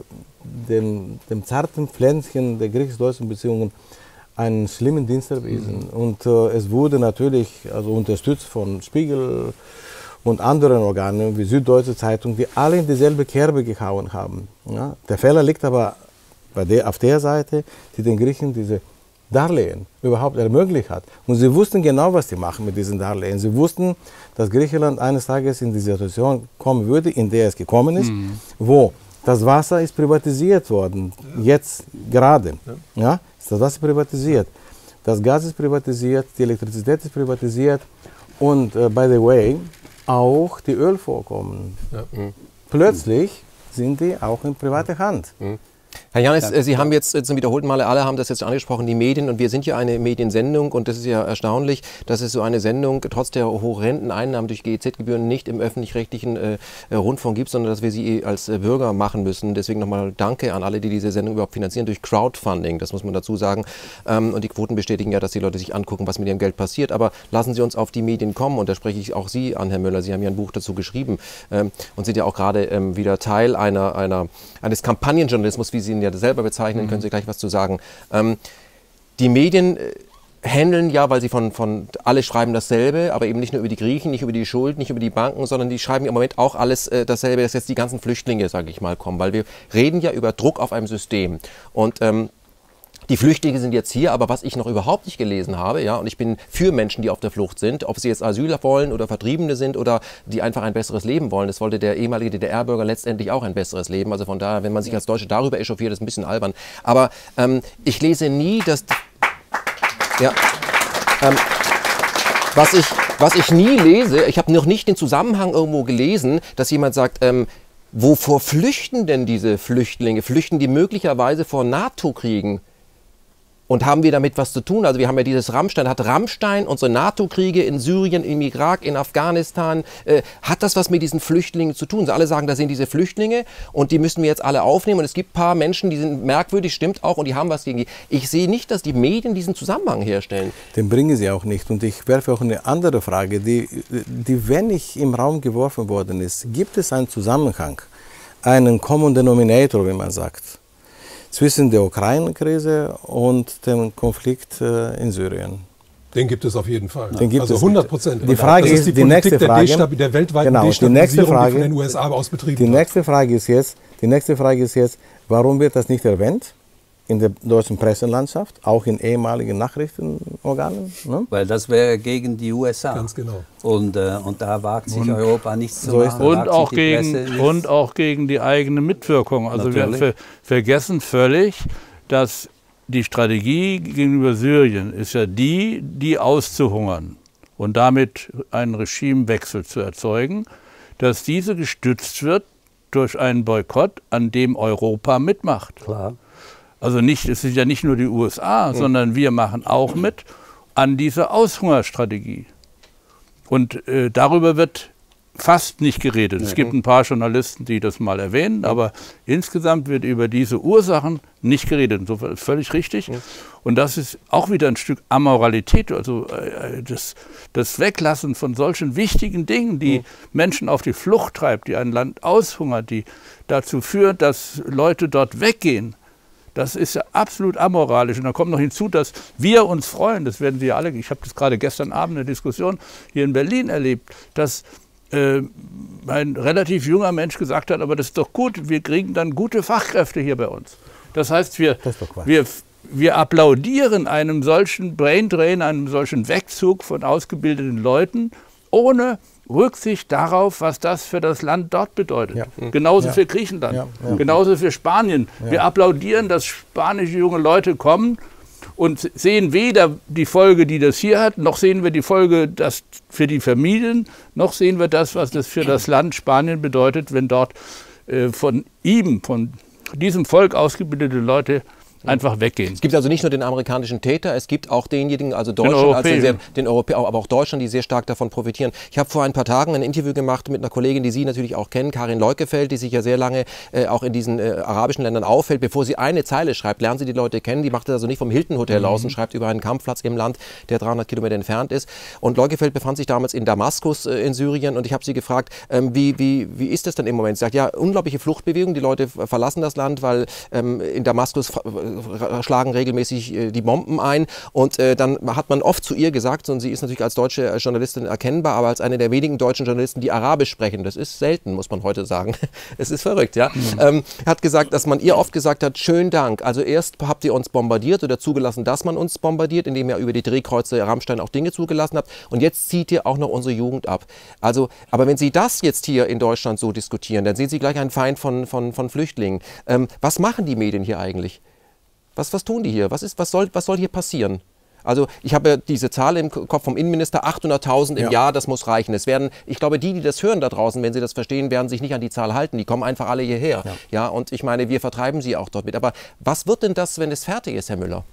dem, dem zarten Pflänzchen der griechisch-deutschen Beziehungen einen schlimmen Dienst erwiesen. Mhm. Und äh, es wurde natürlich also unterstützt von Spiegel und anderen Organen wie Süddeutsche Zeitung, die alle in dieselbe Kerbe gehauen haben. Ja? Der Fehler liegt aber bei der, auf der Seite, die den Griechen diese Darlehen überhaupt ermöglicht hat. Und sie wussten genau, was sie machen mit diesen Darlehen. Sie wussten, dass Griechenland eines Tages in die Situation kommen würde, in der es gekommen ist, mhm. wo das Wasser ist privatisiert worden, jetzt gerade. Ja? Das Wasser ist privatisiert, das Gas ist privatisiert, die Elektrizität ist privatisiert und, uh, by the way, auch die Ölvorkommen. Ja. Mhm. Plötzlich sind die auch in privater Hand. Mhm. Herr Jannis, ja, Sie haben jetzt zum wiederholten Male, alle haben das jetzt angesprochen, die Medien, und wir sind ja eine Mediensendung, und das ist ja erstaunlich, dass es so eine Sendung trotz der horrenden Einnahmen durch G E Z-Gebühren nicht im öffentlich-rechtlichen äh, Rundfunk gibt, sondern dass wir sie als äh, Bürger machen müssen. Deswegen nochmal Danke an alle, die diese Sendung überhaupt finanzieren durch Crowdfunding, das muss man dazu sagen. Ähm, und die Quoten bestätigen ja, dass die Leute sich angucken, was mit ihrem Geld passiert. Aber lassen Sie uns auf die Medien kommen, und da spreche ich auch Sie an, Herr Müller. Sie haben ja ein Buch dazu geschrieben ähm, und sind ja auch gerade ähm, wieder Teil einer, einer, eines Kampagnenjournalismus, wie Sie ihn ja selber bezeichnen, mhm. können Sie gleich was zu sagen. Ähm, die Medien äh, handeln ja, weil sie von, von, alle schreiben dasselbe, aber eben nicht nur über die Griechen, nicht über die Schulden, nicht über die Banken, sondern die schreiben im Moment auch alles äh, dasselbe, dass jetzt die ganzen Flüchtlinge, sage ich mal, kommen, weil wir reden ja über Druck auf einem System. Und ähm, die Flüchtlinge sind jetzt hier, aber was ich noch überhaupt nicht gelesen habe, ja, und ich bin für Menschen, die auf der Flucht sind, ob sie jetzt Asyl wollen oder Vertriebene sind oder die einfach ein besseres Leben wollen. Das wollte der ehemalige D D R-Bürger letztendlich auch, ein besseres Leben. Also von daher, wenn man sich als Deutsche darüber echauffiert, ist ein bisschen albern. Aber ähm, ich lese nie, dass... Ja, ähm, was ich, was ich nie lese, ich habe noch nicht den Zusammenhang irgendwo gelesen, dass jemand sagt, ähm, wovor flüchten denn diese Flüchtlinge? Flüchten die möglicherweise vor NATO-Kriegen? Und haben wir damit was zu tun? Also wir haben ja dieses Rammstein, hat Rammstein unsere NATO-Kriege in Syrien, im Irak, in Afghanistan, äh, hat das was mit diesen Flüchtlingen zu tun? Sie alle sagen, da sind diese Flüchtlinge und die müssen wir jetzt alle aufnehmen. Und es gibt ein paar Menschen, die sind merkwürdig, stimmt auch, und die haben was gegen die. Ich sehe nicht, dass die Medien diesen Zusammenhang herstellen. Den bringen sie auch nicht. Und ich werfe auch eine andere Frage, die, die wenig im Raum geworfen worden ist. Gibt es einen Zusammenhang, einen Common Denominator, wie man sagt, zwischen der Ukraine-Krise und dem Konflikt äh, in Syrien? Den gibt es auf jeden Fall. Den gibt also es. hundert Prozent. Die Frage das ist, die, die nächste Frage, der, der weltweiten genau, die nächste Frage, die von den U S A aus betrieben die wird. nächste Frage ist jetzt, die nächste Frage ist jetzt, warum wird das nicht erwähnt in der deutschen Presselandschaft, auch in ehemaligen Nachrichtenorganen? Ne? Weil das wäre gegen die U S A. Ganz genau. Und, äh, und da wagt sich und, Europa nichts zu so machen. Und auch, gegen, und auch gegen die eigene Mitwirkung. Also Natürlich. wir ver vergessen völlig, dass die Strategie gegenüber Syrien ist ja die, die auszuhungern und damit einen Regimewechsel zu erzeugen, dass diese gestützt wird durch einen Boykott, an dem Europa mitmacht. Klar. Also nicht, es sind ja nicht nur die U S A, mhm. sondern wir machen auch mit an dieser Aushungerstrategie. Und äh, darüber wird fast nicht geredet. Mhm. Es gibt ein paar Journalisten, die das mal erwähnen, mhm. aber insgesamt wird über diese Ursachen nicht geredet. Insofern ist völlig richtig. Mhm. Und das ist auch wieder ein Stück Amoralität, also äh, das, das Weglassen von solchen wichtigen Dingen, die mhm. Menschen auf die Flucht treibt, die ein Land aushungert, die dazu führt, dass Leute dort weggehen. Das ist ja absolut amoralisch. Und dann kommt noch hinzu, dass wir uns freuen, das werden Sie ja alle, ich habe das gerade gestern Abend eine Diskussion hier in Berlin erlebt, dass äh, ein relativ junger Mensch gesagt hat, aber das ist doch gut, wir kriegen dann gute Fachkräfte hier bei uns. Das heißt, wir, das ist doch Quatsch. wir, wir applaudieren einem solchen Braindrain, einem solchen Wegzug von ausgebildeten Leuten, ohne Rücksicht darauf, was das für das Land dort bedeutet. Ja. Genauso ja. für Griechenland, ja. Ja. genauso für Spanien. Ja. Wir applaudieren, dass spanische junge Leute kommen und sehen weder die Folge, die das hier hat, noch sehen wir die Folge das für die Familien, noch sehen wir das, was das für das Land Spanien bedeutet, wenn dort äh, von ihm, von diesem Volk ausgebildete Leute einfach weggehen. Es gibt also nicht nur den amerikanischen Täter, es gibt auch denjenigen, also Deutschland, also sehr, den Europäer, aber auch Deutschland, die sehr stark davon profitieren. Ich habe vor ein paar Tagen ein Interview gemacht mit einer Kollegin, die Sie natürlich auch kennen, Karin Leukefeld, die sich ja sehr lange äh, auch in diesen äh, arabischen Ländern aufhält. Bevor sie eine Zeile schreibt, lernen Sie die Leute kennen. Die macht das also nicht vom Hilton Hotel mhm. aus und schreibt über einen Kampfplatz im Land, der dreihundert Kilometer entfernt ist. Und Leukefeld befand sich damals in Damaskus äh, in Syrien und ich habe sie gefragt, ähm, wie, wie, wie ist das denn im Moment? Sie sagt, ja, unglaubliche Fluchtbewegung, die Leute verlassen das Land, weil ähm, in Damaskus schlagen regelmäßig äh, die Bomben ein und äh, dann hat man oft zu ihr gesagt, und sie ist natürlich als deutsche Journalistin erkennbar, aber als eine der wenigen deutschen Journalisten, die Arabisch sprechen, das ist selten, muss man heute sagen, es ist verrückt, ja, mhm. ähm, hat gesagt, dass man ihr oft gesagt hat, schönen Dank, also erst habt ihr uns bombardiert oder zugelassen, dass man uns bombardiert, indem ihr über die Drehkreuze Rammstein auch Dinge zugelassen habt und jetzt zieht ihr auch noch unsere Jugend ab. Also, aber wenn Sie das jetzt hier in Deutschland so diskutieren, dann sind Sie gleich ein Feind von, von, von Flüchtlingen. Ähm, was machen die Medien hier eigentlich? Was, was tun die hier? Was, ist, was, soll, was soll hier passieren? Also ich habe diese Zahl im Kopf vom Innenminister, achthunderttausend im ja. Jahr, das muss reichen. Es werden, ich glaube, die, die das hören da draußen, wenn sie das verstehen, werden sich nicht an die Zahl halten. Die kommen einfach alle hierher. Ja. Ja, und ich meine, wir vertreiben sie auch dort mit. Aber was wird denn das, wenn es fertig ist, Herr Müller?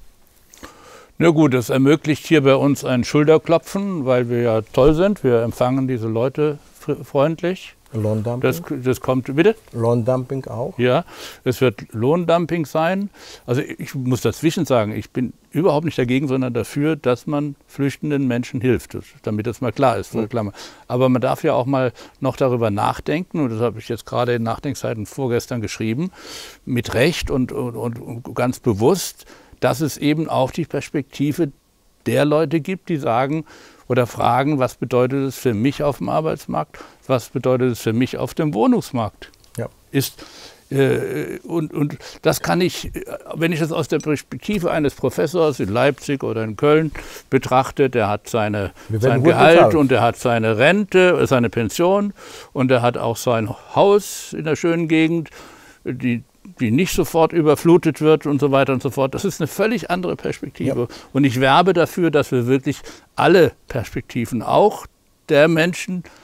Na gut, das ermöglicht hier bei uns ein Schulterklopfen, weil wir ja toll sind. Wir empfangen diese Leute freundlich. Lohndumping? Das, das kommt, bitte? Lohndumping auch? Ja, es wird Lohndumping sein. Also ich muss dazwischen sagen, ich bin überhaupt nicht dagegen, sondern dafür, dass man flüchtenden Menschen hilft, damit das mal klar ist. Mhm. Aber man darf ja auch mal noch darüber nachdenken, und das habe ich jetzt gerade in Nachdenkzeiten vorgestern geschrieben, mit Recht und, und, und ganz bewusst, dass es eben auch die Perspektive der Leute gibt, die sagen, oder fragen, was bedeutet es für mich auf dem Arbeitsmarkt, was bedeutet es für mich auf dem Wohnungsmarkt. Ja. Ist, äh, und, und das kann ich, wenn ich das aus der Perspektive eines Professors in Leipzig oder in Köln betrachte, der hat seine, sein Gehalt bezahlt. Und er hat seine Rente, seine Pension und er hat auch sein Haus in der schönen Gegend, die die nicht sofort überflutet wird und so weiter und so fort. Das ist eine völlig andere Perspektive. Ja. Und ich werbe dafür, dass wir wirklich alle Perspektiven, auch der Menschen,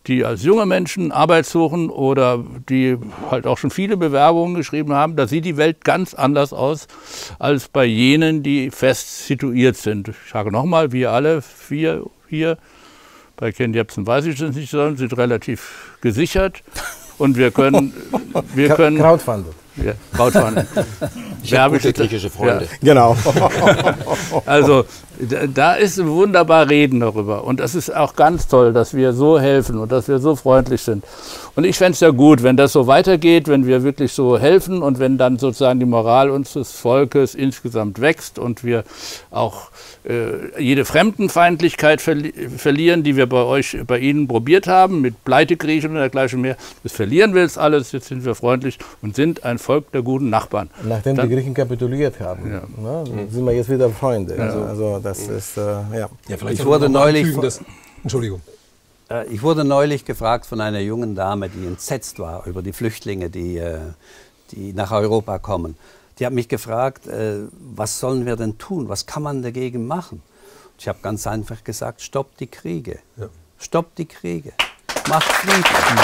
die als junge Menschen Arbeit suchen oder die halt auch schon viele Bewerbungen geschrieben haben, da sieht die Welt ganz anders aus als bei jenen, die fest situiert sind. Ich sage nochmal, wir alle vier hier, bei Ken Jebsen weiß ich das nicht, sind relativ gesichert und wir können... Wir können Crowdfunding. Ja, Crowdfunding. Ich habe gute griechische Freunde. Ja. Genau. Also da ist wunderbar reden darüber und das ist auch ganz toll, dass wir so helfen und dass wir so freundlich sind. Und ich fände es ja gut, wenn das so weitergeht, wenn wir wirklich so helfen und wenn dann sozusagen die Moral unseres Volkes insgesamt wächst und wir auch äh, jede Fremdenfeindlichkeit verli verlieren, die wir bei euch, bei Ihnen probiert haben, mit Pleitegriechen und dergleichen mehr. Das verlieren wir jetzt alles, jetzt sind wir freundlich und sind ein Volk der guten Nachbarn. Nachdem dann, die Griechen kapituliert haben, ja. ne, sind wir jetzt wieder Freunde. Ja. Also, also das ist, äh, ja. Ja, vielleicht Ich wurde neulich anfügen, dass, Entschuldigung. Äh, Ich wurde neulich gefragt von einer jungen Dame, die entsetzt war über die Flüchtlinge, die, äh, die nach Europa kommen. Die hat mich gefragt, äh, was sollen wir denn tun? Was kann man dagegen machen? Ich habe ganz einfach gesagt, stoppt die Kriege. Ja. Stoppt die Kriege. Macht Frieden.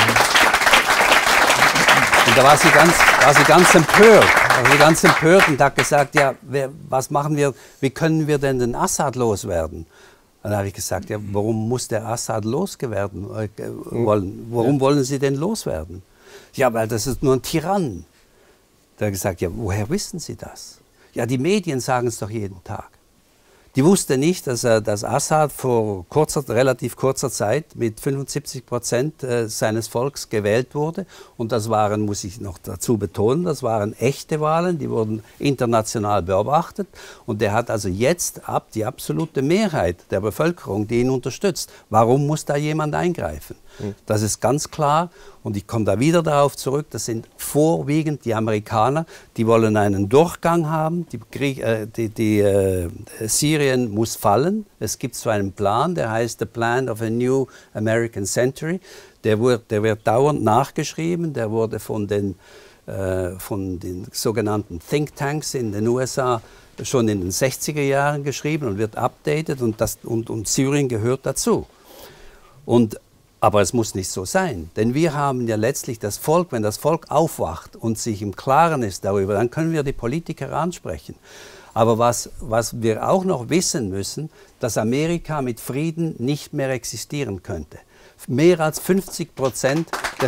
Und da war sie ganz, war sie ganz empört. War sie ganz empört und hat gesagt, ja, wer, was machen wir, wie können wir denn den Assad loswerden? Dann habe ich gesagt, ja, warum muss der Assad loswerden äh, wollen? Warum ja. wollen Sie denn loswerden? Ja, weil das ist nur ein Tyrann. Da habe ich gesagt, ja, woher wissen Sie das? Ja, die Medien sagen es doch jeden Tag. Die wusste nicht, dass, äh, dass Assad vor kurzer, relativ kurzer Zeit mit fünfundsiebzig Prozent äh, seines Volks gewählt wurde. Und das waren, muss ich noch dazu betonen, das waren echte Wahlen, die wurden international beobachtet. Und der hat also jetzt ab die absolute Mehrheit der Bevölkerung, die ihn unterstützt. Warum muss da jemand eingreifen? Das ist ganz klar und ich komme da wieder darauf zurück, das sind vorwiegend die Amerikaner, die wollen einen Durchgang haben, die, Krieg, äh, die, die äh, Syrien muss fallen, es gibt so einen Plan, der heißt The Plan of a New American Century, der wird, der wird dauernd nachgeschrieben, der wurde von den, äh, von den sogenannten Think Tanks in den U S A schon in den sechziger Jahren geschrieben und wird updated und, das, und, und Syrien gehört dazu. Und Aber es muss nicht so sein, denn wir haben ja letztlich das Volk, wenn das Volk aufwacht und sich im Klaren ist darüber, dann können wir die Politiker ansprechen. Aber was, was wir auch noch wissen müssen, dass Amerika mit Frieden nicht mehr existieren könnte. Mehr als fünfzig Prozent des,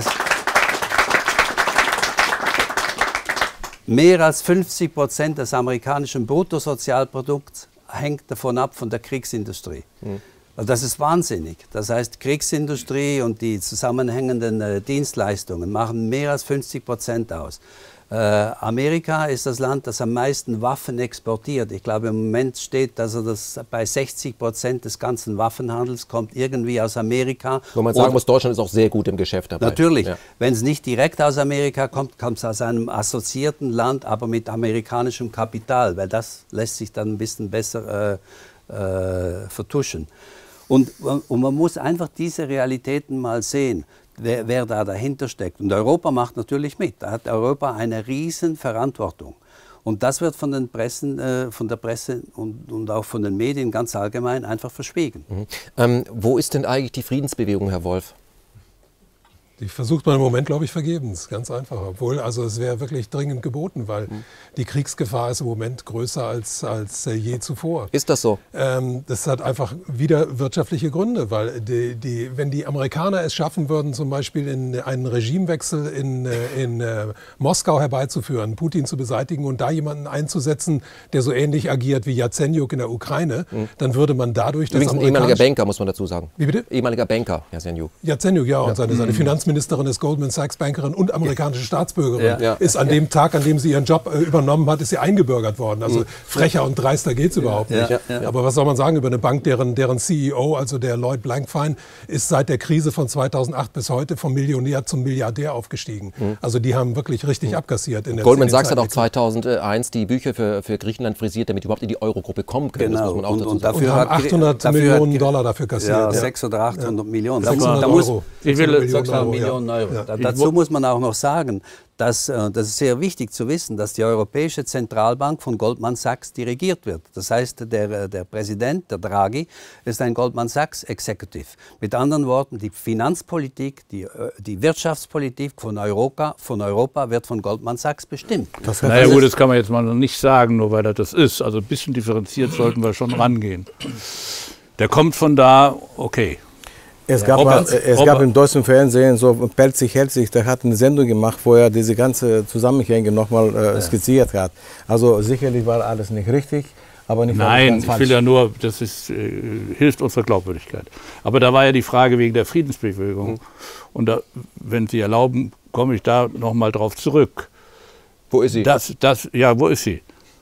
mehr als fünfzig Prozent des amerikanischen Bruttosozialprodukts hängt davon ab von der Kriegsindustrie. Mhm. Also das ist wahnsinnig. Das heißt, Kriegsindustrie und die zusammenhängenden äh, Dienstleistungen machen mehr als fünfzig Prozent aus. Äh, Amerika ist das Land, das am meisten Waffen exportiert. Ich glaube, im Moment steht, dass das bei sechzig Prozent des ganzen Waffenhandels kommt irgendwie aus Amerika. Wo man sagen muss, Deutschland ist auch sehr gut im Geschäft dabei. Natürlich. Ja. Wenn es nicht direkt aus Amerika kommt, kommt es aus einem assoziierten Land, aber mit amerikanischem Kapital, weil das lässt sich dann ein bisschen besser äh, äh, vertuschen. Und, und man muss einfach diese Realitäten mal sehen, wer, wer da dahinter steckt. Und Europa macht natürlich mit. Da hat Europa eine riesen Verantwortung. Und das wird von, den Pressen, äh, von der Presse und, und auch von den Medien ganz allgemein einfach verschwiegen. Mhm. Ähm, wo ist denn eigentlich die Friedensbewegung, Herr Wolf? Die versucht man im Moment, glaube ich, vergebens. Ganz einfach. Obwohl, also es wäre wirklich dringend geboten, weil mhm. die Kriegsgefahr ist im Moment größer als, als äh, je zuvor. Ist das so? Ähm, das hat einfach wieder wirtschaftliche Gründe, weil die, die, wenn die Amerikaner es schaffen würden, zum Beispiel in einen Regimewechsel in, in äh, Moskau herbeizuführen, Putin zu beseitigen und da jemanden einzusetzen, der so ähnlich agiert wie Jazenjuk in der Ukraine, mhm. dann würde man dadurch... Übrigens ein ehemaliger Banker, muss man dazu sagen. Wie bitte? Ehemaliger Banker, Jazenjuk. Jazenjuk, ja, und ja. seine, seine Finanzministerin ist Goldman Sachs Bankerin und amerikanische Staatsbürgerin. Ja. Ja. Ist an dem Tag, an dem sie ihren Job äh, übernommen hat, ist sie eingebürgert worden. Also frecher und dreister geht es überhaupt nicht. Ja. Ja. Aber was soll man sagen über eine Bank, deren, deren C E O, also der Lloyd Blankfein, ist seit der Krise von zweitausendacht bis heute vom Millionär zum Milliardär aufgestiegen. Mhm. Also die haben wirklich richtig mhm. abkassiert. In der Goldman Sachs hat auch zweitausendeins die Bücher für, für Griechenland frisiert, damit die überhaupt in die Eurogruppe kommen können. Genau. Das muss man auch und, dazu und sagen. dafür und haben achthundert dafür Millionen hat, Dollar dafür kassiert. Ja, ja. sechshundert oder achthundert ja. Millionen. sechshundert Da muss, Euro. Ich will sechshundert Millionen ja. Euro. Ja. Da, dazu muss man auch noch sagen, dass, äh, das ist sehr wichtig zu wissen, dass die Europäische Zentralbank von Goldman Sachs dirigiert wird. Das heißt, der, der Präsident, der Draghi, ist ein Goldman Sachs Executive. Mit anderen Worten, die Finanzpolitik, die, die Wirtschaftspolitik von Europa, von Europa wird von Goldman Sachs bestimmt. Das naja gut, das kann man jetzt mal noch nicht sagen, nur weil er das ist. Also ein bisschen differenziert sollten wir schon rangehen. Der kommt von da, okay. Es gab, mal, es gab im deutschen Fernsehen so Pelzig Helzig, der hat eine Sendung gemacht, wo er diese ganzen Zusammenhänge nochmal äh, ja. skizziert hat. Also sicherlich war alles nicht richtig, aber nicht Nein, ganz ich falsch. will ja nur, das ist, äh, hilft unserer Glaubwürdigkeit. Aber da war ja die Frage wegen der Friedensbewegung. Mhm. Und da, wenn Sie erlauben, komme ich da nochmal drauf zurück. Wo ist sie? Das, das, ja, wo ist sie?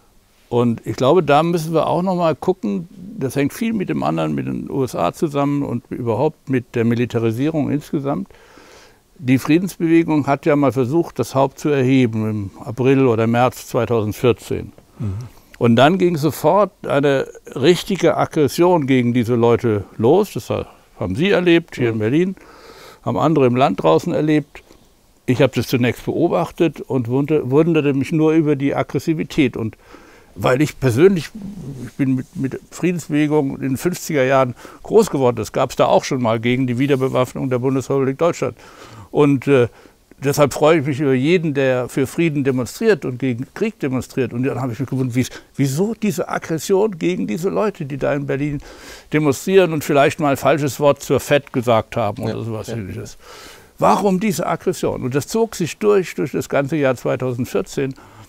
Und ich glaube, da müssen wir auch noch mal gucken, das hängt viel mit dem anderen, mit den U S A zusammen und überhaupt mit der Militarisierung insgesamt. Die Friedensbewegung hat ja mal versucht, das Haupt zu erheben im April oder März zweitausendvierzehn. Mhm. Und dann ging sofort eine richtige Aggression gegen diese Leute los. Das haben Sie erlebt, hier mhm. in Berlin, haben andere im Land draußen erlebt. Ich habe das zunächst beobachtet und wunderte mich nur über die Aggressivität. Und weil ich persönlich, ich bin mit, mit Friedensbewegung in den fünfziger Jahren groß geworden. Das gab es da auch schon mal gegen die Wiederbewaffnung der Bundesrepublik Deutschland. Und äh, deshalb freue ich mich über jeden, der für Frieden demonstriert und gegen Krieg demonstriert. Und dann habe ich mich gewundert, wie, wieso diese Aggression gegen diese Leute, die da in Berlin demonstrieren und vielleicht mal ein falsches Wort zur F E D gesagt haben oder ja, sowas ja. ähnliches. Warum diese Aggression? Und das zog sich durch, durch das ganze Jahr zweitausendvierzehn.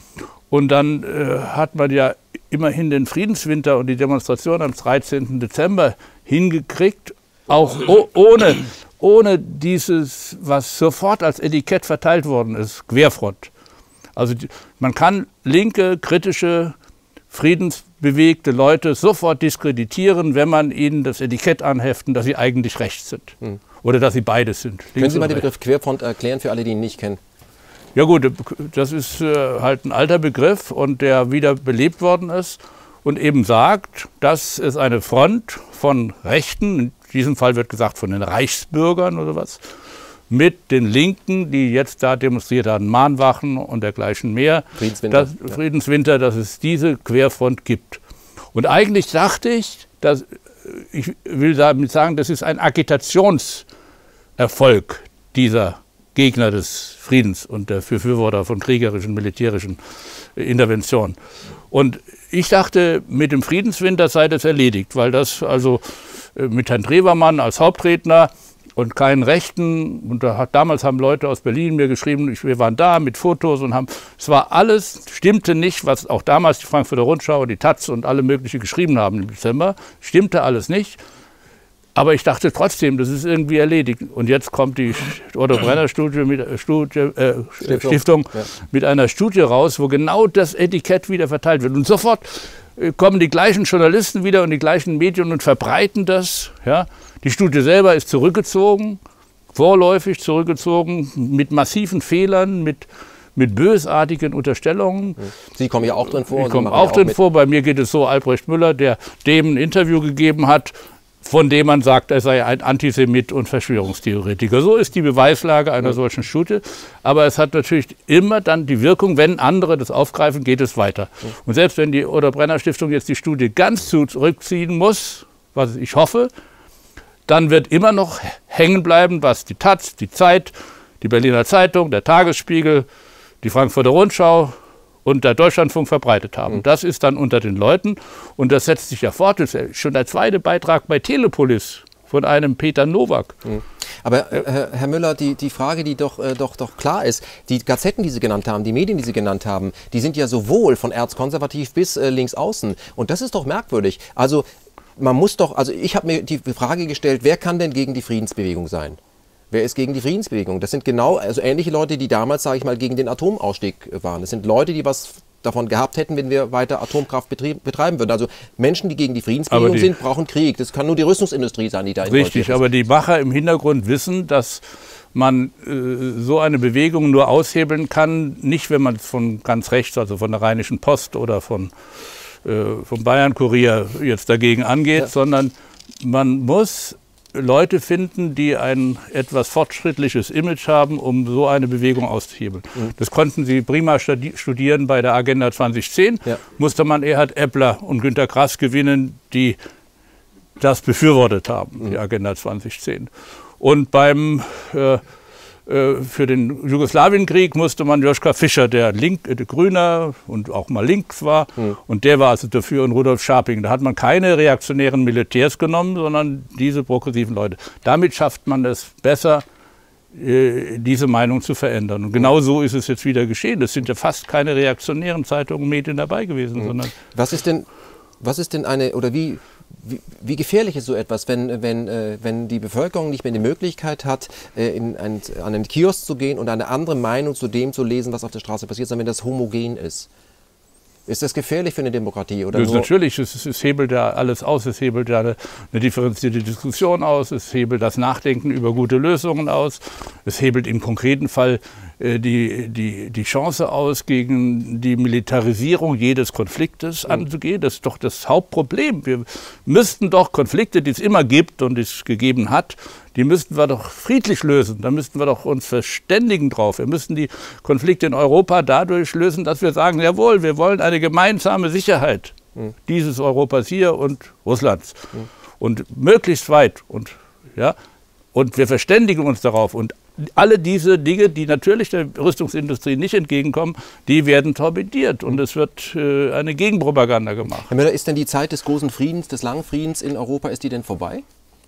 Und dann äh, hat man ja immerhin den Friedenswinter und die Demonstration am dreizehnten Dezember hingekriegt, auch ohne, ohne dieses, was sofort als Etikett verteilt worden ist, Querfront. Also die, man kann linke, kritische, friedensbewegte Leute sofort diskreditieren, wenn man ihnen das Etikett anheften, dass sie eigentlich rechts sind. Hm. Oder dass sie beides sind. Können Sie mal den Begriff Querfront erklären für alle, die ihn nicht kennen? Ja gut, das ist äh, halt ein alter Begriff und der wieder belebt worden ist und eben sagt, dass es eine Front von Rechten, in diesem Fall wird gesagt von den Reichsbürgern oder was, mit den Linken, die jetzt da demonstriert haben, Mahnwachen und dergleichen mehr, Friedenswinter, dass, ja. Friedenswinter, dass es diese Querfront gibt. Und eigentlich dachte ich, dass, ich will damit sagen, das ist ein Agitationserfolg dieser Gegner des Friedens und der Befürworter von kriegerischen, militärischen Interventionen. Und ich dachte, mit dem Friedenswinter sei das erledigt, weil das also mit Herrn Drewermann als Hauptredner und keinen Rechten, und da hat, damals haben Leute aus Berlin mir geschrieben, ich, wir waren da mit Fotos und haben, es war alles, stimmte nicht, was auch damals die Frankfurter Rundschau, die Taz und alle möglichen geschrieben haben im Dezember, stimmte alles nicht. Aber ich dachte trotzdem, das ist irgendwie erledigt. Und jetzt kommt die Otto Brenner Studie mit, Studie, äh, Stiftung, Stiftung ja. mit einer Studie raus, wo genau das Etikett wieder verteilt wird. Und sofort äh, kommen die gleichen Journalisten wieder und die gleichen Medien und verbreiten das. Ja. Die Studie selber ist zurückgezogen, vorläufig zurückgezogen, mit massiven Fehlern, mit, mit bösartigen Unterstellungen. Sie kommen ja auch drin vor. Ich komme auch drin vor. Bei mir geht es so, Albrecht Müller, der dem ein Interview gegeben hat, von dem man sagt, er sei ein Antisemit und Verschwörungstheoretiker. So ist die Beweislage einer solchen Studie. Aber es hat natürlich immer dann die Wirkung, wenn andere das aufgreifen, geht es weiter. Und selbst wenn die Otto Brenner Stiftung jetzt die Studie ganz zurückziehen muss, was ich hoffe, dann wird immer noch hängen bleiben, was die Taz, die Zeit, die Berliner Zeitung, der Tagesspiegel, die Frankfurter Rundschau und der Deutschlandfunk verbreitet haben. Mhm. Das ist dann unter den Leuten und das setzt sich ja fort. Das ist schon der zweite Beitrag bei Telepolis von einem Peter Nowak. Mhm. Aber äh, Herr Müller, die, die Frage, die doch, äh, doch, doch klar ist, die Gazetten, die Sie genannt haben, die Medien, die Sie genannt haben, die sind ja sowohl von erzkonservativ bis äh, links außen. Und das ist doch merkwürdig. Also man muss doch, also ich habe mir die Frage gestellt, wer kann denn gegen die Friedensbewegung sein? Wer ist gegen die Friedensbewegung? Das sind genau also ähnliche Leute, die damals, sage ich mal, gegen den Atomausstieg waren. Das sind Leute, die was davon gehabt hätten, wenn wir weiter Atomkraft betreiben würden. Also Menschen, die gegen die Friedensbewegung die, sind, brauchen Krieg. Das kann nur die Rüstungsindustrie sein, die da involviert ist. Richtig, aber die Macher im Hintergrund wissen, dass man äh, so eine Bewegung nur aushebeln kann, nicht wenn man von ganz rechts, also von der Rheinischen Post oder von, äh, vom Bayern-Kurier jetzt dagegen angeht, ja. sondern man muss Leute finden, die ein etwas fortschrittliches Image haben, um so eine Bewegung auszuhebeln. Mhm. Das konnten sie prima studieren bei der Agenda zwanzig zehn. Ja. Musste man Erhard Eppler und Günter Grass gewinnen, die das befürwortet haben, mhm. die Agenda zwanzig zehn. Und beim äh, für den Jugoslawienkrieg musste man Joschka Fischer, der, Link, der Grüner und auch mal links war, mhm. und der war also dafür, und Rudolf Scharping. Da hat man keine reaktionären Militärs genommen, sondern diese progressiven Leute. Damit schafft man es besser, diese Meinung zu verändern. Und genau so ist es jetzt wieder geschehen. Es sind ja fast keine reaktionären Zeitungen und Medien dabei gewesen. Mhm. Sondern was ist denn, was ist denn eine, oder wie... Wie, wie gefährlich ist so etwas, wenn, wenn, äh, wenn die Bevölkerung nicht mehr die Möglichkeit hat, äh, in ein, an einen Kiosk zu gehen und eine andere Meinung zu dem zu lesen, was auf der Straße passiert, sondern wenn das homogen ist? Ist das gefährlich für eine Demokratie? Oder das ist natürlich, es, es hebelt ja alles aus, es hebelt ja eine, eine differenzierte Diskussion aus, es hebelt das Nachdenken über gute Lösungen aus, es hebelt im konkreten Fall äh, die, die, die Chance aus, gegen die Militarisierung jedes Konfliktes mhm. anzugehen. Das ist doch das Hauptproblem. Wir müssten doch Konflikte, die es immer gibt und es gegeben hat, die müssten wir doch friedlich lösen. Da müssten wir doch uns verständigen drauf. Wir müssten die Konflikte in Europa dadurch lösen, dass wir sagen, jawohl, wir wollen eine gemeinsame Sicherheit mhm. dieses Europas hier und Russlands. Mhm. Und möglichst weit. Und, ja, und wir verständigen uns darauf. Und alle diese Dinge, die natürlich der Rüstungsindustrie nicht entgegenkommen, die werden torpediert. Und es wird äh, eine Gegenpropaganda gemacht. Herr Müller, ist denn die Zeit des großen Friedens, des langen Friedens in Europa, ist die denn vorbei?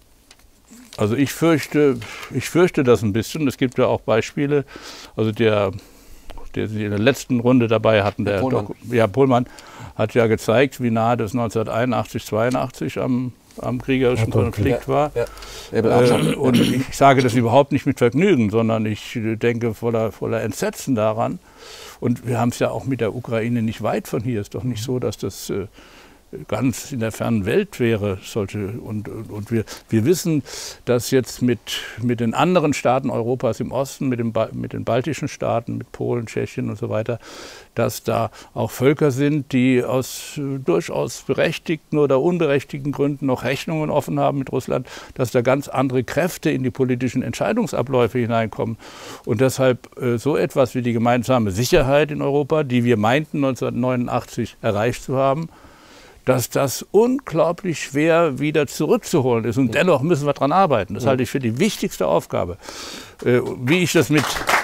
Also ich fürchte, ich fürchte das ein bisschen. Es gibt ja auch Beispiele, also der, der Sie in der letzten Runde dabei hatten, der Pohlmann. Ja, Pohlmann hat ja gezeigt, wie nahe das neunzehnhunderteinundachtzig, zweiundachtzig am, am kriegerischen ja, Konflikt war. Ja, ja. Äh, und ich sage das überhaupt nicht mit Vergnügen, sondern ich denke voller, voller Entsetzen daran. Und wir haben es ja auch mit der Ukraine nicht weit von hier. Es ist doch nicht so, dass das äh, ganz in der fernen Welt wäre. Solche, und und wir, wir wissen, dass jetzt mit, mit den anderen Staaten Europas im Osten, mit, dem, mit den baltischen Staaten, mit Polen, Tschechien und so weiter, dass da auch Völker sind, die aus äh, durchaus berechtigten oder unberechtigten Gründen noch Rechnungen offen haben mit Russland, dass da ganz andere Kräfte in die politischen Entscheidungsabläufe hineinkommen. Und deshalb äh, so etwas wie die gemeinsame Sicherheit in Europa, die wir meinten neunzehnhundertneunundachtzig erreicht zu haben, dass das unglaublich schwer wieder zurückzuholen ist. Und dennoch müssen wir daran arbeiten. Das halte ich für die wichtigste Aufgabe. Äh, wie ich das mit,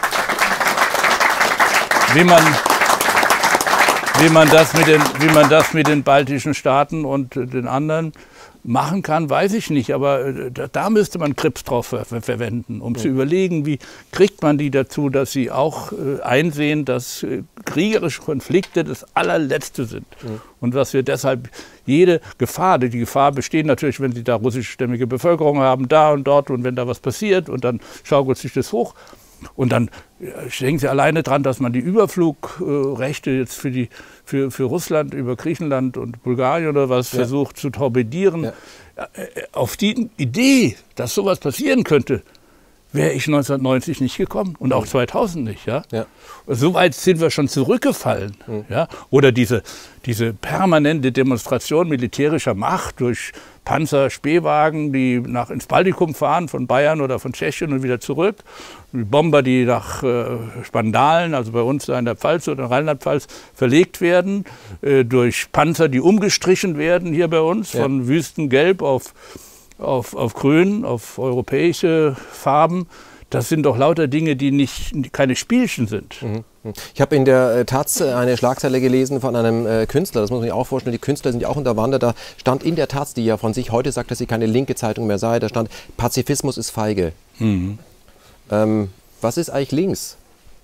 wie man, wie man das mit den, wie man das mit den baltischen Staaten und den anderen machen kann, weiß ich nicht, aber da, da müsste man Krips drauf ver ver verwenden, um ja. zu überlegen, wie kriegt man die dazu, dass sie auch äh, einsehen, dass äh, kriegerische Konflikte das allerletzte sind. Ja. Und dass wir deshalb jede Gefahr, die Gefahr besteht natürlich, wenn sie da russischstämmige Bevölkerung haben, da und dort, und wenn da was passiert und dann schaukelt sich das hoch. Und dann denken Sie alleine dran, dass man die Überflugrechte jetzt für, die, für, für Russland über Griechenland und Bulgarien oder was ja. versucht zu torpedieren. Ja. Auf die Idee, dass sowas passieren könnte, wäre ich neunzehnhundertneunzig nicht gekommen und auch zweitausend nicht. Ja? Ja. So weit sind wir schon zurückgefallen. Mhm. Ja? Oder diese, diese permanente Demonstration militärischer Macht durch Panzer, Spähwagen, die nach, ins Baltikum fahren, von Bayern oder von Tschechien und wieder zurück. Die Bomber, die nach äh, Spandalen, also bei uns in der Pfalz oder in Rheinland-Pfalz, verlegt werden, äh, durch Panzer, die umgestrichen werden hier bei uns, ja. von Wüstengelb auf, auf, auf Grün, auf europäische Farben. Das sind doch lauter Dinge, die nicht, keine Spielchen sind. Mhm. Ich habe in der äh, Taz eine Schlagzeile gelesen von einem äh, Künstler, das muss man sich auch vorstellen, die Künstler sind ja auch unterwandert, da stand in der Taz, die ja von sich heute sagt, dass sie keine linke Zeitung mehr sei, da stand, Pazifismus ist feige. Mhm. Ähm, was ist eigentlich links?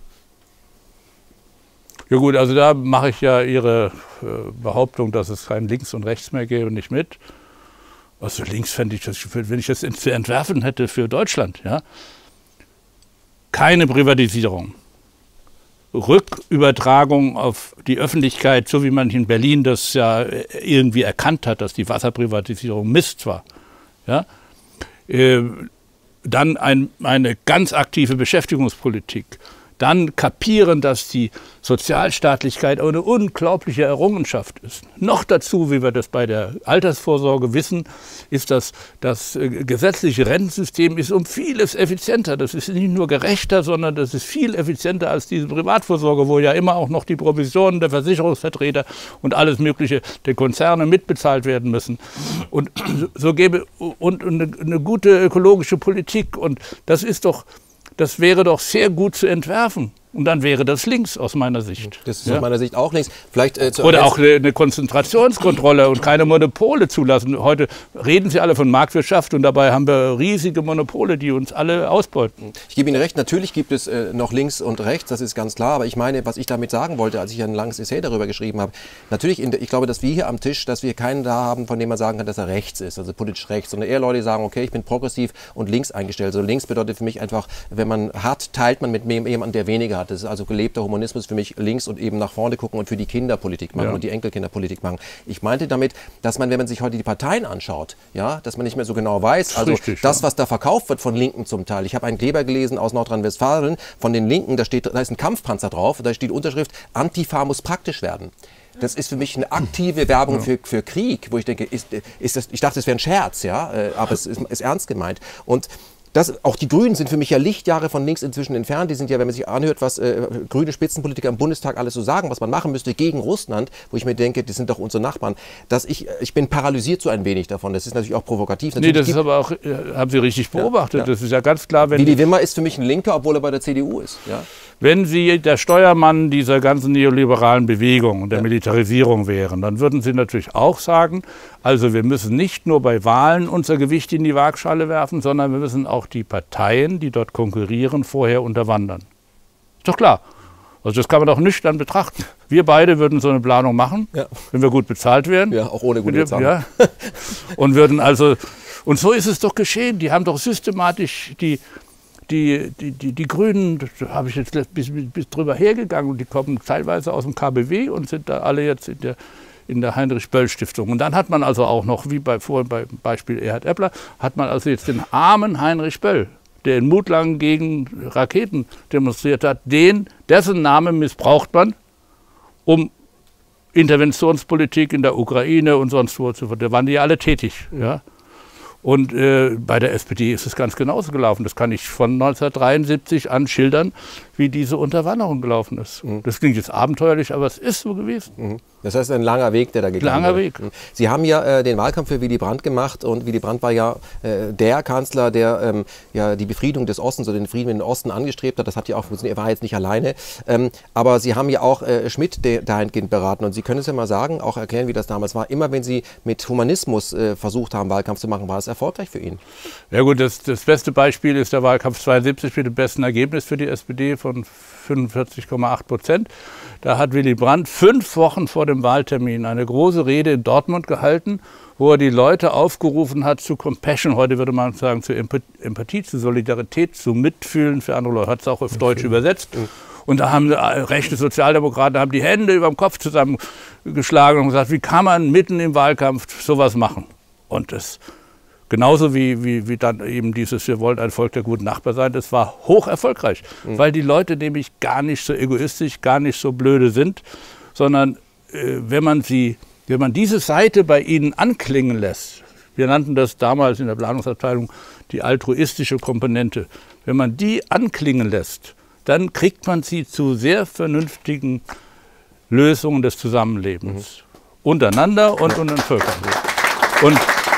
Ja gut, also da mache ich ja Ihre äh, Behauptung, dass es kein Links und Rechts mehr gäbe, nicht mit. Also links fände ich das, wenn ich das zu entwerfen hätte für Deutschland, ja. Keine Privatisierung. Rückübertragung auf die Öffentlichkeit, so wie man in Berlin das ja irgendwie erkannt hat, dass die Wasserprivatisierung Mist war. Ja? Äh, dann ein, eine ganz aktive Beschäftigungspolitik, dann kapieren, dass die Sozialstaatlichkeit eine unglaubliche Errungenschaft ist. Noch dazu, wie wir das bei der Altersvorsorge wissen, ist das, das gesetzliche Rentensystem ist um vieles effizienter. Das ist nicht nur gerechter, sondern das ist viel effizienter als diese Privatvorsorge, wo ja immer auch noch die Provisionen der Versicherungsvertreter und alles Mögliche der Konzerne mitbezahlt werden müssen. Und so gäbe und eine, eine gute ökologische Politik. Und das ist doch, das wäre doch sehr gut zu entwerfen. Und dann wäre das links aus meiner Sicht. Das ist ja. aus meiner Sicht auch links. Vielleicht, äh, Oder auch eine, eine Konzentrationskontrolle und keine Monopole zulassen. Heute reden Sie alle von Marktwirtschaft und dabei haben wir riesige Monopole, die uns alle ausbeuten. Ich gebe Ihnen recht, natürlich gibt es äh, noch links und rechts, das ist ganz klar. Aber ich meine, was ich damit sagen wollte, als ich ein langes Essay darüber geschrieben habe, natürlich, in der, ich glaube, dass wir hier am Tisch, dass wir keinen da haben, von dem man sagen kann, dass er rechts ist, also politisch rechts, sondern eher Leute, die sagen, okay, ich bin progressiv und links eingestellt. Also links bedeutet für mich einfach, wenn man hat, teilt man mit jemandem, der weniger hat. Das ist also gelebter Humanismus für mich, links und eben nach vorne gucken und für die Kinder Politik machen ja. und die Enkelkinder Politik machen. Ich meinte damit, dass man, wenn man sich heute die Parteien anschaut, ja, dass man nicht mehr so genau weiß, also Richtig, das, was da verkauft wird von Linken zum Teil. Ich habe einen Kleber gelesen aus Nordrhein-Westfalen von den Linken, da steht, da ist ein Kampfpanzer drauf, da steht die Unterschrift, Antifa muss praktisch werden. Das ist für mich eine aktive Werbung ja. für, für Krieg, wo ich denke, ist, ist das, ich dachte, das wäre ein Scherz, ja, aber es ist, ist ernst gemeint. Und Das, auch die Grünen sind für mich ja Lichtjahre von links inzwischen entfernt. Die sind ja, wenn man sich anhört, was äh, grüne Spitzenpolitiker im Bundestag alles so sagen, was man machen müsste gegen Russland, wo ich mir denke, die sind doch unsere Nachbarn. Dass ich, ich bin paralysiert so ein wenig davon. Das ist natürlich auch provokativ. Natürlich nee, das ist aber auch, haben Sie richtig beobachtet. Ja, ja. Das ist ja ganz klar, wenn... Willy Wimmer ist für mich ein Linker, obwohl er bei der C D U ist. Ja. Wenn Sie der Steuermann dieser ganzen neoliberalen Bewegung und der ja. Militarisierung wären, dann würden Sie natürlich auch sagen, also wir müssen nicht nur bei Wahlen unser Gewicht in die Waagschale werfen, sondern wir müssen auch die Parteien, die dort konkurrieren, vorher unterwandern. Ist doch klar. Also das kann man doch nüchtern betrachten. Wir beide würden so eine Planung machen, ja. wenn wir gut bezahlt wären. Ja, auch ohne gute Bezahlung. Ja. Und würden also, und so ist es doch geschehen. Die haben doch systematisch die Die, die, die, die Grünen, da habe ich jetzt bis, bis drüber hergegangen, und die kommen teilweise aus dem K B W und sind da alle jetzt in der, in der Heinrich-Böll-Stiftung. Und dann hat man also auch noch, wie bei vorhin beim Beispiel Erhard Eppler, hat man also jetzt den armen Heinrich Böll, der in Mutlangen gegen Raketen demonstriert hat, den, dessen Name missbraucht man, um Interventionspolitik in der Ukraine und sonst wo zu vertreten. Da waren die ja alle tätig. Ja. Und äh, bei der S P D ist es ganz genauso gelaufen. Das kann ich von neunzehnhundertdreiundsiebzig an schildern, wie diese Unterwanderung gelaufen ist. Mhm. Das klingt jetzt abenteuerlich, aber es ist so gewesen. Mhm. Das heißt, ein langer Weg, der da gegangen Langer wird. Weg. Sie haben ja äh, den Wahlkampf für Willy Brandt gemacht, und Willy Brandt war ja äh, der Kanzler, der ähm, ja die Befriedung des Ostens oder den Frieden mit dem Osten angestrebt hat. Das hat ja auch funktioniert. Er war jetzt nicht alleine. Ähm, aber Sie haben ja auch äh, Schmidt dahingehend beraten. Und Sie können es ja mal sagen, auch erklären, wie das damals war. Immer wenn Sie mit Humanismus äh, versucht haben, Wahlkampf zu machen, war es erfolgreich für ihn. Ja gut, das, das beste Beispiel ist der Wahlkampf zweiundsiebzig mit dem besten Ergebnis für die S P D von fünfundvierzig Komma acht Prozent. Da hat Willy Brandt fünf Wochen vor dem Wahltermin eine große Rede in Dortmund gehalten, wo er die Leute aufgerufen hat zu Compassion, heute würde man sagen zu Empathie, zu Solidarität, zu Mitfühlen für andere Leute. Hat es auch auf Deutsch übersetzt. Und da haben rechte Sozialdemokraten haben die Hände über dem Kopf zusammengeschlagen und gesagt, wie kann man mitten im Wahlkampf sowas machen? Und das genauso wie, wie, wie dann eben dieses, wir wollen ein Volk der guten Nachbarn sein, das war hoch erfolgreich, mhm. weil die Leute nämlich gar nicht so egoistisch, gar nicht so blöde sind, sondern äh, wenn man sie, wenn man diese Seite bei ihnen anklingen lässt, wir nannten das damals in der Planungsabteilung die altruistische Komponente, wenn man die anklingen lässt, dann kriegt man sie zu sehr vernünftigen Lösungen des Zusammenlebens, mhm. untereinander und unter den Völkern. Und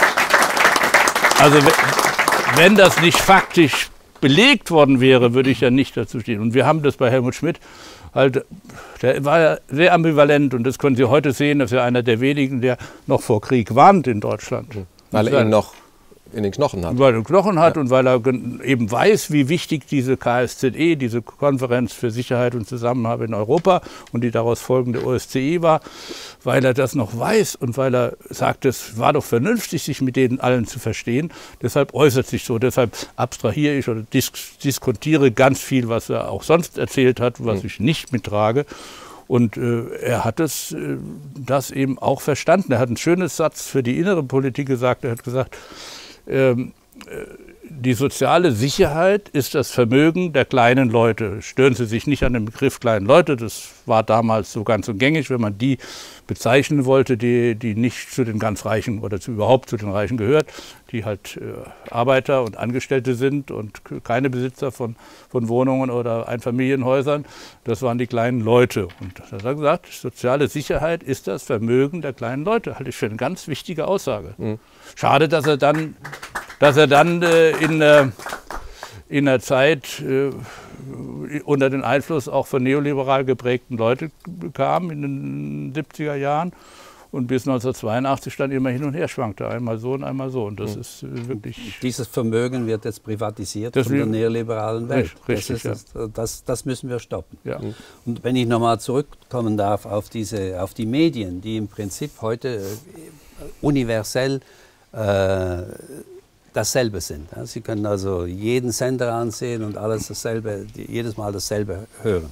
also wenn das nicht faktisch belegt worden wäre, würde ich ja nicht dazu stehen. Und wir haben das bei Helmut Schmidt, halt, der war ja sehr ambivalent, und das können Sie heute sehen, dass er einer der wenigen, der noch vor Krieg warnt in Deutschland. Weil er ihn noch in den Knochen hat. Weil er Knochen hat, ja. Und weil er eben weiß, wie wichtig diese K S Z E, diese Konferenz für Sicherheit und Zusammenhalt in Europa und die daraus folgende O S Z E war, weil er das noch weiß und weil er sagt, es war doch vernünftig, sich mit denen allen zu verstehen. Deshalb äußert sich so, deshalb abstrahiere ich oder dis diskontiere ganz viel, was er auch sonst erzählt hat, was mhm. ich nicht mittrage. Und äh, er hat es, äh, das eben auch verstanden. Er hat einen schönen Satz für die innere Politik gesagt. Er hat gesagt, ähm, äh, die soziale Sicherheit ist das Vermögen der kleinen Leute. Stören Sie sich nicht an den Begriff kleinen Leute, das war damals so ganz und gängig, wenn man die bezeichnen wollte, die, die nicht zu den ganz Reichen oder zu, überhaupt zu den Reichen gehört, die halt äh, Arbeiter und Angestellte sind und keine Besitzer von, von Wohnungen oder Einfamilienhäusern. Das waren die kleinen Leute. Und da hat er gesagt, soziale Sicherheit ist das Vermögen der kleinen Leute. Halte ich für eine ganz wichtige Aussage. Mhm. Schade, dass er dann, dass er dann äh, in, äh, in der Zeit äh, unter den Einfluss auch von neoliberal geprägten Leuten kam in den siebziger Jahren und bis neunzehnhundertzweiundachtzig dann immer hin und her schwankte, einmal so und einmal so. Und das ist wirklich... Dieses Vermögen wird jetzt privatisiert das von der neoliberalen Welt. Richtig, das, ist, ja. das, das müssen wir stoppen. Ja. Und wenn ich nochmal zurückkommen darf auf, diese, auf die Medien, die im Prinzip heute universell äh, dasselbe sind. Sie können also jeden Sender ansehen und alles dasselbe, jedes Mal dasselbe hören.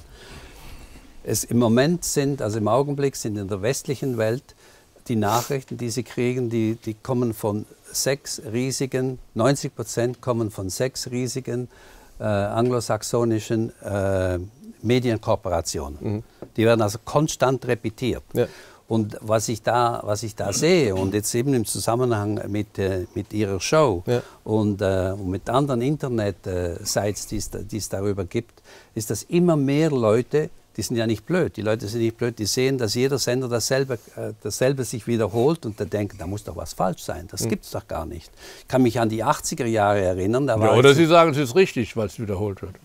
Es im Moment sind, also im Augenblick sind in der westlichen Welt die Nachrichten, die sie kriegen, die, die kommen von sechs riesigen, neunzig Prozent kommen von sechs riesigen äh, anglosaxonischen äh, Medienkorporationen. Mhm. Die werden also konstant repetiert. Ja. Und was ich, da, was ich da sehe, und jetzt eben im Zusammenhang mit, äh, mit Ihrer Show ja. und, äh, und mit anderen Internet-Sites, die es darüber gibt, ist, dass immer mehr Leute, die sind ja nicht blöd, die Leute sind nicht blöd, die sehen, dass jeder Sender dasselbe, äh, dasselbe sich wiederholt und da denken, da muss doch was falsch sein, das mhm. gibt es doch gar nicht. Ich kann mich an die achtziger Jahre erinnern. Da war ja, oder Sie sagen, es ist richtig, weil es wiederholt wird.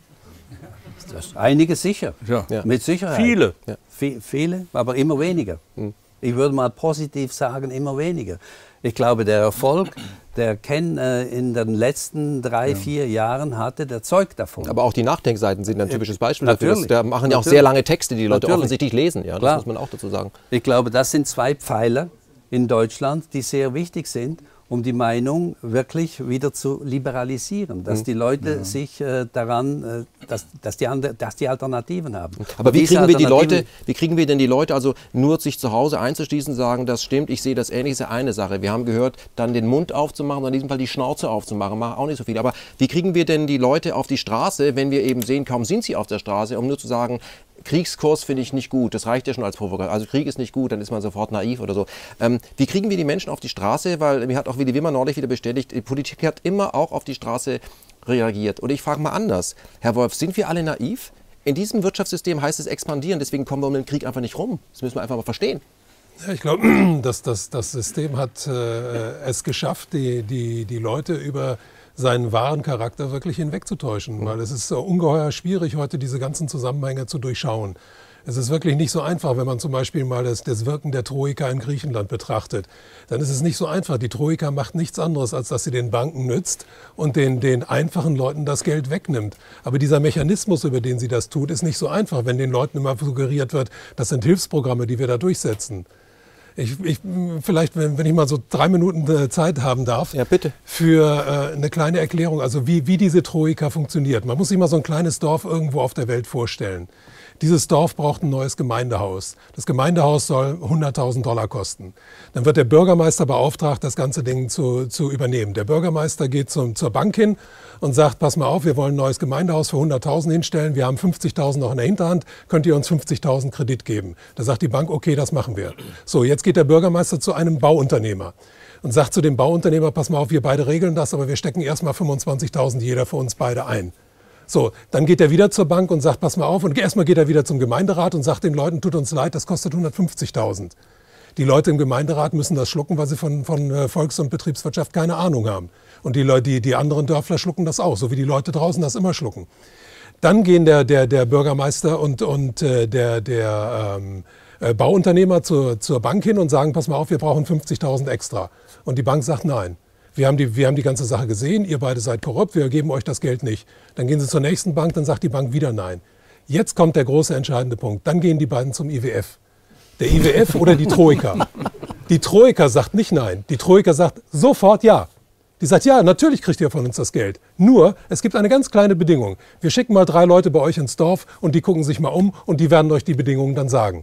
Das einige sicher, ja. mit Sicherheit. Viele. Ja. V viele, aber immer weniger. Mhm. Ich würde mal positiv sagen, immer weniger. Ich glaube, der Erfolg, der Ken äh, in den letzten drei, ja. vier Jahren hatte, der zeugt davon. Aber auch die Nachdenkseiten sind ein typisches Beispiel dafür. Das, da machen ja auch sehr lange Texte, die die Leute Natürlich. offensichtlich lesen. Ja, das Klar. muss man auch dazu sagen. Ich glaube, das sind zwei Pfeiler in Deutschland, die sehr wichtig sind, um die Meinung wirklich wieder zu liberalisieren, dass die Leute ja. sich äh, daran, äh, dass, dass, die dass die Alternativen haben. Aber wie kriegen wir die Leute, wie kriegen wir denn die Leute, also nur sich zu Hause einzuschließen, sagen, das stimmt, ich sehe das ähnlich, ist ja eine Sache. Wir haben gehört, dann den Mund aufzumachen, oder in diesem Fall die Schnauze aufzumachen, machen auch nicht so viel. Aber wie kriegen wir denn die Leute auf die Straße, wenn wir eben sehen, kaum sind sie auf der Straße, um nur zu sagen, Kriegskurs finde ich nicht gut, das reicht ja schon als Provokation. Also Krieg ist nicht gut, dann ist man sofort naiv oder so. Ähm, wie kriegen wir die Menschen auf die Straße? Weil mir hat auch Willy Wimmer neulich wieder bestätigt, die Politik hat immer auch auf die Straße reagiert. Und ich frage mal anders, Herr Wolf, sind wir alle naiv? In diesem Wirtschaftssystem heißt es expandieren, deswegen kommen wir um den Krieg einfach nicht rum. Das müssen wir einfach mal verstehen. Ja, ich glaube, dass das, das System hat äh, es geschafft, die, die, die Leute über seinen wahren Charakter wirklich hinwegzutäuschen, weil es ist so ungeheuer schwierig, heute diese ganzen Zusammenhänge zu durchschauen. Es ist wirklich nicht so einfach, wenn man zum Beispiel mal das, das Wirken der Troika in Griechenland betrachtet. Dann ist es nicht so einfach. Die Troika macht nichts anderes, als dass sie den Banken nützt und den, den einfachen Leuten das Geld wegnimmt. Aber dieser Mechanismus, über den sie das tut, ist nicht so einfach, wenn den Leuten immer suggeriert wird, das sind Hilfsprogramme, die wir da durchsetzen. Ich, ich, vielleicht, wenn, wenn ich mal so drei Minuten Zeit haben darf, ja, bitte. für äh, eine kleine Erklärung, also wie, wie diese Troika funktioniert. Man muss sich mal so ein kleines Dorf irgendwo auf der Welt vorstellen. Dieses Dorf braucht ein neues Gemeindehaus. Das Gemeindehaus soll hunderttausend Dollar kosten. Dann wird der Bürgermeister beauftragt, das ganze Ding zu, zu übernehmen. Der Bürgermeister geht zum, zur Bank hin und sagt, pass mal auf, wir wollen ein neues Gemeindehaus für hunderttausend hinstellen. Wir haben fünfzigtausend noch in der Hinterhand. Könnt ihr uns fünfzigtausend Kredit geben? Da sagt die Bank, okay, das machen wir. So, jetzt geht der Bürgermeister zu einem Bauunternehmer und sagt zu dem Bauunternehmer, pass mal auf, wir beide regeln das, aber wir stecken erstmal fünfundzwanzigtausend jeder für uns beide ein. So, dann geht er wieder zur Bank und sagt, pass mal auf, und erstmal geht er wieder zum Gemeinderat und sagt den Leuten, tut uns leid, das kostet hundertfünfzigtausend. Die Leute im Gemeinderat müssen das schlucken, weil sie von, von Volks- und Betriebswirtschaft keine Ahnung haben. Und die, Leute, die, die anderen Dörfler schlucken das auch, so wie die Leute draußen das immer schlucken. Dann gehen der, der, der Bürgermeister und, und äh, der, der ähm, äh, Bauunternehmer zur, zur Bank hin und sagen, pass mal auf, wir brauchen fünfzigtausend extra. Und die Bank sagt nein. Wir haben, die, wir haben die ganze Sache gesehen, ihr beide seid korrupt, wir geben euch das Geld nicht. Dann gehen sie zur nächsten Bank, dann sagt die Bank wieder nein. Jetzt kommt der große entscheidende Punkt. Dann gehen die beiden zum I W F. Der I W F oder die Troika. Die Troika sagt nicht nein. Die Troika sagt sofort ja. Die sagt, ja, natürlich kriegt ihr von uns das Geld. Nur, es gibt eine ganz kleine Bedingung. Wir schicken mal drei Leute bei euch ins Dorf und die gucken sich mal um und die werden euch die Bedingungen dann sagen.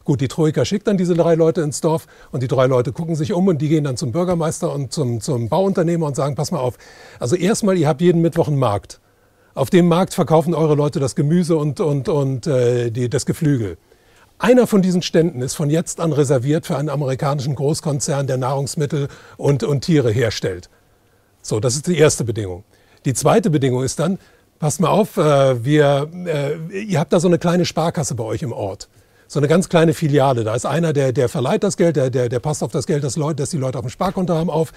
Gut, die Troika schickt dann diese drei Leute ins Dorf und die drei Leute gucken sich um und die gehen dann zum Bürgermeister und zum, zum Bauunternehmer und sagen, pass mal auf, also erstmal, ihr habt jeden Mittwoch einen Markt. Auf dem Markt verkaufen eure Leute das Gemüse und, und, und äh, die, das Geflügel. Einer von diesen Ständen ist von jetzt an reserviert für einen amerikanischen Großkonzern, der Nahrungsmittel und, und Tiere herstellt. So, das ist die erste Bedingung. Die zweite Bedingung ist dann, passt mal auf, äh, wir, äh, ihr habt da so eine kleine Sparkasse bei euch im Ort. So eine ganz kleine Filiale. Da ist einer, der, der verleiht das Geld, der, der, der passt auf das Geld, das, Leute, das die Leute auf dem Sparkonto haben, auf.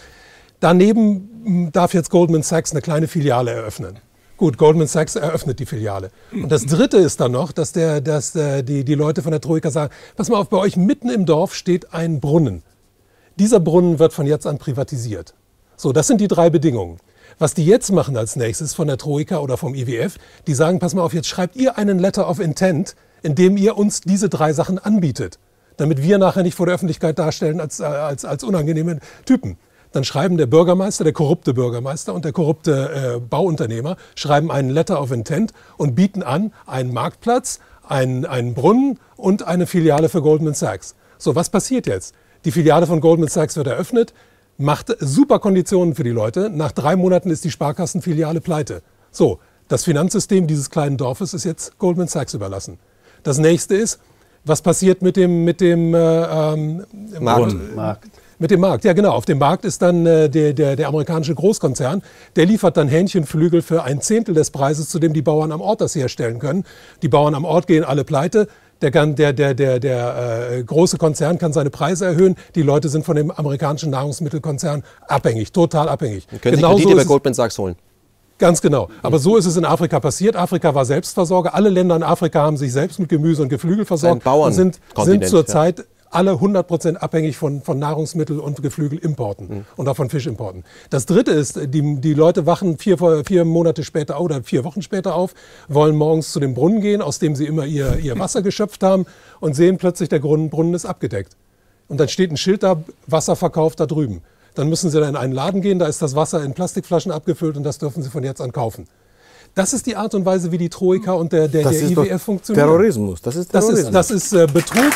Daneben darf jetzt Goldman Sachs eine kleine Filiale eröffnen. Gut, Goldman Sachs eröffnet die Filiale. Und das Dritte ist dann noch, dass, der, dass der, die, die Leute von der Troika sagen, pass mal auf, bei euch mitten im Dorf steht ein Brunnen. Dieser Brunnen wird von jetzt an privatisiert. So, das sind die drei Bedingungen. Was die jetzt machen als nächstes von der Troika oder vom I W F, die sagen, pass mal auf, jetzt schreibt ihr einen Letter of Intent, in dem ihr uns diese drei Sachen anbietet, damit wir nachher nicht vor der Öffentlichkeit darstellen als, als, als unangenehme Typen. Dann schreiben der Bürgermeister, der korrupte Bürgermeister und der korrupte äh, Bauunternehmer, schreiben einen Letter of Intent und bieten an einen Marktplatz, einen, einen Brunnen und eine Filiale für Goldman Sachs. So, was passiert jetzt? Die Filiale von Goldman Sachs wird eröffnet, macht super Konditionen für die Leute. Nach drei Monaten ist die Sparkassenfiliale pleite. So, das Finanzsystem dieses kleinen Dorfes ist jetzt Goldman Sachs überlassen. Das nächste ist, was passiert mit dem, mit dem äh, ähm, Markt. Markt. Mit dem Markt, ja genau. Auf dem Markt ist dann äh, der, der, der amerikanische Großkonzern, der liefert dann Hähnchenflügel für ein Zehntel des Preises, zu dem die Bauern am Ort das herstellen können. Die Bauern am Ort gehen alle pleite. Der, der, der, der, der äh, große Konzern kann seine Preise erhöhen. Die Leute sind von dem amerikanischen Nahrungsmittelkonzern abhängig, total abhängig. Wir können Genauso sich Kredite bei Goldman Sachs holen. Ganz genau. Aber so ist es in Afrika passiert. Afrika war Selbstversorger. Alle Länder in Afrika haben sich selbst mit Gemüse und Geflügel versorgt und sind, sind zurzeit ja. alle hundert Prozent abhängig von, von Nahrungsmittel- und Geflügelimporten mhm. und auch von Fischimporten. Das Dritte ist, die, die Leute wachen vier, vier Monate später oder vier Wochen später auf, wollen morgens zu dem Brunnen gehen, aus dem sie immer ihr, ihr Wasser geschöpft haben und sehen plötzlich, der Brunnen ist abgedeckt. Und dann steht ein Schild da, Wasserverkauf da drüben. Dann müssen sie dann in einen Laden gehen, da ist das Wasser in Plastikflaschen abgefüllt und das dürfen sie von jetzt an kaufen. Das ist die Art und Weise, wie die Troika und der, der, der I W F funktioniert. Terrorismus. Das ist Terrorismus. Das ist, das ist äh, Betrug.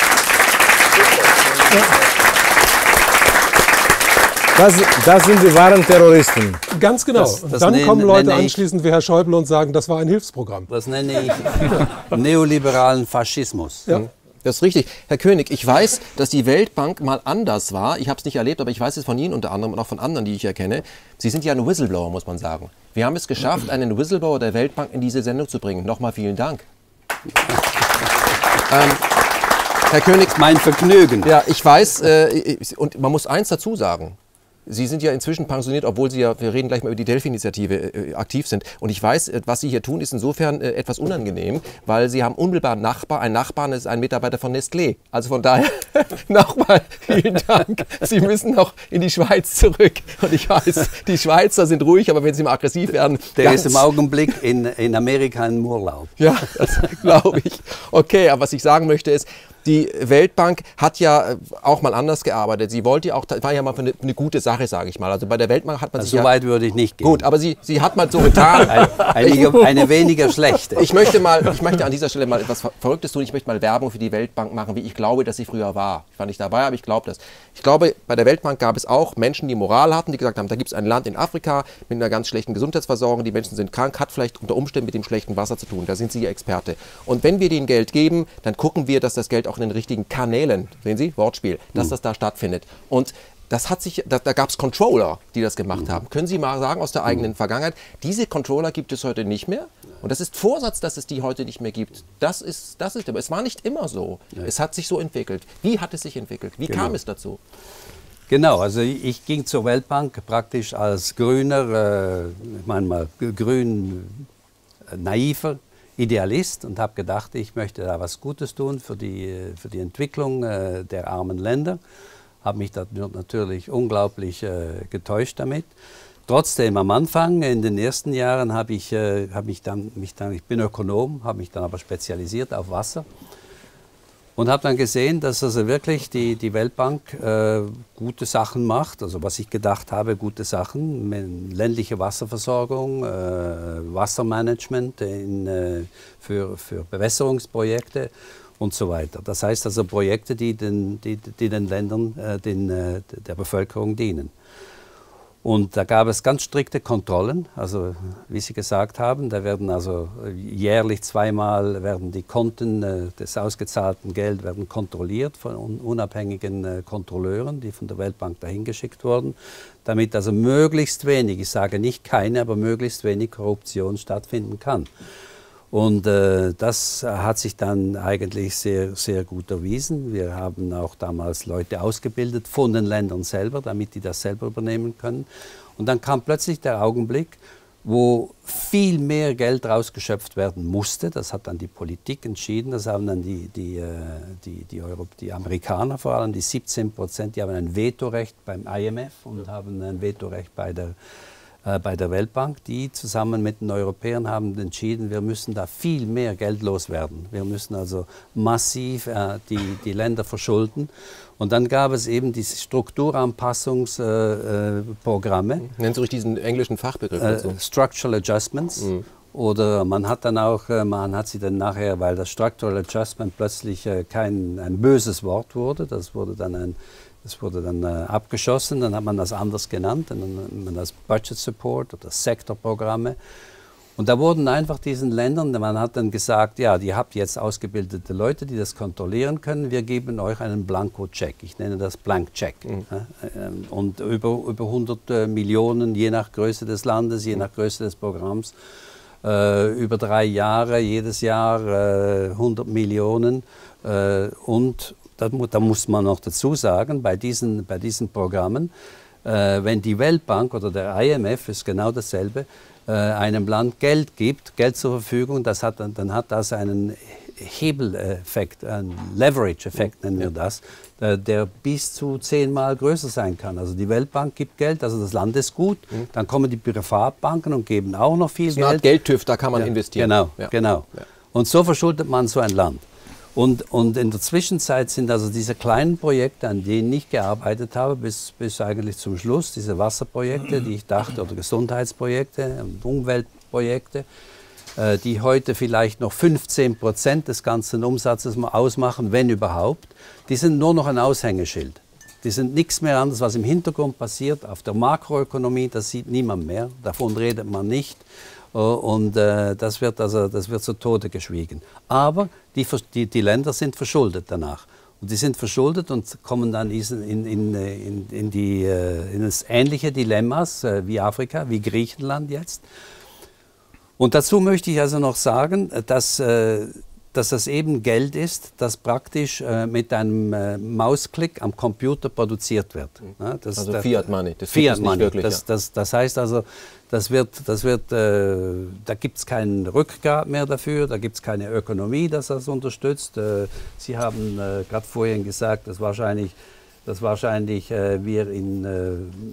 Das, das sind die wahren Terroristen. Ganz genau. Das, das und dann nenne, kommen Leute nenne ich, anschließend wie Herr Schäuble und sagen, das war ein Hilfsprogramm. Das nenne ich neoliberalen Faschismus. Ja. Das ist richtig. Herr König, ich weiß, dass die Weltbank mal anders war. Ich habe es nicht erlebt, aber ich weiß es von Ihnen unter anderem und auch von anderen, die ich erkenne. Sie sind ja ein Whistleblower, muss man sagen. Wir haben es geschafft, einen Whistleblower der Weltbank in diese Sendung zu bringen. Nochmal vielen Dank. ähm, Herr König, mein Vergnügen. Ja, ich weiß, äh, und man muss eins dazu sagen. Sie sind ja inzwischen pensioniert, obwohl Sie ja, wir reden gleich mal über die Delphi-Initiative, äh, aktiv sind. Und ich weiß, was Sie hier tun, ist insofern äh, etwas unangenehm, weil Sie haben unmittelbar einen Nachbar. Ein Nachbar ist ein Mitarbeiter von Nestlé. Also von daher nochmal vielen Dank. Sie müssen noch in die Schweiz zurück. Und ich weiß, die Schweizer sind ruhig, aber wenn sie mal aggressiv werden... Der ist im Augenblick in, in Amerika im Urlaub. Ja, das glaube ich. Okay, aber was ich sagen möchte ist, die Weltbank hat ja auch mal anders gearbeitet. Sie wollte ja auch, das war ja mal eine, eine gute Sache, sage ich mal. Also bei der Weltbank hat man also sich so ja, weit würde ich nicht gehen. Gut, aber sie, sie hat mal so getan. Ein, eine, eine weniger schlechte. Ich möchte mal, ich möchte an dieser Stelle mal etwas Verrücktes tun. Ich möchte mal Werbung für die Weltbank machen, wie ich glaube, dass sie früher war. Ich war nicht dabei, aber ich glaube das. Ich glaube, bei der Weltbank gab es auch Menschen, die Moral hatten, die gesagt haben, da gibt es ein Land in Afrika mit einer ganz schlechten Gesundheitsversorgung. Die Menschen sind krank, hat vielleicht unter Umständen mit dem schlechten Wasser zu tun. Da sind sie Experte. Und wenn wir denen Geld geben, dann gucken wir, dass das Geld auch in den richtigen Kanälen, sehen Sie, Wortspiel, dass das da stattfindet. Und das hat sich, da, da gab es Controller, die das gemacht haben. Können Sie mal sagen aus der eigenen Vergangenheit, diese Controller gibt es heute nicht mehr? Und das ist Vorsatz, dass es die heute nicht mehr gibt. Das ist, das ist, aber es war nicht immer so. Ja. Es hat sich so entwickelt. Wie hat es sich entwickelt? Wie genau. kam es dazu? Genau, also ich ging zur Weltbank praktisch als grüner, äh, ich meine mal grün äh, naiver Idealist und habe gedacht, ich möchte da was Gutes tun für die, für die Entwicklung äh, der armen Länder. Habe mich da natürlich unglaublich äh, getäuscht damit. Trotzdem am Anfang, in den ersten Jahren, habe ich, äh, hab mich dann, mich dann, ich bin Ökonom, habe mich dann aber spezialisiert auf Wasser und habe dann gesehen, dass also wirklich die, die Weltbank äh, gute Sachen macht, also was ich gedacht habe, gute Sachen, ländliche Wasserversorgung, äh, Wassermanagement in, äh, für, für Bewässerungsprojekte. und so weiter. Das heißt also Projekte, die den, die, die den Ländern, äh, den, äh, der Bevölkerung dienen. Und da gab es ganz strikte Kontrollen, also wie Sie gesagt haben, da werden also jährlich zweimal werden die Konten äh, des ausgezahlten Geld werden kontrolliert von un unabhängigen äh, Kontrolleuren, die von der Weltbank dahin geschickt wurden, damit also möglichst wenig, ich sage nicht keine, aber möglichst wenig Korruption stattfinden kann. Und äh, das hat sich dann eigentlich sehr, sehr gut erwiesen. Wir haben auch damals Leute ausgebildet von den Ländern selber, damit die das selber übernehmen können. Und dann kam plötzlich der Augenblick, wo viel mehr Geld rausgeschöpft werden musste. Das hat dann die Politik entschieden. Das haben dann die, die, die, die, Euro die Amerikaner vor allem, die siebzehn Prozent, die haben ein Vetorecht beim I M F und haben ein Vetorecht bei der bei der Weltbank, die zusammen mit den Europäern haben entschieden, wir müssen da viel mehr Geld loswerden. Wir müssen also massiv äh, die, die Länder verschulden. Und dann gab es eben diese Strukturanpassungsprogramme. Äh, äh, Nennen Sie ruhig diesen englischen Fachbegriff. Äh, also. Structural Adjustments. Mhm. Oder man hat dann auch, man hat sie dann nachher, weil das Structural Adjustment plötzlich äh, kein ein böses Wort wurde, das wurde dann ein Das wurde dann äh, abgeschossen, dann hat man das anders genannt, dann hat man das Budget Support oder Sektorprogramme. Und da wurden einfach diesen Ländern, man hat dann gesagt, ja, ihr habt jetzt ausgebildete Leute, die das kontrollieren können, wir geben euch einen Blanko-Check, ich nenne das Blank-Check. Mhm. Und über, über hundert Millionen, je nach Größe des Landes, je nach Größe des Programms, äh, über drei Jahre, jedes Jahr äh, hundert Millionen äh, und Da, da muss man noch dazu sagen, bei diesen, bei diesen Programmen, äh, wenn die Weltbank oder der I M F, ist genau dasselbe, äh, einem Land Geld gibt, Geld zur Verfügung, das hat, dann hat das einen Hebeleffekt, einen Leverage-Effekt nennen wir das, äh, der bis zu zehnmal größer sein kann. Also die Weltbank gibt Geld, also das Land ist gut, mhm. dann kommen die Privatbanken und geben auch noch viel das ist Geld. Eine Art Geldtüff, da kann man ja, investieren. Genau, ja. genau. Ja. Und so verschuldet man so ein Land. Und, und in der Zwischenzeit sind also diese kleinen Projekte, an denen ich gearbeitet habe, bis, bis eigentlich zum Schluss, diese Wasserprojekte, die ich dachte, oder Gesundheitsprojekte und Umweltprojekte, äh, die heute vielleicht noch fünfzehn Prozent des ganzen Umsatzes ausmachen, wenn überhaupt, die sind nur noch ein Aushängeschild. Die sind nichts mehr anderes, was im Hintergrund passiert, auf der Makroökonomie, das sieht niemand mehr, davon redet man nicht. Und äh, das, wird also, das wird zu Tode geschwiegen. Aber die, die, die Länder sind verschuldet danach. Und die sind verschuldet und kommen dann in, in, in, in, die, in das ähnliche Dilemmas äh, wie Afrika, wie Griechenland jetzt. Und dazu möchte ich also noch sagen, dass, äh, dass das eben Geld ist, das praktisch äh, mit einem äh, Mausklick am Computer produziert wird. Ja, das, also das, Fiat Money, das Fiat Money. Wirklich, das, ja. das, das heißt also, das wird, das wird, äh, da gibt es keinen Rückgrat mehr dafür, da gibt es keine Ökonomie, das das unterstützt. Äh, Sie haben äh, gerade vorhin gesagt, dass wahrscheinlich, dass wahrscheinlich äh, wir in äh,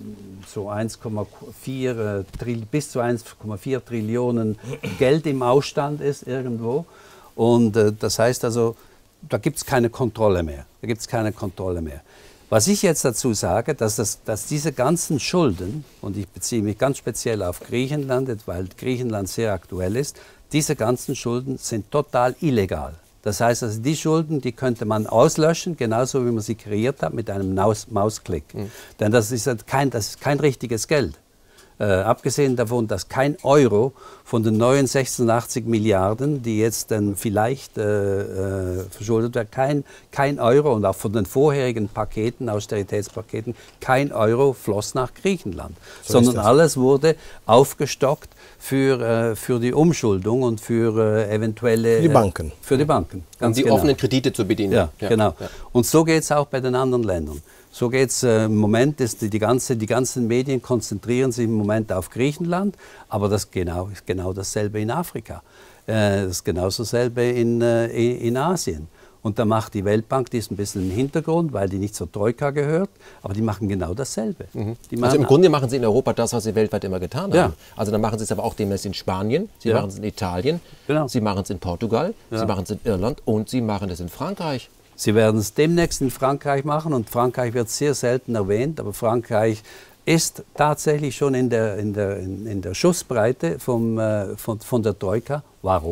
so eins Komma vier äh, bis zu eins Komma vier Trillionen Geld im Ausstand ist irgendwo. Und äh, das heißt also, da gibt es keine Kontrolle mehr. Da gibt es keine Kontrolle mehr. Was ich jetzt dazu sage, dass, das, dass diese ganzen Schulden, und ich beziehe mich ganz speziell auf Griechenland, weil Griechenland sehr aktuell ist, diese ganzen Schulden sind total illegal. Das heißt also, die Schulden, die könnte man auslöschen, genauso wie man sie kreiert hat, mit einem Maus Mausklick. Mhm. Denn das ist, kein, das ist kein richtiges Geld. Äh, abgesehen davon, dass kein Euro von den neuen sechsundachtzig Milliarden, die jetzt dann vielleicht äh, äh, verschuldet werden, kein, kein Euro und auch von den vorherigen Paketen, Austeritätspaketen, kein Euro floss nach Griechenland, so sondern alles wurde aufgestockt für, äh, für die Umschuldung und für äh, eventuelle... Für die Banken. Äh, für die Banken, ganz um die genau. offenen Kredite zu bedienen. Ja, ja. genau. Ja. Und so geht es auch bei den anderen Ländern. So geht es äh, im Moment, ist die, die, ganze, die ganzen Medien konzentrieren sich im Moment auf Griechenland, aber das genau, ist genau dasselbe in Afrika. Äh, das ist genau dasselbe in, äh, in Asien. Und da macht die Weltbank, die ist ein bisschen im Hintergrund, weil die nicht zur Troika gehört, aber die machen genau dasselbe. Mhm. Die machen also im Grunde machen sie in Europa das, was sie weltweit immer getan haben. Ja. Also dann machen sie es aber auch demnächst in Spanien, sie ja. machen es in Italien, genau. sie machen es in Portugal, ja. sie machen es in Irland und sie machen es in Frankreich. Sie werden es demnächst in Frankreich machen und Frankreich wird sehr selten erwähnt, aber Frankreich ist tatsächlich schon in der, in der, in, in der Schussbreite vom, äh, von, von der Troika. Warum?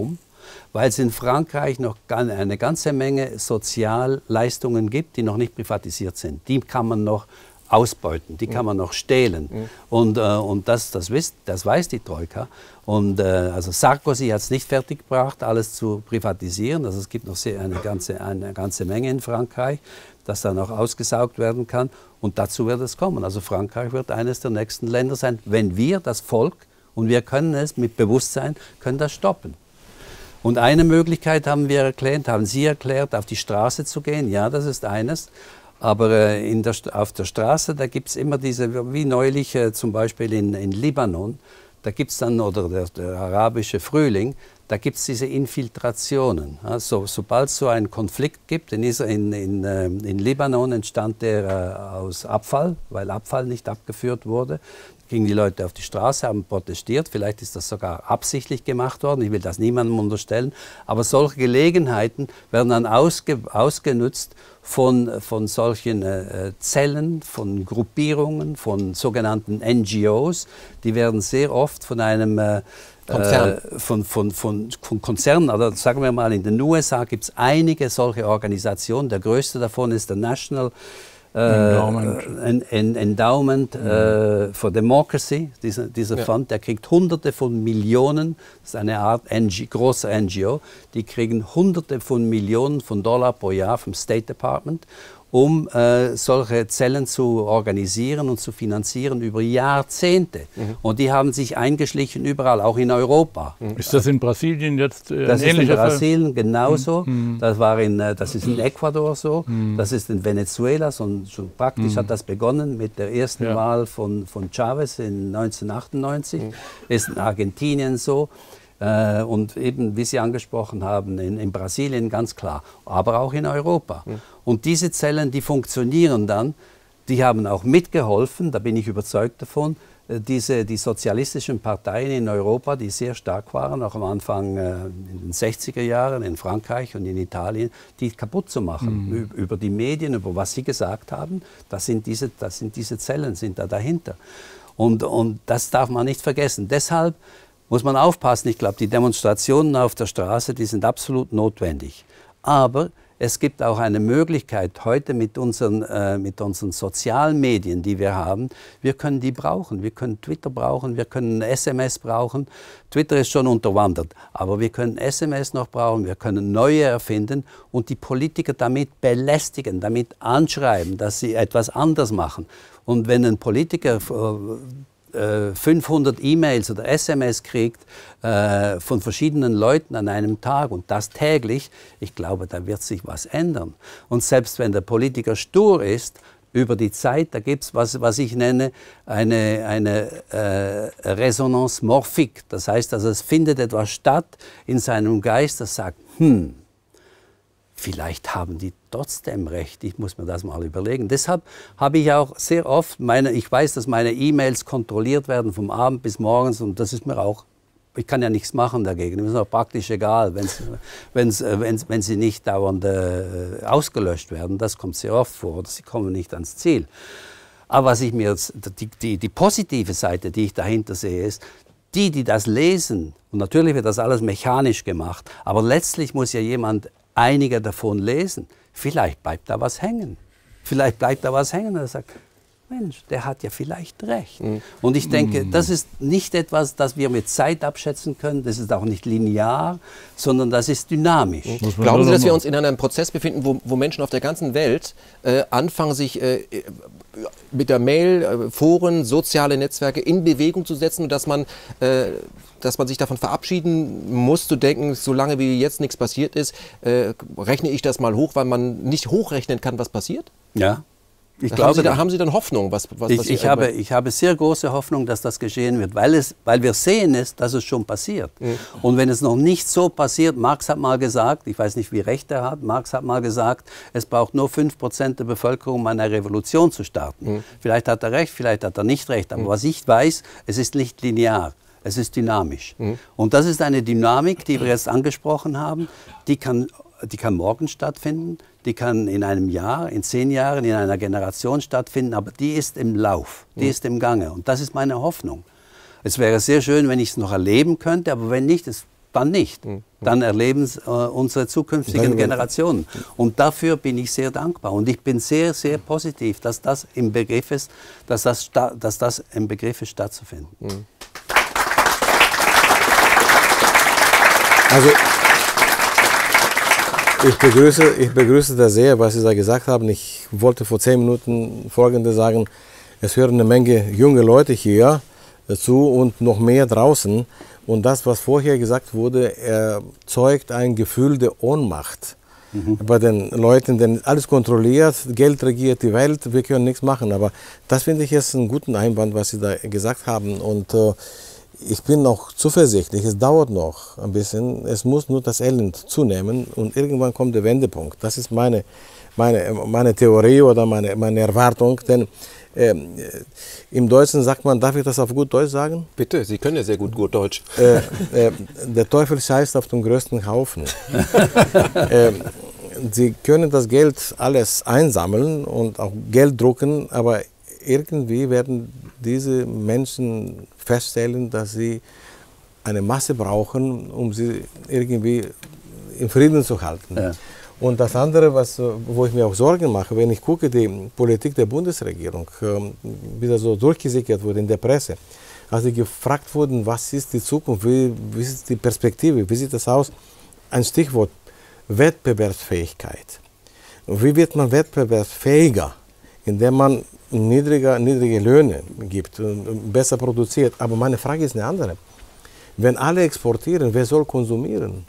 weil es in Frankreich noch eine ganze Menge Sozialleistungen gibt, die noch nicht privatisiert sind. Die kann man noch ausbeuten, die kann man noch stehlen. Mhm. Und, äh, und das, das, wisst, das weiß die Troika. Und äh, also Sarkozy hat es nicht fertiggebracht, alles zu privatisieren. Also es gibt noch sehr, eine, ganze, eine ganze Menge in Frankreich, das dann auch ausgesaugt werden kann. Und dazu wird es kommen. Also Frankreich wird eines der nächsten Länder sein, wenn wir, das Volk, und wir können es mit Bewusstsein, können das stoppen. Und eine Möglichkeit haben wir erklärt, haben Sie erklärt, auf die Straße zu gehen. Ja, das ist eines. Aber äh, in der, auf der Straße, da gibt es immer diese, wie neulich äh, zum Beispiel in, in Libanon, da gibt es dann, oder der, der arabische Frühling, da gibt es diese Infiltrationen. Also, sobald es so einen Konflikt gibt, in, in, in, äh, in Libanon entstand der äh, aus Abfall, weil Abfall nicht abgeführt wurde. Gingen die Leute auf die Straße, haben protestiert, vielleicht ist das sogar absichtlich gemacht worden, ich will das niemandem unterstellen, aber solche Gelegenheiten werden dann ausge, ausgenutzt von, von solchen äh, Zellen, von Gruppierungen, von sogenannten N G Os, die werden sehr oft von einem äh, Konzern. Äh, von, von, von, von Konzernen, oder sagen wir mal, in den U S A gibt es einige solche Organisationen, der größte davon ist der National Endowment, äh, Endowment mhm. äh, for Democracy, dieser, dieser ja. Fund, der kriegt Hunderte von Millionen, das ist eine Art N G, großer N G O, die kriegen Hunderte von Millionen von Dollar pro Jahr vom State Department, um äh, solche Zellen zu organisieren und zu finanzieren über Jahrzehnte. Mhm. Und die haben sich eingeschlichen überall, auch in Europa. Ist das in Brasilien jetzt äh, das ein ähnlicher Fall? Das ist in Brasilien genauso. Mhm. Das, war in, das ist in Ecuador so. Mhm. Das ist in Venezuela. So, so praktisch mhm. hat das begonnen mit der ersten ja. Wahl von, von Chavez in neunzehnhundertachtundneunzig. Mhm. Ist in Argentinien so. Äh, und eben, wie Sie angesprochen haben, in, in Brasilien ganz klar, aber auch in Europa. Mhm. Und diese Zellen, die funktionieren dann, die haben auch mitgeholfen, da bin ich überzeugt davon, äh, diese, die sozialistischen Parteien in Europa, die sehr stark waren, auch am Anfang äh, in den sechziger Jahren in Frankreich und in Italien, die kaputt zu machen. Mhm. Über die Medien, über was sie gesagt haben, das sind diese, das sind diese Zellen, sind da dahinter. Und, und das darf man nicht vergessen. Deshalb muss man aufpassen. Ich glaube, die Demonstrationen auf der Straße, die sind absolut notwendig. Aber es gibt auch eine Möglichkeit heute mit unseren, äh, mit unseren sozialen Medien, die wir haben, wir können die brauchen. Wir können Twitter brauchen, wir können S M S brauchen. Twitter ist schon unterwandert, aber wir können S M S noch brauchen, wir können neue erfinden und die Politiker damit belästigen, damit anschreiben, dass sie etwas anders machen. Und wenn ein Politiker äh, fünfhundert E-Mails oder S M S kriegt äh, von verschiedenen Leuten an einem Tag und das täglich, ich glaube, da wird sich was ändern. Und selbst wenn der Politiker stur ist, über die Zeit, da gibt es, was, was ich nenne, eine, eine äh, Resonanz morphik. Das heißt, also, es findet etwas statt in seinem Geist, das sagt, hm, vielleicht haben die trotzdem recht, ich muss mir das mal überlegen. Deshalb habe ich auch sehr oft, meine, ich weiß, dass meine E-Mails kontrolliert werden vom Abend bis morgens und das ist mir auch, ich kann ja nichts machen dagegen, das ist auch praktisch egal, wenn's, wenn's, wenn's, wenn sie nicht dauernd äh, ausgelöscht werden, das kommt sehr oft vor, oder sie kommen nicht ans Ziel. Aber was ich mir jetzt, die, die, die positive Seite, die ich dahinter sehe, ist, die, die das lesen, und natürlich wird das alles mechanisch gemacht, aber letztlich muss ja jemand einige davon lesen, vielleicht bleibt da was hängen. Vielleicht bleibt da was hängen und er sagt, Mensch, der hat ja vielleicht recht. Mhm. Und ich denke, das ist nicht etwas, das wir mit Zeit abschätzen können, das ist auch nicht linear, sondern das ist dynamisch. Mhm. Glauben Sie, dass wir uns in einem Prozess befinden, wo, wo Menschen auf der ganzen Welt äh, anfangen, sich äh, mit der Mail, äh, Foren, soziale Netzwerke in Bewegung zu setzen und dass man, äh, dass man sich davon verabschieden muss, zu denken, solange wie jetzt nichts passiert ist, äh, rechne ich das mal hoch, weil man nicht hochrechnen kann, was passiert? Ja. Ich da glaube, haben Sie, da haben Sie dann Hoffnung? Was, was ich, ich, habe, ich habe sehr große Hoffnung, dass das geschehen wird, weil, es, weil wir sehen es, dass es schon passiert. Mhm. Und wenn es noch nicht so passiert, Marx hat mal gesagt, ich weiß nicht, wie recht er hat, Marx hat mal gesagt, es braucht nur fünf Prozent der Bevölkerung, um eine Revolution zu starten. Mhm. Vielleicht hat er recht, vielleicht hat er nicht recht, aber mhm. was ich weiß, es ist nicht linear. Es ist dynamisch. Mhm. Und das ist eine Dynamik, die wir jetzt angesprochen haben, die kann, die kann morgen stattfinden, die kann in einem Jahr, in zehn Jahren, in einer Generation stattfinden, aber die ist im Lauf, die mhm. ist im Gange. Und das ist meine Hoffnung. Es wäre sehr schön, wenn ich es noch erleben könnte, aber wenn nicht, dann nicht. Mhm. dann erleben es äh, unsere zukünftigen Generationen. Und dafür bin ich sehr dankbar. Und ich bin sehr, sehr positiv, dass das im Begriff ist, dass das, dass das im Begriff ist, stattzufinden. Mhm. Also ich begrüße, ich begrüße das sehr, was Sie da gesagt haben. Ich wollte vor zehn Minuten Folgendes sagen. Es hören eine Menge junge Leute hier zu und noch mehr draußen. Und das, was vorher gesagt wurde, erzeugt ein Gefühl der Ohnmacht mhm. bei den Leuten, denn alles kontrolliert, Geld regiert die Welt, wir können nichts machen. Aber das finde ich jetzt einen guten Einwand, was Sie da gesagt haben. Und äh, ich bin noch zuversichtlich, es dauert noch ein bisschen, es muss nur das Elend zunehmen und irgendwann kommt der Wendepunkt. Das ist meine, meine, meine Theorie oder meine, meine Erwartung, denn äh, im Deutschen sagt man, darf ich das auf gut Deutsch sagen? Bitte, Sie können ja sehr gut, gut Deutsch. Äh, äh, der Teufel scheißt auf den größten Haufen. äh, Sie können das Geld alles einsammeln und auch Geld drucken, aber irgendwie werden diese Menschen feststellen, dass sie eine Masse brauchen, um sie irgendwie in Frieden zu halten. Ja. Und das andere, was, wo ich mir auch Sorgen mache, wenn ich gucke, die Politik der Bundesregierung, wie das so durchgesickert wurde in der Presse, als sie gefragt wurden, was ist die Zukunft, wie, wie ist die Perspektive, wie sieht das aus? Ein Stichwort, Wettbewerbsfähigkeit. Wie wird man wettbewerbsfähiger, indem man niedriger, niedrige Löhne gibt, besser produziert. Aber meine Frage ist eine andere. Wenn alle exportieren, wer soll konsumieren?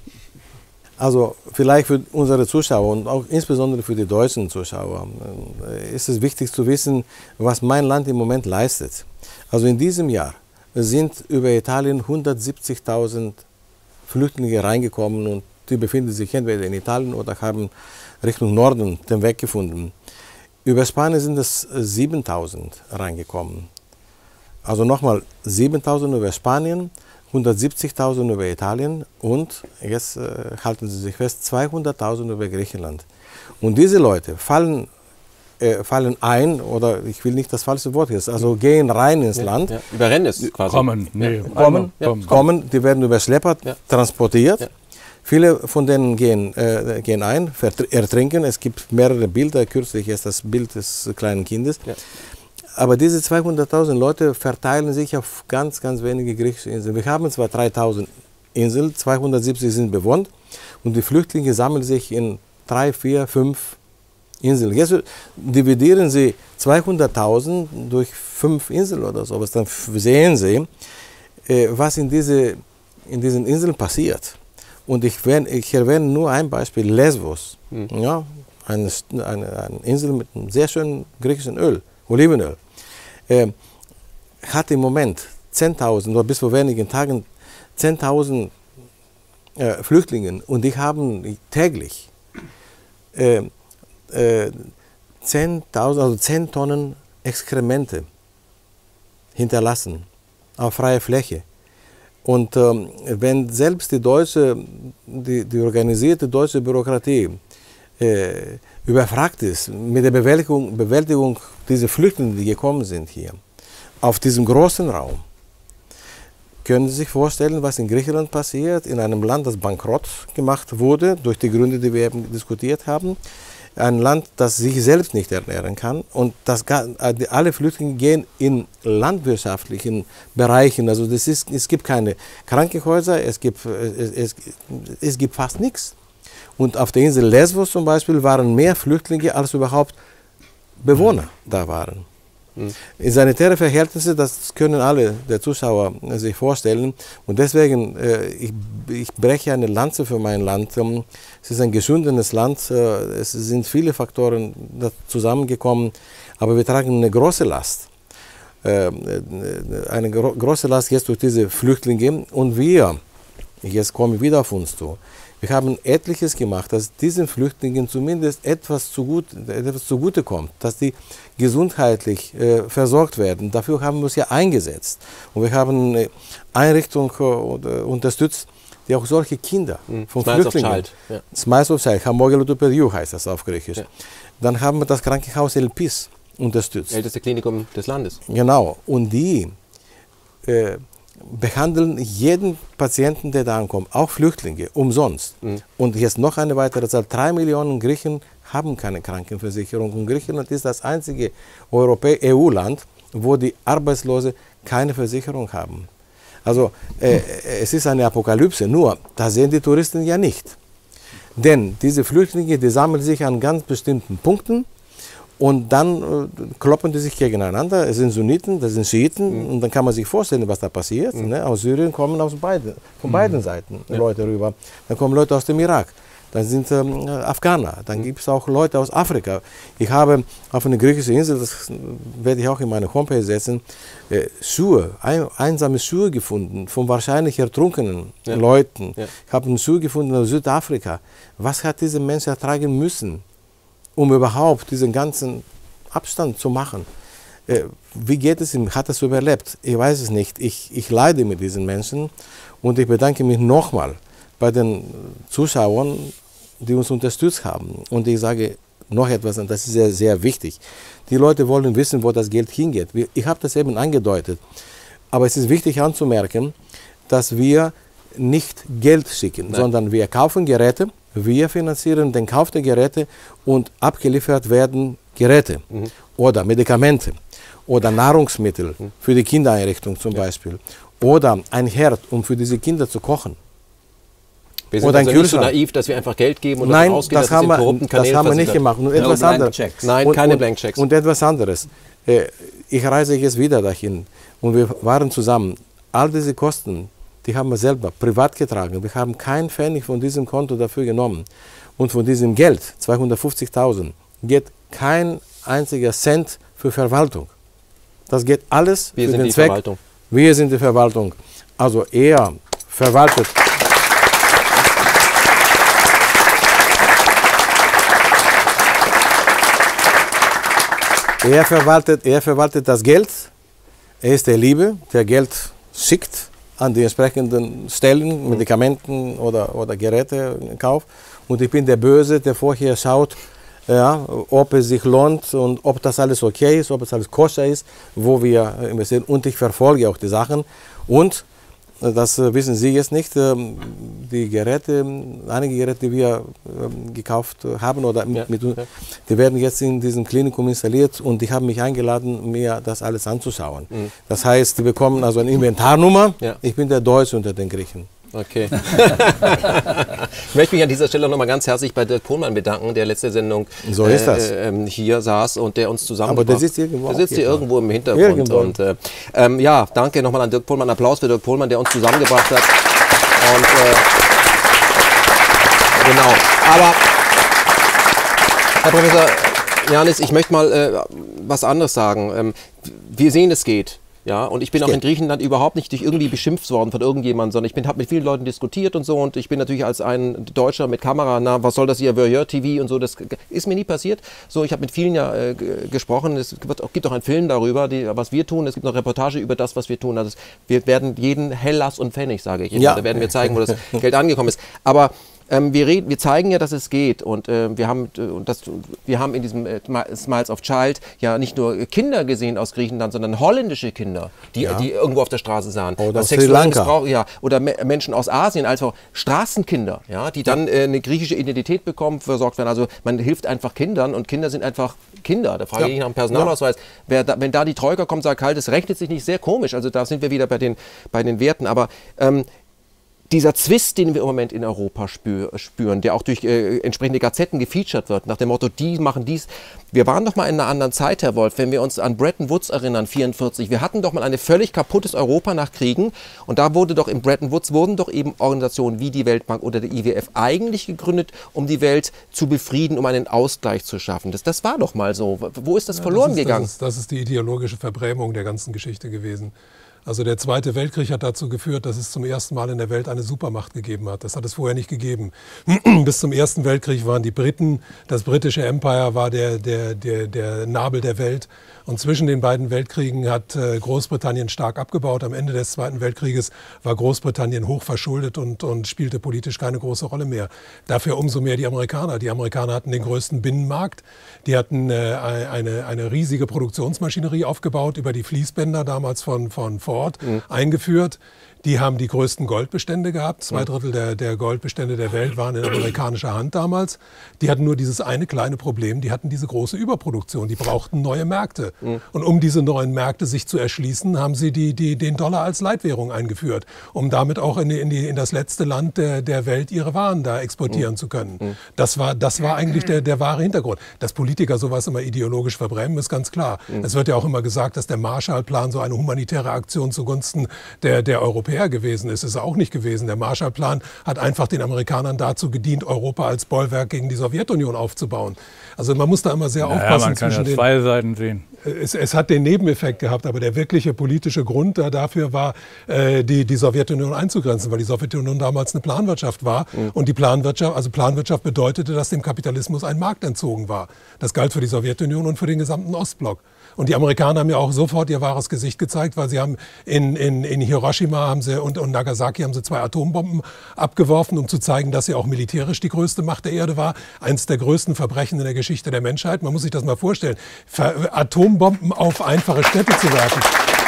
Also vielleicht für unsere Zuschauer und auch insbesondere für die deutschen Zuschauer ist es wichtig zu wissen, was mein Land im Moment leistet. Also in diesem Jahr sind über Italien hundertsiebzigtausend Flüchtlinge reingekommen und die befinden sich entweder in Italien oder haben Richtung Norden den Weg gefunden. Über Spanien sind es siebentausend reingekommen. Also nochmal siebentausend über Spanien, hundertsiebzigtausend über Italien und, jetzt äh, halten Sie sich fest, zweihunderttausend über Griechenland. Und diese Leute fallen, äh, fallen ein, oder ich will nicht das falsche Wort jetzt, also gehen rein ins ja, Land. Ja. Überrennen es quasi. Kommen, nee. kommen, ja, kommen, kommen, die werden über Schlepper ja. transportiert. Ja. Viele von denen gehen, äh, gehen ein, ertrinken. Es gibt mehrere Bilder. Kürzlich ist das Bild des kleinen Kindes. Ja. Aber diese zweihunderttausend Leute verteilen sich auf ganz, ganz wenige griechische Inseln. Wir haben zwar dreitausend Inseln, zweihundertsiebzig sind bewohnt und die Flüchtlinge sammeln sich in drei, vier, fünf Inseln. Jetzt dividieren Sie zweihunderttausend durch fünf Inseln oder so. Aber dann sehen Sie, äh, was in, diese, in diesen Inseln passiert. Und ich, ich erwähne nur ein Beispiel, Lesbos, mhm. ja, eine, eine, eine Insel mit einem sehr schönen griechischen Öl, Olivenöl, äh, hat im Moment zehntausend oder bis vor wenigen Tagen zehntausend äh, Flüchtlinge und die haben täglich äh, äh, zehntausend, also zehn Tonnen Exkremente hinterlassen auf freier Fläche. Und ähm, wenn selbst die deutsche, die, die organisierte deutsche Bürokratie äh, überfragt ist mit der Bewältigung, Bewältigung dieser Flüchtlinge, die gekommen sind hier, auf diesem großen Raum, können Sie sich vorstellen, was in Griechenland passiert, in einem Land, das bankrott gemacht wurde, durch die Gründe, die wir eben diskutiert haben. Ein Land, das sich selbst nicht ernähren kann und das, alle Flüchtlinge gehen in landwirtschaftlichen Bereichen. Also das ist, es gibt keine Krankenhäuser, es gibt, es, es, es gibt fast nichts. Und auf der Insel Lesbos zum Beispiel waren mehr Flüchtlinge, als überhaupt Bewohner da waren. In sanitäre Verhältnisse, das können alle der Zuschauer sich vorstellen. Und deswegen, äh, ich, ich breche eine Lanze für mein Land. Es ist ein geschundenes Land, äh, es sind viele Faktoren zusammengekommen, aber wir tragen eine große Last. Äh, eine gro große Last jetzt durch diese Flüchtlinge. Und wir, jetzt komme ich wieder auf uns zu, wir haben etliches gemacht, dass diesen Flüchtlingen zumindest etwas, zugut, etwas zugutekommt, dass die gesundheitlich äh, versorgt werden. Dafür haben wir uns ja eingesetzt. Und wir haben eine Einrichtung äh, unterstützt, die auch solche Kinder mhm. von Smiles Flüchtlingen... of Child. Ja. Smiles of Child, Hamogelo du Periu heißt das auf Griechisch. Ja. Dann haben wir das Krankenhaus Elpis unterstützt. Älteste Klinikum des Landes. Genau. Und die... Äh, behandeln jeden Patienten, der da ankommt, auch Flüchtlinge, umsonst. Mhm. Und jetzt noch eine weitere Zahl, drei Millionen Griechen haben keine Krankenversicherung. Und Griechenland ist das einzige E U-Land, wo die Arbeitslose keine Versicherung haben. Also äh, es ist eine Apokalypse, nur das sehen die Touristen ja nicht. Denn diese Flüchtlinge, die sammeln sich an ganz bestimmten Punkten und dann äh, kloppen die sich gegeneinander. Es sind Sunniten, das sind Schiiten mhm. und dann kann man sich vorstellen, was da passiert. Mhm. Ne? Aus Syrien kommen aus beide, von mhm. beiden Seiten ja. Leute rüber. Dann kommen Leute aus dem Irak. Dann sind ähm, Afghaner, dann gibt es auch Leute aus Afrika. Ich habe auf einer griechischen Insel, das werde ich auch in meine Homepage setzen, äh, Schuhe, ein, einsame Schuhe gefunden von wahrscheinlich ertrunkenen ja. Leuten. Ja. Ich habe einen Schuh gefunden aus Südafrika. Was hat dieser Mensch ertragen müssen, um überhaupt diesen ganzen Abstand zu machen? Äh, wie geht es ihm? Hat er es überlebt? Ich weiß es nicht. Ich, ich leide mit diesen Menschen und ich bedanke mich nochmal bei den Zuschauern, die uns unterstützt haben. Und ich sage noch etwas, und das ist sehr, sehr wichtig. Die Leute wollen wissen, wo das Geld hingeht. Ich habe das eben angedeutet. Aber es ist wichtig anzumerken, dass wir nicht Geld schicken, Nein. sondern wir kaufen Geräte, wir finanzieren den Kauf der Geräte und abgeliefert werden Geräte mhm. oder Medikamente oder Nahrungsmittel mhm. für die Kindereinrichtung zum ja. Beispiel oder ein Herd, um für diese Kinder zu kochen. Wir sind also nicht so naiv, dass wir einfach Geld geben und Nein, davon ausgehen, das dass haben es in korrupten wir, Kanälen das haben wir nicht gemacht. Und etwas no anderes. Nein, und, keine und, Blankchecks. Und etwas anderes. Ich reise jetzt wieder dahin und wir waren zusammen. All diese Kosten, die haben wir selber privat getragen. Wir haben keinen Pfennig von diesem Konto dafür genommen. Und von diesem Geld, zweihundertfünfzigtausend, geht kein einziger Cent für Verwaltung. Das geht alles wir für sind den die Zweck. Verwaltung. Wir sind die Verwaltung. Also er verwaltet. Er verwaltet, er verwaltet das Geld, er ist der Liebe, der Geld schickt an die entsprechenden Stellen, Medikamenten oder, oder Gerätekauf. Und ich bin der Böse, der vorher schaut, ja, ob es sich lohnt und ob das alles okay ist, ob es alles koscher ist, wo wir investieren. Und ich verfolge auch die Sachen. Und das wissen Sie jetzt nicht, die Geräte, einige Geräte, die wir gekauft haben, oder ja, mit, ja. die werden jetzt in diesem Klinikum installiert und die haben mich eingeladen, mir das alles anzuschauen. Mhm. Das heißt, die bekommen also eine Inventarnummer. Ja. Ich bin der Deutsche unter den Griechen. Okay. Ich möchte mich an dieser Stelle noch mal ganz herzlich bei Dirk Pohlmann bedanken, der letzte Sendung so ist das. Äh, äh, hier saß und der uns zusammengebracht hat. Aber der sitzt irgendwo, der sitzt hier irgendwo im Hintergrund. Irgendwo. Und, äh, ähm, ja, danke nochmal an Dirk Pohlmann. Applaus für Dirk Pohlmann, der uns zusammengebracht hat. Und, äh, genau. Aber, Herr Professor Yanis, ich möchte mal äh, was anderes sagen. Ähm, wir sehen, es geht. Ja, und ich bin auch in Griechenland überhaupt nicht durch irgendwie beschimpft worden von irgendjemandem, sondern ich habe mit vielen Leuten diskutiert und so, und ich bin natürlich als ein Deutscher mit Kamera, na, was soll das hier, Voyeur-T V und so, das ist mir nie passiert. So, ich habe mit vielen ja äh, gesprochen, es wird, gibt auch einen Film darüber, die, was wir tun, es gibt noch Reportage über das, was wir tun. Also wir werden jeden Hellas und Pfennig, sage ich, ja. Da werden wir zeigen, wo das Geld angekommen ist. Aber Ähm, wir, reden, wir zeigen ja, dass es geht, und äh, wir, haben, äh, und das, wir haben in diesem äh, Smiles of Child ja nicht nur Kinder gesehen aus Griechenland, sondern holländische Kinder, die, ja. die irgendwo auf der Straße sahen. Oder Sri Lanka. Ja, oder Me Menschen aus Asien, also Straßenkinder, ja, die dann äh, eine griechische Identität bekommen, versorgt werden. Also man hilft einfach Kindern, und Kinder sind einfach Kinder. Da frage ja. ich nach dem Personalausweis. Ja. Wer da, wenn da die Troika kommt, sagt halt, das rechnet sich nicht, sehr komisch. Also da sind wir wieder bei den, bei den Werten. Aber ähm, dieser Zwist, den wir im Moment in Europa spür, spüren, der auch durch äh, entsprechende Gazetten gefeatured wird, nach dem Motto, die machen dies. Wir waren doch mal in einer anderen Zeit, Herr Wolf, wenn wir uns an Bretton Woods erinnern, vierundvierzig. Wir hatten doch mal ein völlig kaputtes Europa nach Kriegen, und da wurde doch in Bretton Woods wurden doch eben Organisationen wie die Weltbank oder der I W F eigentlich gegründet, um die Welt zu befrieden, um einen Ausgleich zu schaffen. Das, das war doch mal so. Wo ist das ja, verloren das ist, gegangen? Das ist, das ist die ideologische Verbrämung der ganzen Geschichte gewesen. Also der Zweite Weltkrieg hat dazu geführt, dass es zum ersten Mal in der Welt eine Supermacht gegeben hat. Das hat es vorher nicht gegeben. Bis zum Ersten Weltkrieg waren die Briten, das britische Empire war der, der, der, der Nabel der Welt. Und zwischen den beiden Weltkriegen hat Großbritannien stark abgebaut. Am Ende des Zweiten Weltkrieges war Großbritannien hoch verschuldet und, und spielte politisch keine große Rolle mehr. Dafür umso mehr die Amerikaner. Die Amerikaner hatten den größten Binnenmarkt. Die hatten äh, eine, eine riesige Produktionsmaschinerie aufgebaut über die Fließbänder damals von, von Ford sofort mhm. eingeführt. Die haben die größten Goldbestände gehabt. Zwei Drittel der, der Goldbestände der Welt waren in amerikanischer Hand damals. Die hatten nur dieses eine kleine Problem. Die hatten diese große Überproduktion. Die brauchten neue Märkte. Mhm. Und um diese neuen Märkte sich zu erschließen, haben sie die, die, den Dollar als Leitwährung eingeführt, um damit auch in, die, in, die, in das letzte Land der, der Welt ihre Waren da exportieren mhm. zu können. Mhm. Das war, das war eigentlich der, der wahre Hintergrund. Dass Politiker sowas immer ideologisch verbrämen, ist ganz klar. Mhm. Es wird ja auch immer gesagt, dass der Marshallplan so eine humanitäre Aktion zugunsten der, der Europäer gewesen ist. Ist er auch nicht gewesen. Der Marshallplan hat einfach den Amerikanern dazu gedient, Europa als Bollwerk gegen die Sowjetunion aufzubauen. Also man muss da immer sehr naja, aufpassen. Man kann zwischen ja zwei den, Seiten sehen. Es, es hat den Nebeneffekt gehabt, aber der wirkliche politische Grund da dafür war, äh, die, die Sowjetunion einzugrenzen, weil die Sowjetunion damals eine Planwirtschaft war. Mhm. Und die Planwirtschaft, also Planwirtschaft bedeutete, dass dem Kapitalismus ein Markt entzogen war. Das galt für die Sowjetunion und für den gesamten Ostblock. Und die Amerikaner haben ja auch sofort ihr wahres Gesicht gezeigt, weil sie haben in, in, in Hiroshima haben sie und, und Nagasaki haben sie zwei Atombomben abgeworfen, um zu zeigen, dass sie auch militärisch die größte Macht der Erde war. Eines der größten Verbrechen in der Geschichte der Menschheit. Man muss sich das mal vorstellen. Atombomben auf einfache Städte zu werfen.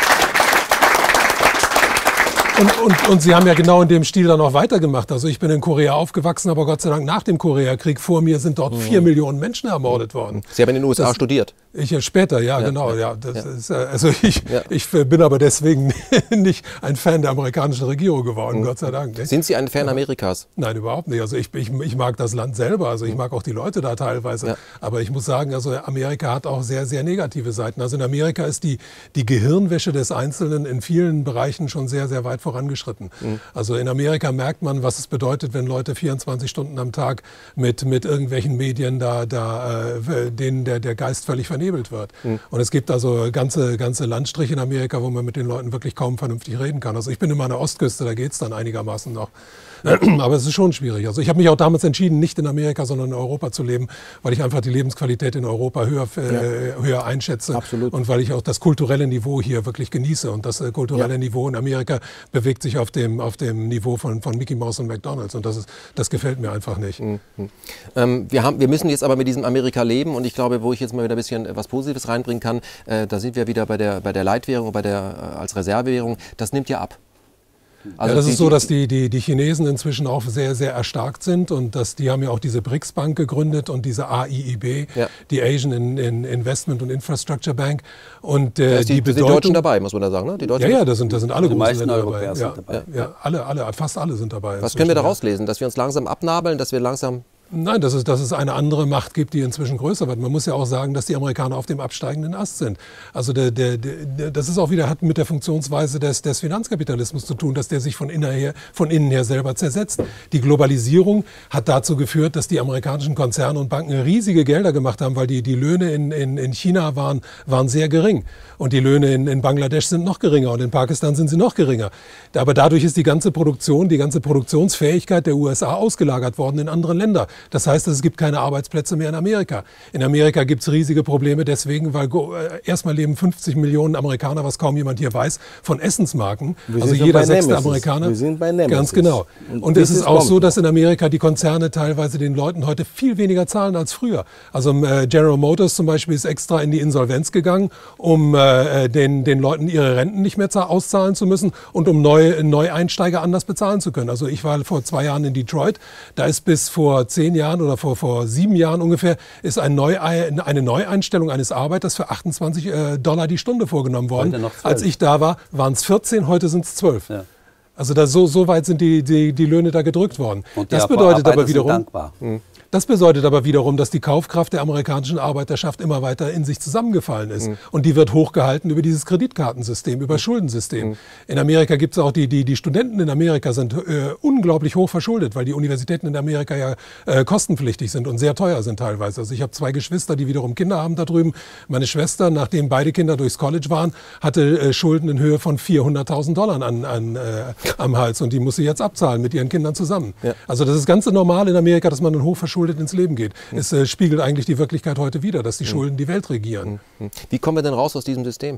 Und, und, und sie haben ja genau in dem Stil dann auch weitergemacht. Also ich bin in Korea aufgewachsen, aber Gott sei Dank nach dem Koreakrieg vor mir sind dort vier mhm. Millionen Menschen ermordet worden. Sie haben in den U S A das, studiert? Ich ja später, ja, ja genau. Ja, ja, das ja. Ist, also ich, ja. ich bin aber deswegen nicht ein Fan der amerikanischen Regierung geworden, mhm. Gott sei Dank. Nicht? Sind Sie ein Fan ja. Amerikas? Nein, überhaupt nicht. Also ich, ich, ich mag das Land selber, also ich mag auch die Leute da teilweise. Ja. Aber ich muss sagen, also Amerika hat auch sehr, sehr negative Seiten. Also in Amerika ist die, die Gehirnwäsche des Einzelnen in vielen Bereichen schon sehr, sehr weit vorangeschritten. Mhm. Also in Amerika merkt man, was es bedeutet, wenn Leute vierundzwanzig Stunden am Tag mit, mit irgendwelchen Medien, da, da, äh, denen der, der Geist völlig vernebelt wird. Mhm. Und es gibt also ganze, ganze Landstriche in Amerika, wo man mit den Leuten wirklich kaum vernünftig reden kann. Also ich bin immer an der Ostküste, da geht es dann einigermaßen noch. Aber es ist schon schwierig. Also ich habe mich auch damals entschieden, nicht in Amerika, sondern in Europa zu leben, weil ich einfach die Lebensqualität in Europa höher, äh, ja. höher einschätze. Absolut. Und weil ich auch das kulturelle Niveau hier wirklich genieße. Und das äh, kulturelle ja. Niveau in Amerika bewegt sich auf dem, auf dem Niveau von, von Mickey Mouse und McDonald's. Und das, ist, das gefällt mir einfach nicht. Mhm. Ähm, wir, haben, wir müssen jetzt aber mit diesem Amerika leben. Und ich glaube, wo ich jetzt mal wieder ein bisschen was Positives reinbringen kann, äh, da sind wir wieder bei der, bei der Leitwährung, bei der, äh, als Reservewährung. Das nimmt ja ab. Also ja, das die, ist so, dass die, die, die Chinesen inzwischen auch sehr, sehr erstarkt sind und dass die haben ja auch diese BRICS-Bank gegründet und diese A I I B, ja. die Asian in, in Investment and Infrastructure Bank. Und äh, die, die Bedeutung, sind Deutschen dabei, muss man da sagen, ne? Die Deutschen ja, ja, da sind, da sind alle die großen Länder Europäer dabei. Sind ja, dabei. Ja, ja, alle, alle, fast alle sind dabei. Was können wir daraus lesen? Dass wir uns langsam abnabeln, dass wir langsam... Nein, dass es, dass es eine andere Macht gibt, die inzwischen größer wird. Man muss ja auch sagen, dass die Amerikaner auf dem absteigenden Ast sind. Also der, der, der, das ist auch wieder, hat mit der Funktionsweise des, des Finanzkapitalismus zu tun, dass der sich von innen, her, von innen her selber zersetzt. Die Globalisierung hat dazu geführt, dass die amerikanischen Konzerne und Banken riesige Gelder gemacht haben, weil die, die Löhne in, in, in China waren, waren sehr gering. Und die Löhne in, in Bangladesch sind noch geringer und in Pakistan sind sie noch geringer. Aber dadurch ist die ganze Produktion, die ganze Produktionsfähigkeit der U S A ausgelagert worden in andere Länder. Das heißt, es gibt keine Arbeitsplätze mehr in Amerika. In Amerika gibt es riesige Probleme deswegen, weil äh, erstmal leben fünfzig Millionen Amerikaner, was kaum jemand hier weiß, von Essensmarken. Wir also jeder sechste Nemesis. Amerikaner. Wir sind bei Nemesis. Ganz genau. Und, und es ist auch so, dass in Amerika die Konzerne teilweise den Leuten heute viel weniger zahlen als früher. Also äh, General Motors zum Beispiel ist extra in die Insolvenz gegangen, um äh, den, den Leuten ihre Renten nicht mehr auszahlen zu müssen und um Neu, Neueinsteiger anders bezahlen zu können. Also ich war vor zwei Jahren in Detroit. Da ist bis vor zehn Jahren oder vor, vor sieben Jahren ungefähr ist ein Neu, eine Neueinstellung eines Arbeiters für achtundzwanzig Dollar die Stunde vorgenommen worden. Als ich da war, waren es vierzehn, heute sind es zwölf. Ja. Also da so, so weit sind die, die, die Löhne da gedrückt worden. Und das bedeutet aber wiederum, dankbar. Das bedeutet aber wiederum, dass die Kaufkraft der amerikanischen Arbeiterschaft immer weiter in sich zusammengefallen ist. Mhm. Und die wird hochgehalten über dieses Kreditkartensystem, über mhm. Schuldensystem. Mhm. In Amerika gibt es auch die, die, die Studenten in Amerika sind äh, unglaublich hoch verschuldet, weil die Universitäten in Amerika ja äh, kostenpflichtig sind und sehr teuer sind teilweise. Also ich habe zwei Geschwister, die wiederum Kinder haben da drüben. Meine Schwester, nachdem beide Kinder durchs College waren, hatte äh, Schulden in Höhe von vierhunderttausend Dollar an, an, äh, am Hals und die muss sie jetzt abzahlen mit ihren Kindern zusammen. Ja. Also das ist ganz normal in Amerika, dass man dann hochverschuldet ins Leben geht. Mhm. Es äh, spiegelt eigentlich die Wirklichkeit heute wider, dass die Schulden die Welt regieren. Mhm. Wie kommen wir denn raus aus diesem System?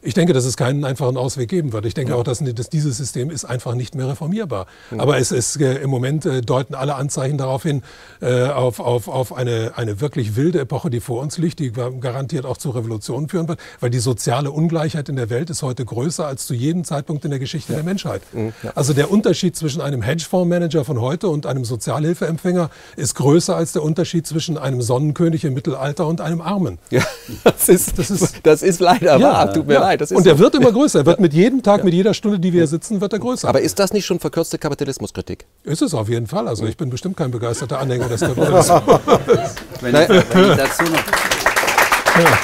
Ich denke, dass es keinen einfachen Ausweg geben wird. Ich denke ja. auch, dass, dass dieses System ist einfach nicht mehr reformierbar. Ja. Aber es ist äh, im Moment äh, deuten alle Anzeichen darauf hin, äh, auf, auf, auf eine, eine wirklich wilde Epoche, die vor uns liegt, die garantiert auch zu Revolutionen führen wird, weil die soziale Ungleichheit in der Welt ist heute größer als zu jedem Zeitpunkt in der Geschichte ja. der Menschheit. Ja. Also der Unterschied zwischen einem Hedgefondsmanager von heute und einem Sozialhilfeempfänger ist größer als der Unterschied zwischen einem Sonnenkönig im Mittelalter und einem Armen. Ja, das ist, das ist, das ist leider ja, wahr. Tut mir ja. leid. Das ist und er so. wird immer größer. Er wird mit jedem Tag, mit jeder Stunde, die wir hier sitzen, wird er größer. Aber ist das nicht schon verkürzte Kapitalismuskritik? Ist es auf jeden Fall. Also ich bin bestimmt kein begeisterter Anhänger des Kapitalismus. wenn, ich, wenn ich dazu noch... Ja.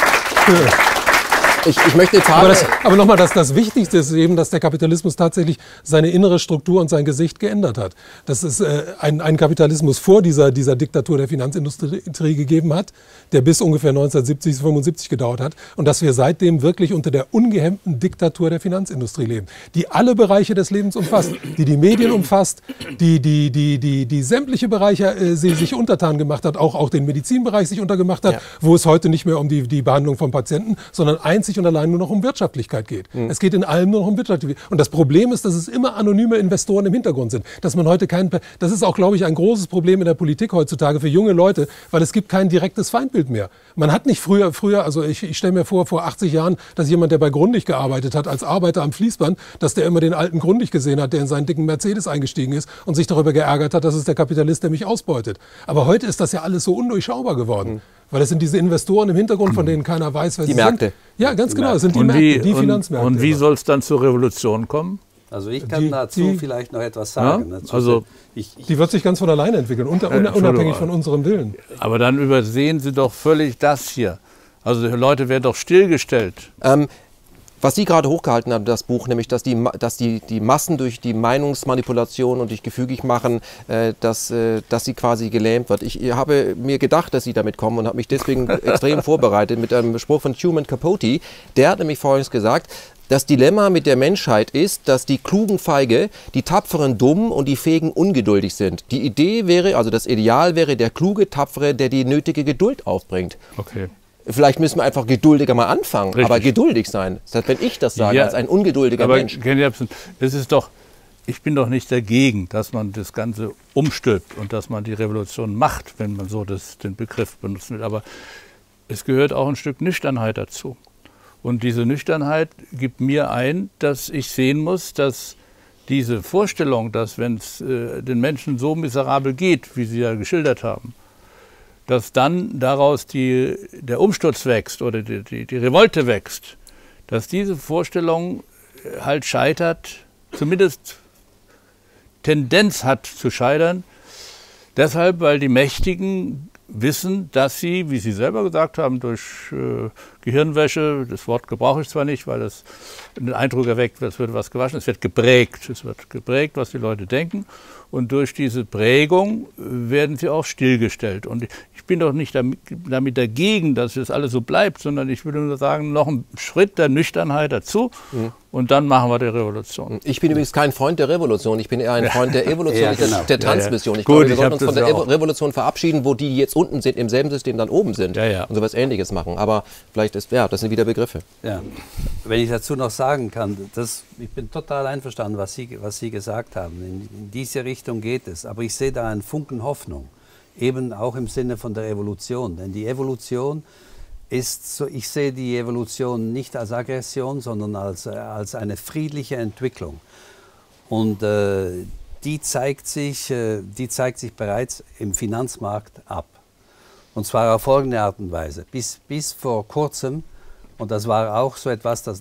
Ja. Ich, ich möchte jetzt aber, das, aber nochmal, das, das Wichtigste ist eben, dass der Kapitalismus tatsächlich seine innere Struktur und sein Gesicht geändert hat. Dass es äh, einen, einen Kapitalismus vor dieser, dieser Diktatur der Finanzindustrie gegeben hat, der bis ungefähr neunzehnhundertsiebzig, fünfundsiebzig gedauert hat. Und dass wir seitdem wirklich unter der ungehemmten Diktatur der Finanzindustrie leben, die alle Bereiche des Lebens umfasst, die die Medien umfasst, die, die, die, die, die sämtliche Bereiche äh, sie, sich untertan gemacht hat, auch, auch den Medizinbereich sich untergemacht hat, ja. wo es heute nicht mehr um die, die Behandlung von Patienten, sondern einzig und allein nur noch um Wirtschaftlichkeit geht. Mhm. Es geht in allem nur noch um Wirtschaftlichkeit. Und das Problem ist, dass es immer anonyme Investoren im Hintergrund sind. Dass man heute kein, das ist auch, glaube ich, ein großes Problem in der Politik heutzutage für junge Leute, weil es gibt kein direktes Feindbild mehr. Man hat nicht früher, früher also ich, ich stelle mir vor, vor achtzig Jahren, dass jemand, der bei Grundig gearbeitet hat, als Arbeiter am Fließband, dass der immer den alten Grundig gesehen hat, der in seinen dicken Mercedes eingestiegen ist und sich darüber geärgert hat, dass es der Kapitalist, der mich ausbeutet. Aber heute ist das ja alles so undurchschaubar geworden. Mhm. Weil es sind diese Investoren im Hintergrund, von denen keiner weiß, wer die sie Märkte. sind. Ja, ganz die genau, Märkte. es sind die und Märkte, wie, die und, Finanzmärkte. Und wie soll es dann zur Revolution kommen? Also ich kann die, dazu die, vielleicht noch etwas sagen. Ja? Also, ich, ich, die wird sich ganz von alleine entwickeln, unter, äh, unabhängig von unserem Willen. Aber dann übersehen Sie doch völlig das hier. Also die Leute werden doch stillgestellt. Ähm, Was Sie gerade hochgehalten haben, das Buch, nämlich dass die, dass die, die Massen durch die Meinungsmanipulation und durch gefügig machen, äh, dass, äh, dass sie quasi gelähmt wird. Ich habe mir gedacht, dass Sie damit kommen und habe mich deswegen extrem vorbereitet mit einem Spruch von Truman Capote. Der hat nämlich Folgendes gesagt: Das Dilemma mit der Menschheit ist, dass die Klugen feige, die Tapferen dumm und die Fähigen ungeduldig sind. Die Idee wäre, also das Ideal wäre der kluge, Tapfere, der die nötige Geduld aufbringt. Okay. Vielleicht müssen wir einfach geduldiger mal anfangen, Richtig. aber geduldig sein. Das heißt, wenn ich das sage, Ja, als ein ungeduldiger aber Mensch. es ist doch, ich bin doch nicht dagegen, dass man das Ganze umstülpt und dass man die Revolution macht, wenn man so das, den Begriff benutzt. Aber es gehört auch ein Stück Nüchternheit dazu. Und diese Nüchternheit gibt mir ein, dass ich sehen muss, dass diese Vorstellung, dass wenn es äh, den Menschen so miserabel geht, wie Sie ja geschildert haben, dass dann daraus die, der Umsturz wächst oder die, die, die Revolte wächst, dass diese Vorstellung halt scheitert, zumindest Tendenz hat zu scheitern, deshalb, weil die Mächtigen wissen, dass sie, wie Sie selber gesagt haben, durch äh, Gehirnwäsche, das Wort gebrauche ich zwar nicht, weil das den Eindruck erweckt, es wird was gewaschen, es wird geprägt, es wird geprägt, was die Leute denken, und durch diese Prägung werden sie auch stillgestellt. Und ich bin doch nicht damit, damit dagegen, dass das alles so bleibt, sondern ich würde nur sagen, noch einen Schritt der Nüchternheit dazu, mhm. und dann machen wir die Revolution. Ich bin übrigens kein Freund der Revolution, ich bin eher ein Freund der Evolution, ja, genau. der Transmission. Ich Gut, glaube, wir ich sollten uns von der auch. Revolution verabschieden, wo die, die jetzt unten sind, im selben System dann oben sind, ja, ja. und sowas Ähnliches machen. Aber vielleicht ist, ja, das sind wieder Begriffe. Ja. Wenn ich dazu noch sagen kann, das, ich bin total einverstanden, was Sie, was Sie gesagt haben. In, in diese Richtung geht es. Aber ich sehe da einen Funken Hoffnung, eben auch im Sinne von der Evolution. Denn die Evolution ist, so, ich sehe die Evolution nicht als Aggression, sondern als, als eine friedliche Entwicklung. Und äh, die, zeigt sich, äh, die zeigt sich bereits im Finanzmarkt ab. Und zwar auf folgende Art und Weise. Bis, bis vor kurzem, und das war auch so etwas, das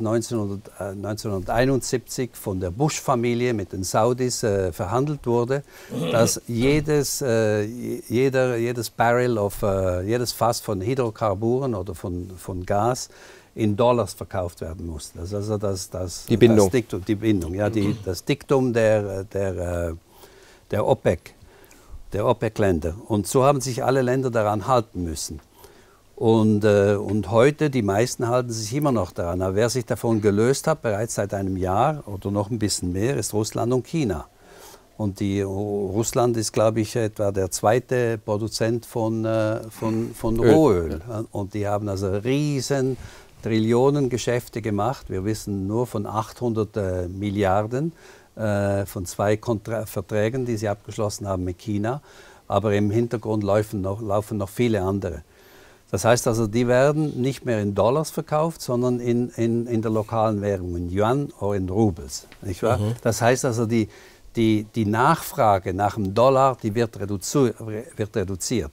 neunzehnhunderteinundsiebzig von der Bush-Familie mit den Saudis äh, verhandelt wurde, dass jedes, äh, jeder, jedes Barrel, of, äh, jedes Fass von Hydrokarburen oder von, von Gas in Dollars verkauft werden muss. Das ist also das, das, die Bindung. Das Diktum, die Bindung, ja, die, das Diktum der, der, der OPEC, der OPEC-Länder. Und so haben sich alle Länder daran halten müssen. Und, äh, und heute, die meisten halten sich immer noch daran. Aber wer sich davon gelöst hat, bereits seit einem Jahr oder noch ein bisschen mehr, ist Russland und China. Und die, Russland ist, glaube ich, etwa der zweite Produzent von, äh, von, von Rohöl. Und die haben also riesen Trillionen Geschäfte gemacht. Wir wissen nur von achthundert äh, Milliarden äh, von zwei Kontra Verträgen, die sie abgeschlossen haben mit China. Aber im Hintergrund laufen noch, laufen noch viele andere. Das heißt also, die werden nicht mehr in Dollars verkauft, sondern in, in, in der lokalen Währung, in Yuan oder in Rubels. Nicht wahr? Mhm. Das heißt also, die, die, die Nachfrage nach dem Dollar, die wird, reduzi wird reduziert.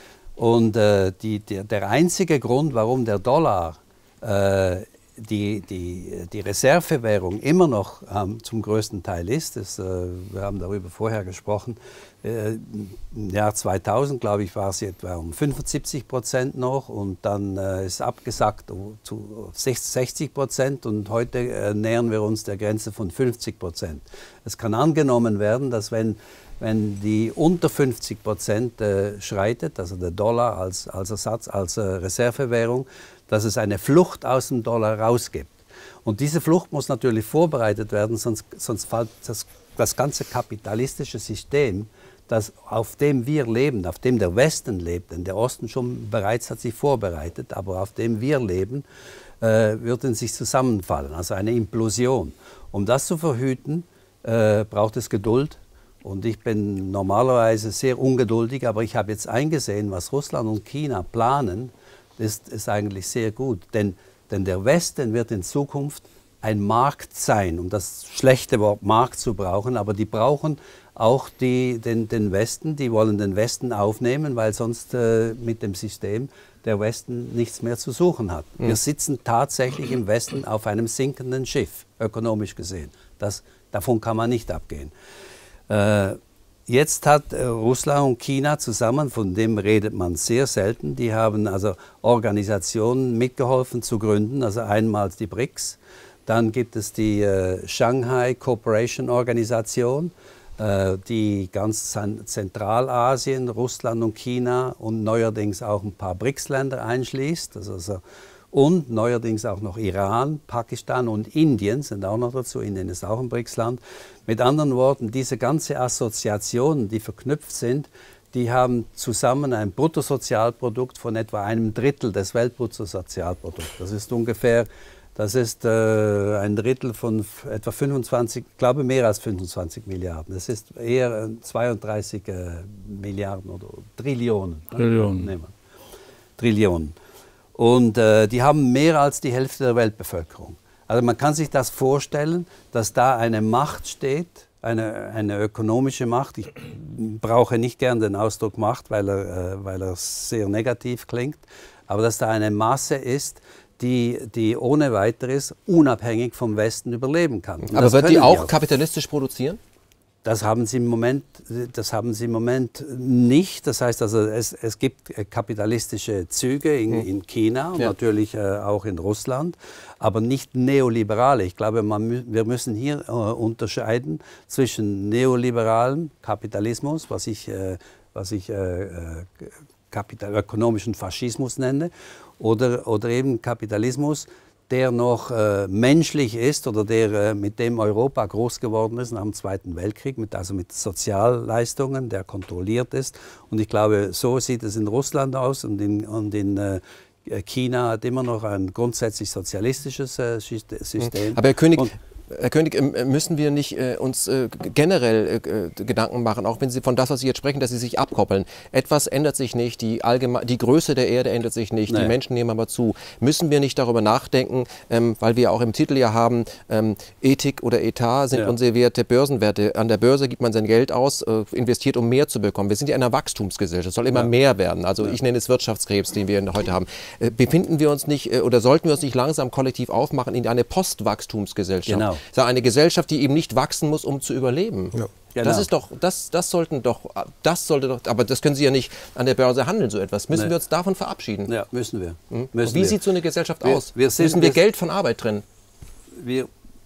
Und äh, die, der, der einzige Grund, warum der Dollar äh, die, die, die Reservewährung immer noch ähm, zum größten Teil ist, das, äh, wir haben darüber vorher gesprochen, äh, im Jahr zweitausend, glaube ich, war es etwa um fünfundsiebzig Prozent noch und dann äh, ist abgesackt zu sechzig Prozent und heute äh, nähern wir uns der Grenze von fünfzig Prozent. Es kann angenommen werden, dass wenn Wenn die unter fünfzig Prozent äh, schreitet, also der Dollar als, als Ersatz, als äh, Reservewährung, dass es eine Flucht aus dem Dollar rausgibt. Und diese Flucht muss natürlich vorbereitet werden, sonst, sonst fällt das, das ganze kapitalistische System, das, auf dem wir leben, auf dem der Westen lebt, denn der Osten schon bereits hat sich vorbereitet, aber auf dem wir leben, äh, wird in sich zusammenfallen, also eine Implosion. Um das zu verhüten, äh, braucht es Geduld. Und ich bin normalerweise sehr ungeduldig, aber ich habe jetzt eingesehen, was Russland und China planen, ist, ist eigentlich sehr gut. Denn, denn der Westen wird in Zukunft ein Markt sein, um das schlechte Wort Markt zu brauchen, aber die brauchen auch die, den, den Westen, die wollen den Westen aufnehmen, weil sonst äh, mit dem System der Westen nichts mehr zu suchen hat. Mhm. Wir sitzen tatsächlich im Westen auf einem sinkenden Schiff, ökonomisch gesehen. Das, davon kann man nicht abgehen. Äh, jetzt hat äh, Russland und China zusammen, von dem redet man sehr selten, die haben also Organisationen mitgeholfen zu gründen, also einmal die BRICS, dann gibt es die äh, Shanghai Cooperation Organisation, äh, die ganz Zentralasien, Russland und China und neuerdings auch ein paar BRICS-Länder einschließt, also, also und neuerdings auch noch Iran, Pakistan und Indien sind auch noch dazu. Indien ist auch ein BRICS-Land. Mit anderen Worten, diese ganze Assoziationen, die verknüpft sind, die haben zusammen ein Bruttosozialprodukt von etwa einem Drittel des Weltbruttosozialprodukts. Das ist ungefähr, das ist äh, ein Drittel von etwa fünfundzwanzig, ich glaube mehr als fünfundzwanzig Milliarden. Das ist eher zweiunddreißig äh, Milliarden oder Trillionen. Trillionen. Ne? Trillionen. Und äh, die haben mehr als die Hälfte der Weltbevölkerung. Also man kann sich das vorstellen, dass da eine Macht steht, eine, eine ökonomische Macht. Ich brauche nicht gern den Ausdruck Macht, weil er, äh, weil er sehr negativ klingt. Aber dass da eine Masse ist, die, die ohne weiteres unabhängig vom Westen überleben kann. Und aber wird die auch, auch kapitalistisch produzieren? Das haben sie im Moment, das haben sie im Moment nicht. Das heißt also, es, es gibt kapitalistische Züge in, in China und ja. natürlich äh, auch in Russland, aber nicht neoliberale. Ich glaube, man, wir müssen hier äh, unterscheiden zwischen neoliberalem Kapitalismus, was ich, äh, was ich äh, Kapital, ökonomischen Faschismus nenne, oder, oder eben Kapitalismus, der noch äh, menschlich ist oder der, äh, mit dem Europa groß geworden ist nach dem Zweiten Weltkrieg, mit, also mit Sozialleistungen, der kontrolliert ist. Und ich glaube, so sieht es in Russland aus und in, und in äh, China hat immer noch ein grundsätzlich sozialistisches äh, System. Aber Herr König, und, Herr König, müssen wir nicht äh, uns äh, generell äh, Gedanken machen, auch wenn Sie von das, was Sie jetzt sprechen, dass Sie sich abkoppeln. Etwas ändert sich nicht, die, allgeme die Größe der Erde ändert sich nicht, nee. Die Menschen nehmen aber zu. Müssen wir nicht darüber nachdenken, ähm, weil wir auch im Titel ja haben, ähm, Ethik oder Etat sind ja. unsere Werte, Börsenwerte. An der Börse gibt man sein Geld aus, äh, investiert, um mehr zu bekommen. Wir sind ja in einer Wachstumsgesellschaft, es soll immer ja. mehr werden. Also ja. ich nenne es Wirtschaftskrebs, den wir heute haben. Äh, befinden wir uns nicht äh, oder sollten wir uns nicht langsam kollektiv aufmachen in eine Postwachstumsgesellschaft? Genau. Eine Gesellschaft, die eben nicht wachsen muss, um zu überleben. Ja. Genau. Das ist doch, das, das sollten doch, das sollte doch, aber das können Sie ja nicht an der Börse handeln, so etwas. Müssen nee. wir uns davon verabschieden? Ja, müssen wir. Hm? Müssen Wie wir. sieht so eine Gesellschaft wir, aus? Wir sind, müssen wir, wir Geld von Arbeit trennen? Wir,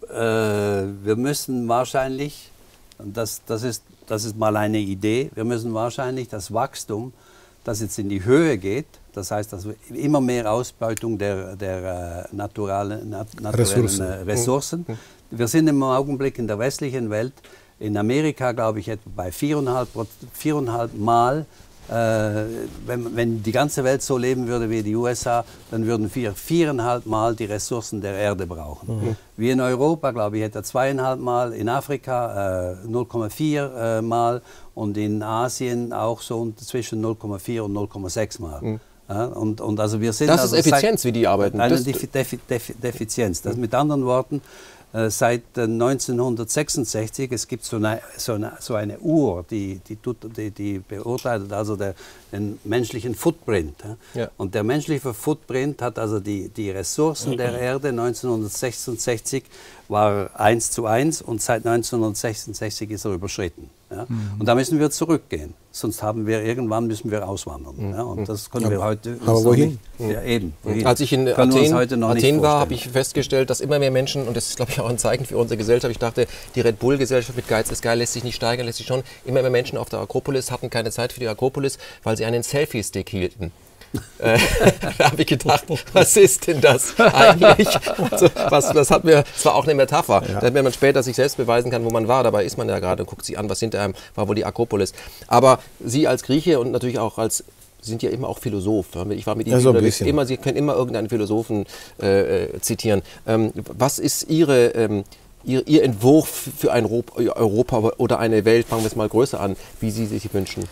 äh, wir müssen wahrscheinlich, das, das, ist, das ist mal eine Idee, wir müssen wahrscheinlich das Wachstum, das jetzt in die Höhe geht, das heißt, dass wir immer mehr Ausbeutung der, der äh, naturalen, nat naturellen Ressourcen. Äh, Ressourcen. Mhm. Wir sind im Augenblick in der westlichen Welt, in Amerika glaube ich etwa bei viereinhalb, viereinhalb Mal Äh, wenn, wenn die ganze Welt so leben würde wie die U S A, dann würden wir viereinhalb Mal die Ressourcen der Erde brauchen. Mhm. Wir in Europa, glaube ich, hätten zweieinhalb Mal, in Afrika äh, null Komma vier äh, Mal und in Asien auch so zwischen null Komma vier und null Komma sechs Mal. Mhm. Ja, und, und also wir sind das also ist Effizienz, wie die arbeiten. Eine das Defi Defi Defi Defizienz. Das mit anderen Worten, äh, seit äh, neunzehnhundertsechsundsechzig, es gibt so eine, so eine, so eine Uhr, die, die, die, die beurteilt also der, den menschlichen Footprint. Ja? Ja. Und der menschliche Footprint hat also die, die Ressourcen der Erde neunzehnhundertsechsundsechzig war eins zu eins und seit neunzehnhundertsechsundsechzig ist er überschritten. Ja? Mhm. Und da müssen wir zurückgehen. Sonst haben wir irgendwann müssen wir auswandern. Mhm. Ja? Und das können wir heute. Aber wohin? Ja, eben. Wohin? Als ich in Athen, Athen war, habe ich festgestellt, dass immer mehr Menschen, und das ist glaube ich auch ein Zeichen für unsere Gesellschaft, ich dachte, die Red Bull-Gesellschaft mit Geiz ist geil, lässt sich nicht steigern, lässt sich schon. Immer mehr Menschen auf der Akropolis hatten keine Zeit für die Akropolis, weil sie einen Selfie-Stick hielten. äh, da habe ich gedacht, was ist denn das eigentlich? Also, was, das hat mir, das war auch eine Metapher, ja. Damit man später sich selbst beweisen kann, wo man war. Dabei ist man ja gerade und guckt sich an, was hinter einem war, wohl die Akropolis. Aber Sie als Grieche und natürlich auch als, Sie sind ja immer auch Philosoph. Ich war mit Ihnen ja, so unterwegs. Immer, Sie können immer irgendeinen Philosophen äh, zitieren. Ähm, was ist Ihre, ähm, Ihr, Ihr Entwurf für ein Europa oder eine Welt, fangen wir es mal größer an, wie Sie sich wünschen?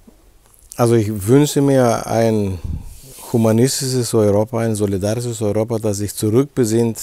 Also ich wünsche mir ein humanistisches Europa, ein solidarisches Europa, das sich zurückbesinnt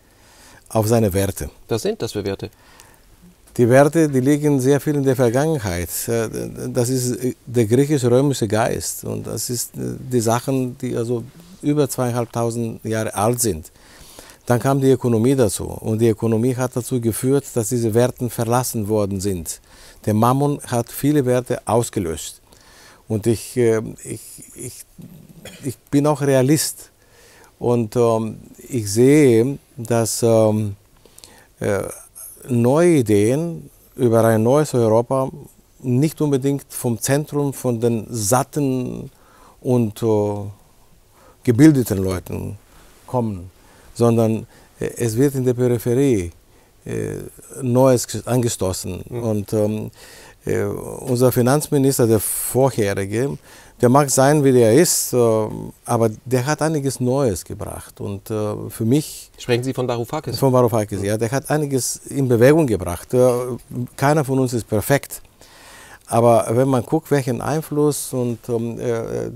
auf seine Werte. Das sind das für Werte? Die Werte, die liegen sehr viel in der Vergangenheit. Das ist der griechisch-römische Geist und das ist die Sachen, die also über zweieinhalbtausend Jahre alt sind. Dann kam die Ökonomie dazu und die Ökonomie hat dazu geführt, dass diese Werte verlassen worden sind. Der Mammon hat viele Werte ausgelöscht. Und ich, ich, ich, ich bin auch Realist und ähm, ich sehe, dass ähm, äh, neue Ideen über ein neues Europa nicht unbedingt vom Zentrum, von den satten und äh, gebildeten Leuten kommen, sondern äh, es wird in der Peripherie äh, Neues angestoßen. Mhm. Und ähm, äh, unser Finanzminister, der vorherige, der mag sein, wie der ist, äh, aber der hat einiges Neues gebracht. Und äh, für mich... Sprechen Sie von Varoufakis? Von Varoufakis, ja. Der hat einiges in Bewegung gebracht. Äh, keiner von uns ist perfekt. Aber wenn man guckt, welchen Einfluss und ähm, äh, äh,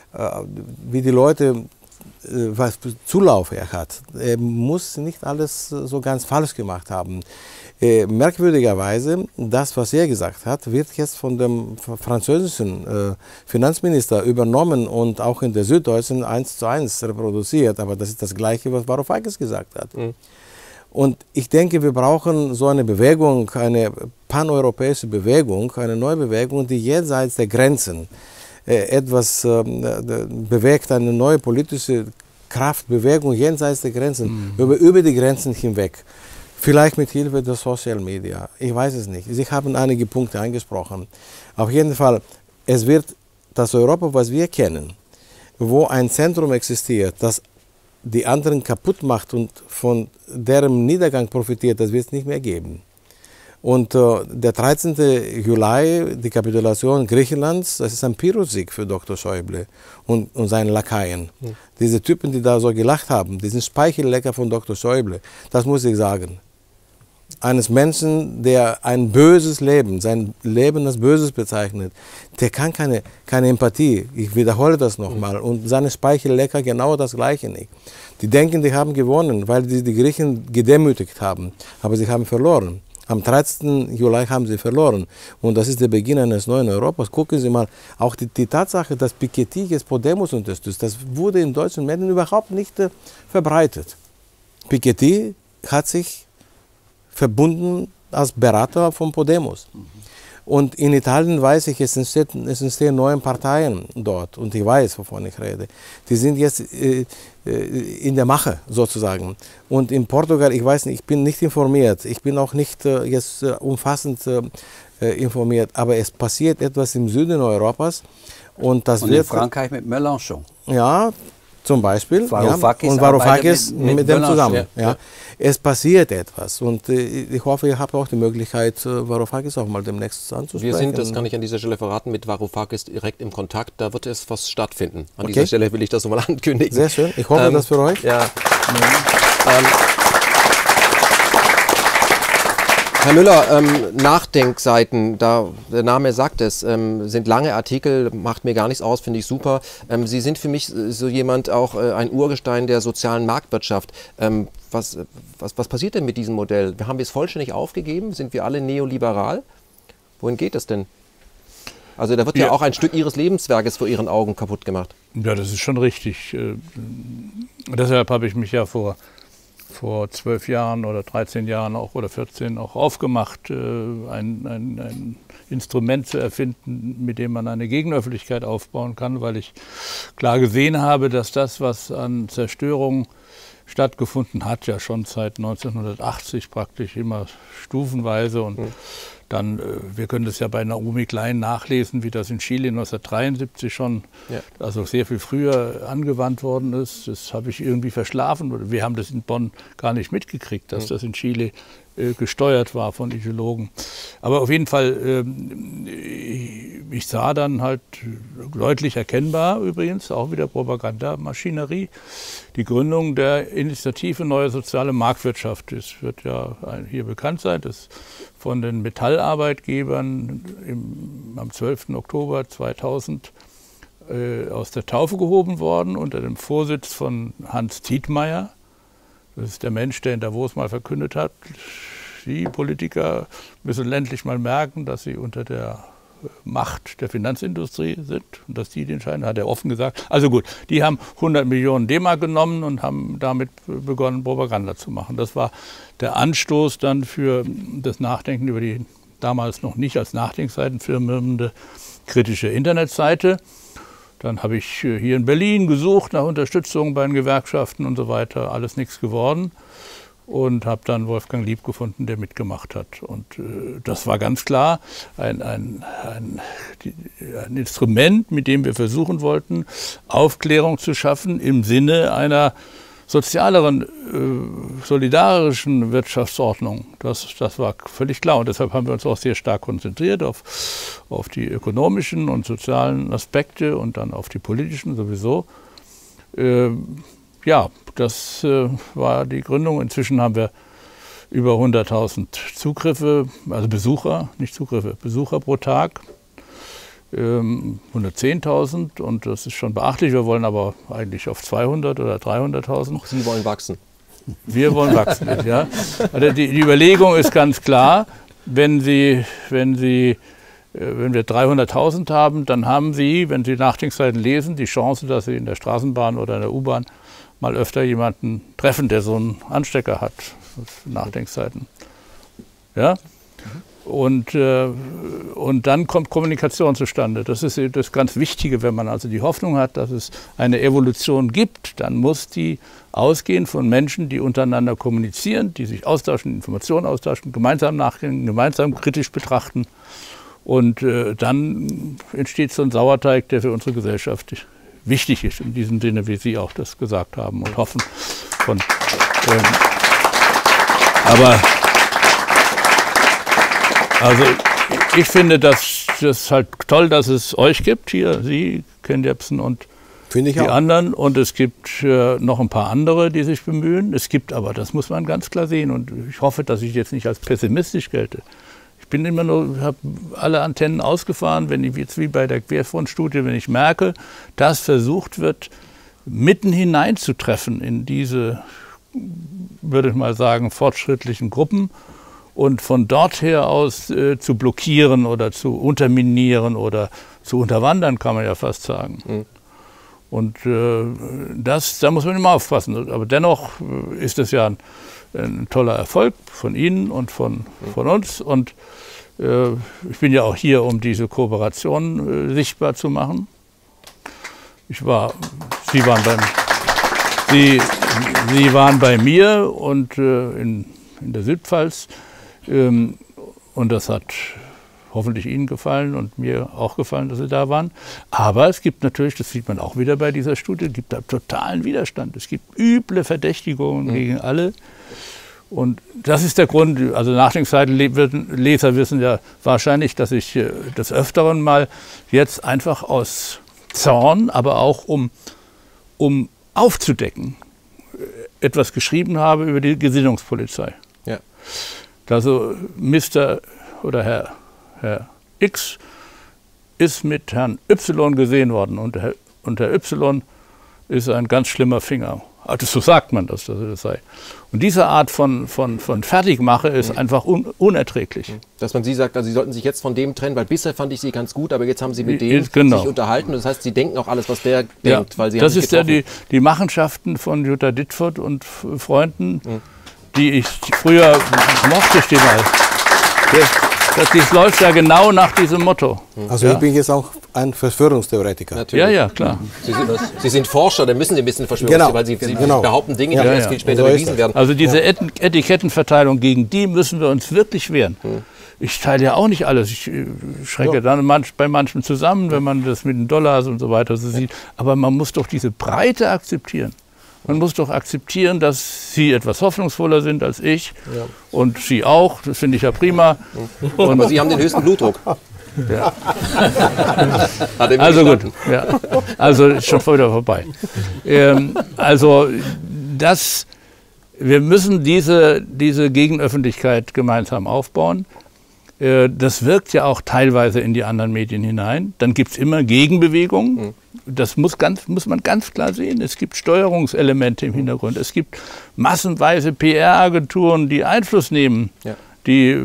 wie die Leute, äh, was Zulauf er hat, er muss nicht alles so ganz falsch gemacht haben. Äh, merkwürdigerweise, das, was er gesagt hat, wird jetzt von dem französischen äh, Finanzminister übernommen und auch in der Süddeutschen eins zu eins reproduziert. Aber das ist das Gleiche, was Varoufakis gesagt hat. Mhm. Und ich denke, wir brauchen so eine Bewegung, eine paneuropäische Bewegung, eine neue Bewegung, die jenseits der Grenzen äh, etwas äh, bewegt, eine neue politische Kraft, Bewegung jenseits der Grenzen, mhm. über, über die Grenzen hinweg. Vielleicht mit Hilfe der Social Media, ich weiß es nicht. Sie haben einige Punkte angesprochen. Auf jeden Fall, es wird das Europa, was wir kennen, wo ein Zentrum existiert, das die anderen kaputt macht und von deren Niedergang profitiert, das wird es nicht mehr geben. Und äh, der dreizehnten Juli, die Kapitulation Griechenlands, das ist ein Pyrrhussieg für Doktor Schäuble und, und seine Lakaien. Mhm. Diese Typen, die da so gelacht haben, die sind Speichellecker von Doktor Schäuble, das muss ich sagen. Eines Menschen, der ein böses Leben, sein Leben als Böses bezeichnet, der kann keine, keine Empathie, ich wiederhole das nochmal, und seine Speichellecker genau das Gleiche nicht. Die denken, die haben gewonnen, weil die, die Griechen gedemütigt haben, aber sie haben verloren. Am dreizehnten Juli haben sie verloren und das ist der Beginn eines neuen Europas. Gucken Sie mal, auch die, die Tatsache, dass Piketty jetzt Podemos unterstützt, das wurde in deutschen Medien überhaupt nicht äh, verbreitet. Piketty hat sich verbunden als Berater von Podemos. Mhm. Und in Italien weiß ich, es entstehen, es entstehen neue Parteien dort und ich weiß, wovon ich rede. Die sind jetzt äh, in der Mache sozusagen. Und in Portugal, ich weiß nicht, ich bin nicht informiert, ich bin auch nicht äh, jetzt äh, umfassend äh, informiert, aber es passiert etwas im Süden Europas. Und, das und wird, in Frankreich mit Mélenchon. Ja, Zum Beispiel. Varoufakis ja, und Varoufakis mit, mit, mit dem Böllers, zusammen. ja. Ja. Es passiert etwas und äh, ich hoffe, ihr habt auch die Möglichkeit, äh, Varoufakis auch mal demnächst anzusprechen. Wir sind, das kann ich an dieser Stelle verraten, mit Varoufakis direkt im Kontakt. Da wird es was stattfinden. An okay. dieser Stelle will ich das nochmal ankündigen. Sehr schön. Ich hoffe, ähm, das für euch. Ja. ähm, Herr Müller, ähm, Nachdenkseiten, da, der Name sagt es, ähm, sind lange Artikel, macht mir gar nichts aus, finde ich super. Ähm, Sie sind für mich so jemand, auch äh, ein Urgestein der sozialen Marktwirtschaft. Ähm, was, was, was passiert denn mit diesem Modell? Haben wir es vollständig aufgegeben? Sind wir alle neoliberal? Wohin geht das denn? Also da wird ja, ja auch ein Stück Ihres Lebenswerkes vor Ihren Augen kaputt gemacht. Ja, das ist schon richtig. Äh, deshalb habe ich mich ja vor... vor zwölf Jahren oder dreizehn Jahren auch oder vierzehn auch aufgemacht, ein, ein, ein Instrument zu erfinden, mit dem man eine Gegenöffentlichkeit aufbauen kann, weil ich klar gesehen habe, dass das, was an Zerstörung stattgefunden hat, ja schon seit neunzehnhundertachtzig praktisch immer stufenweise und mhm. Dann, wir können das ja bei Naomi Klein nachlesen, wie das in Chile neunzehnhundertdreiundsiebzig schon, ja. also sehr viel früher angewandt worden ist. Das habe ich irgendwie verschlafen. Wir haben das in Bonn gar nicht mitgekriegt, dass das in Chile äh, gesteuert war von Ideologen. Aber auf jeden Fall, äh, ich sah dann halt deutlich erkennbar, übrigens auch wieder Propagandamaschinerie, die Gründung der Initiative Neue Soziale Marktwirtschaft. Das wird ja hier bekannt sein, das von den Metallarbeitgebern im, am zwölften Oktober zweitausend äh, aus der Taufe gehoben worden, unter dem Vorsitz von Hans Tietmeyer. Das ist der Mensch, der in Davos mal verkündet hat, die Politiker müssen endlich mal merken, dass sie unter der Macht der Finanzindustrie sind und dass die die entscheiden, hat er offen gesagt. Also gut, die haben hundert Millionen D-Mark genommen und haben damit begonnen, Propaganda zu machen. Das war der Anstoß dann für das Nachdenken über die damals noch nicht als Nachdenkseiten firmierende kritische Internetseite. Dann habe ich hier in Berlin gesucht nach Unterstützung bei den Gewerkschaften und so weiter. Alles nichts geworden. Und habe dann Wolfgang Lieb gefunden, der mitgemacht hat. Und äh, das war ganz klar ein, ein, ein, die, ein Instrument, mit dem wir versuchen wollten, Aufklärung zu schaffen im Sinne einer sozialeren, äh, solidarischen Wirtschaftsordnung. Das, das war völlig klar. Und deshalb haben wir uns auch sehr stark konzentriert auf, auf die ökonomischen und sozialen Aspekte und dann auf die politischen sowieso. Äh, ja, das äh, war die Gründung. Inzwischen haben wir über hunderttausend Zugriffe, also Besucher, nicht Zugriffe, Besucher pro Tag. Ähm, hundertzehntausend und das ist schon beachtlich. Wir wollen aber eigentlich auf zweihundert oder dreihunderttausend. Sie wollen wachsen. Wir wollen wachsen, ja. Also die, die Überlegung ist ganz klar, wenn Sie, wenn Sie, wenn wir dreihunderttausend haben, dann haben Sie, wenn Sie Nachdenkseiten lesen, die Chance, dass Sie in der Straßenbahn oder in der U-Bahn mal öfter jemanden treffen, der so einen Anstecker hat, Nachdenkseiten. Ja? Und, äh, und dann kommt Kommunikation zustande. Das ist das ganz Wichtige, wenn man also die Hoffnung hat, dass es eine Evolution gibt, dann muss die ausgehen von Menschen, die untereinander kommunizieren, die sich austauschen, Informationen austauschen, gemeinsam nachdenken, gemeinsam kritisch betrachten. Und äh, dann entsteht so ein Sauerteig, der für unsere Gesellschaft wichtig ist, in diesem Sinne, wie Sie auch das gesagt haben und hoffen. Von, ähm, aber also ich finde das, das halt toll, dass es euch gibt, hier Sie, Ken Jebsen und die auch. Anderen. Und es gibt äh, noch ein paar andere, die sich bemühen. Es gibt aber, das muss man ganz klar sehen und ich hoffe, dass ich jetzt nicht als pessimistisch gelte. Ich bin immer nur, habe alle Antennen ausgefahren, wenn ich jetzt wie bei der Querfrontstudie, wenn ich merke, dass versucht wird, mitten hineinzutreffen in diese, würde ich mal sagen, fortschrittlichen Gruppen und von dort her aus äh, zu blockieren oder zu unterminieren oder zu unterwandern, kann man ja fast sagen. Mhm. Und äh, das, da muss man immer aufpassen. Aber dennoch ist es ja ein, ein toller Erfolg von Ihnen und von, von uns. Und äh, ich bin ja auch hier, um diese Kooperation äh, sichtbar zu machen. Ich war, Sie waren beim, Sie, Sie waren bei mir und äh, in, in der Südpfalz. Ähm, und das hat hoffentlich Ihnen gefallen und mir auch gefallen, dass Sie da waren. Aber es gibt natürlich, das sieht man auch wieder bei dieser Studie, gibt da totalen Widerstand. Es gibt üble Verdächtigungen mhm. gegen alle. Und das ist der Grund, also Nachdenkseitenleser wissen ja wahrscheinlich, dass ich des Öfteren mal jetzt einfach aus Zorn, aber auch um, um aufzudecken, etwas geschrieben habe über die Gesinnungspolizei. Ja. Also Mister oder Herr, Herr X ist mit Herrn Y gesehen worden und Herr, und Herr Y ist ein ganz schlimmer Finger. Also so sagt man das, dass er das sei. Und diese Art von, von, von Fertigmache ist mhm. einfach un, unerträglich. Dass man Sie sagt, also Sie sollten sich jetzt von dem trennen, weil bisher fand ich Sie ganz gut, aber jetzt haben Sie mit dem genau. sich unterhalten. Das heißt, Sie denken auch alles, was der ja, denkt, weil Sie das haben ist ja die, die Machenschaften von Jutta Ditfurth und Freunden, mhm. die ich früher mochte ich die mal. Das, das läuft ja genau nach diesem Motto. Also ja. ich bin jetzt auch ein Verschwörungstheoretiker. Natürlich. Ja, ja, klar. Sie sind, Sie sind Forscher, dann müssen Sie ein bisschen Verschwörungstheoretiker, genau. weil Sie, Sie genau. behaupten Dinge, ja. die ja, erst ja. viel später so bewiesen werden. Also diese ja. Etikettenverteilung, gegen die müssen wir uns wirklich wehren. Hm. Ich teile ja auch nicht alles. Ich schrecke ja. dann manch, bei manchen zusammen, wenn man das mit den Dollars und so weiter so sieht. Aber man muss doch diese Breite akzeptieren. Man muss doch akzeptieren, dass Sie etwas hoffnungsvoller sind als ich ja. und Sie auch. Das finde ich ja prima. Und aber Sie haben den höchsten Blutdruck. Ja. Also gut, ja. Also ist schon wieder vorbei. Ähm, also das, wir müssen diese, diese Gegenöffentlichkeit gemeinsam aufbauen. Äh, das wirkt ja auch teilweise in die anderen Medien hinein. Dann gibt es immer Gegenbewegungen. Mhm. Das muss, ganz, muss man ganz klar sehen. Es gibt Steuerungselemente im Hintergrund. Es gibt massenweise P R-Agenturen, die Einfluss nehmen, ja. die...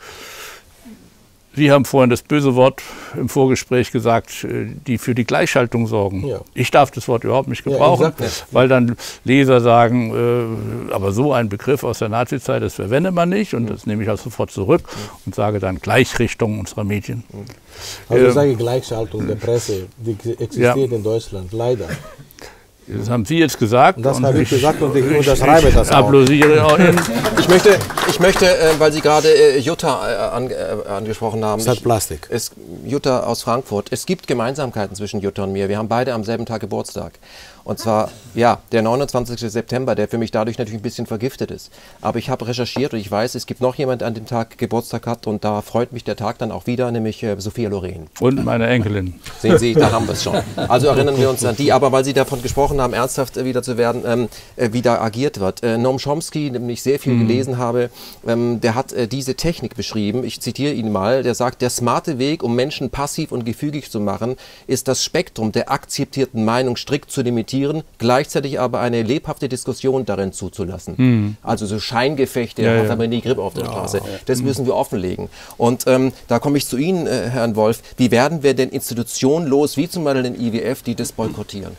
Sie haben vorhin das böse Wort im Vorgespräch gesagt, die für die Gleichschaltung sorgen. Ja. Ich darf das Wort überhaupt nicht gebrauchen, ja, weil dann Leser sagen, äh, aber so ein Begriff aus der Nazizeit, das verwendet man nicht. Und das nehme ich also sofort zurück und sage dann Gleichrichtung unserer Medien. Also ich sage Gleichschaltung der Presse, die existiert ja. in Deutschland, leider. Das haben Sie jetzt gesagt. Das habe ich gesagt und ich unterschreibe das auch. Applaudiere auch. Ich möchte, ich möchte äh, weil Sie gerade äh, Jutta äh, an, äh, angesprochen haben. Es hat Plastik. Ich, es, Jutta aus Frankfurt. Es gibt Gemeinsamkeiten zwischen Jutta und mir. Wir haben beide am selben Tag Geburtstag. Und zwar, ja, der neunundzwanzigste September, der für mich dadurch natürlich ein bisschen vergiftet ist. Aber ich habe recherchiert und ich weiß, es gibt noch jemand, an dem Tag Geburtstag hat und da freut mich der Tag dann auch wieder, nämlich äh, Sophia Loren. Und meine Enkelin. Sehen Sie, da haben wir es schon. Also erinnern wir uns an die. Aber weil Sie davon gesprochen haben, ernsthaft äh, wieder zu werden, ähm, äh, wie da agiert wird. Äh, Noam Chomsky, dem ich sehr viel mhm. gelesen habe, ähm, der hat äh, diese Technik beschrieben. Ich zitiere ihn mal. Der sagt, der smarte Weg, um Menschen passiv und gefügig zu machen, ist das Spektrum der akzeptierten Meinung strikt zu limitieren, gleichzeitig aber eine lebhafte Diskussion darin zuzulassen. Mhm. Also so Scheingefechte, ja, hat ja. aber nie Grip auf der ja, Straße. Das müssen wir offenlegen. Und ähm, da komme ich zu Ihnen, äh, Herrn Wolf. Wie werden wir denn Institutionen los, wie zum Beispiel den I W F, die das boykottieren?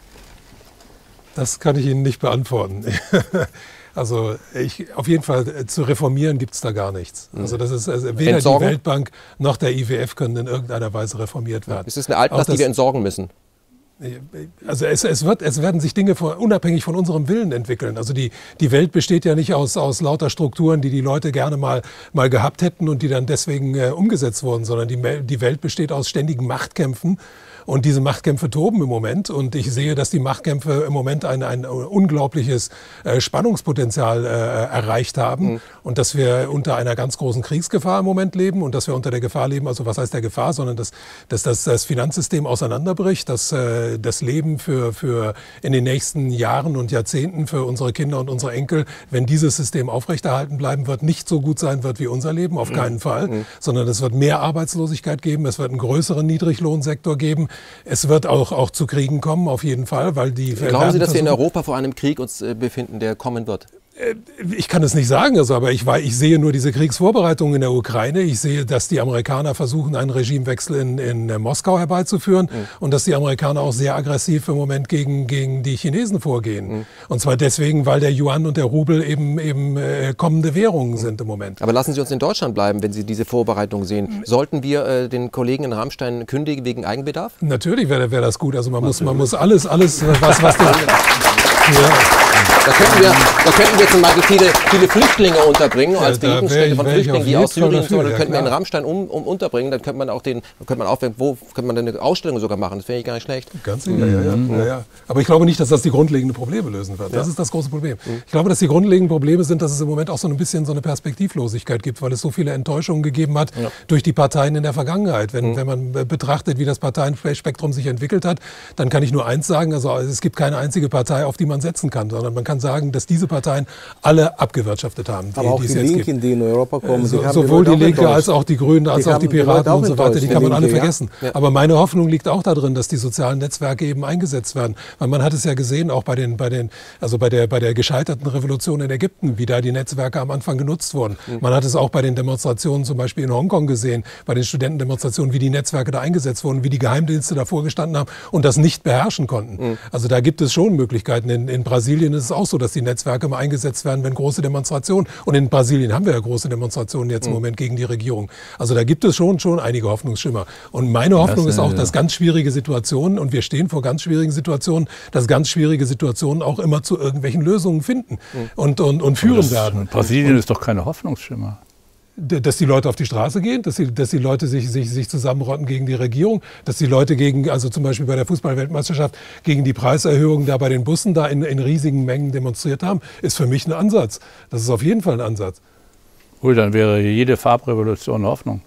Das kann ich Ihnen nicht beantworten. Also ich, auf jeden Fall äh, zu reformieren gibt es da gar nichts. Also das ist also weder Entsorgen? die Weltbank noch der I W F können in irgendeiner Weise reformiert werden. Es ist eine Altlast, die wir entsorgen müssen. Also es, es, wird, es werden sich Dinge von, unabhängig von unserem Willen entwickeln. Also die, die Welt besteht ja nicht aus, aus lauter Strukturen, die die Leute gerne mal, mal gehabt hätten und die dann deswegen äh, umgesetzt wurden, sondern die, die Welt besteht aus ständigen Machtkämpfen. Und diese Machtkämpfe toben im Moment. Und ich sehe, dass die Machtkämpfe im Moment ein, ein unglaubliches äh, Spannungspotenzial äh, erreicht haben. Mhm. Und dass wir unter einer ganz großen Kriegsgefahr im Moment leben und dass wir unter der Gefahr leben, also was heißt der Gefahr, sondern dass, dass das, das Finanzsystem auseinanderbricht, dass äh, das Leben für, für in den nächsten Jahren und Jahrzehnten für unsere Kinder und unsere Enkel, wenn dieses System aufrechterhalten bleiben wird, nicht so gut sein wird wie unser Leben, auf keinen mhm. Fall, mhm. sondern es wird mehr Arbeitslosigkeit geben, es wird einen größeren Niedriglohnsektor geben. Es wird auch, auch zu Kriegen kommen, auf jeden Fall, weil die... Glauben Sie, dass wir in Europa vor einem Krieg uns äh, befinden, der kommen wird? Ich kann es nicht sagen, also, aber ich, ich sehe nur diese Kriegsvorbereitungen in der Ukraine. Ich sehe, dass die Amerikaner versuchen, einen Regimewechsel in, in Moskau herbeizuführen mhm. und dass die Amerikaner auch sehr aggressiv im Moment gegen, gegen die Chinesen vorgehen. Mhm. Und zwar deswegen, weil der Yuan und der Rubel eben, eben äh, kommende Währungen mhm. sind im Moment. Aber lassen Sie uns in Deutschland bleiben, wenn Sie diese Vorbereitung sehen. Sollten wir äh, den Kollegen in Rammstein kündigen wegen Eigenbedarf? Natürlich wäre wär das gut. Also man muss, man muss alles, alles was... was der, ja. Da könnten wir, da könnten wir zum Beispiel viele, viele Flüchtlinge unterbringen, ja, als Begegnungsstätte von Flüchtlingen, die aus Syrien dafür, oder ja, könnten wir in Rammstein um, um unterbringen. Dann könnte man auch den, könnte man aufwenden, wo könnte man eine Ausstellung sogar machen. Das wäre gar nicht schlecht. Ganz sicher, mhm. ja, ja, ja, ja. Aber ich glaube nicht, dass das die grundlegenden Probleme lösen wird. Das ja. ist das große Problem. Mhm. Ich glaube, dass die grundlegenden Probleme sind, dass es im Moment auch so ein bisschen so eine Perspektivlosigkeit gibt, weil es so viele Enttäuschungen gegeben hat ja. durch die Parteien in der Vergangenheit. Wenn, mhm. wenn man betrachtet, wie das Parteienspektrum sich entwickelt hat, dann kann ich nur eins sagen, also es gibt keine einzige Partei, auf die man setzen kann, sondern man kann sagen, dass diese Parteien alle abgewirtschaftet haben. Die, Aber auch die, die Linken, die in Europa kommen. So, die sowohl die, die Linke als auch die Grünen, als die auch die Piraten auch und so weiter, die kann man alle Linke, vergessen. Ja. Aber meine Hoffnung liegt auch darin, dass die sozialen Netzwerke eben eingesetzt werden. Weil man hat es ja gesehen, auch bei den, bei den, also bei der, bei der gescheiterten Revolution in Ägypten, wie da die Netzwerke am Anfang genutzt wurden. Mhm. Man hat es auch bei den Demonstrationen zum Beispiel in Hongkong gesehen, bei den Studentendemonstrationen, wie die Netzwerke da eingesetzt wurden, wie die Geheimdienste davor gestanden haben und das nicht beherrschen konnten. Mhm. Also da gibt es schon Möglichkeiten. In, in Brasilien ist es auch so, dass die Netzwerke mal eingesetzt werden, wenn große Demonstrationen, und in Brasilien haben wir ja große Demonstrationen jetzt im Moment gegen die Regierung. Also da gibt es schon, schon einige Hoffnungsschimmer. Und meine Hoffnung das, ist auch, dass ganz schwierige Situationen, und wir stehen vor ganz schwierigen Situationen, dass ganz schwierige Situationen auch immer zu irgendwelchen Lösungen finden und, und, und führen das, werden. Brasilien und, ist doch keine Hoffnungsschimmer. Dass die Leute auf die Straße gehen, dass die, dass die Leute sich, sich, sich zusammenrotten gegen die Regierung, dass die Leute gegen, also zum Beispiel bei der Fußball-Weltmeisterschaft, gegen die Preiserhöhung da bei den Bussen da in, in riesigen Mengen demonstriert haben, ist für mich ein Ansatz. Das ist auf jeden Fall ein Ansatz. Gut, dann wäre jede Farbrevolution Hoffnung.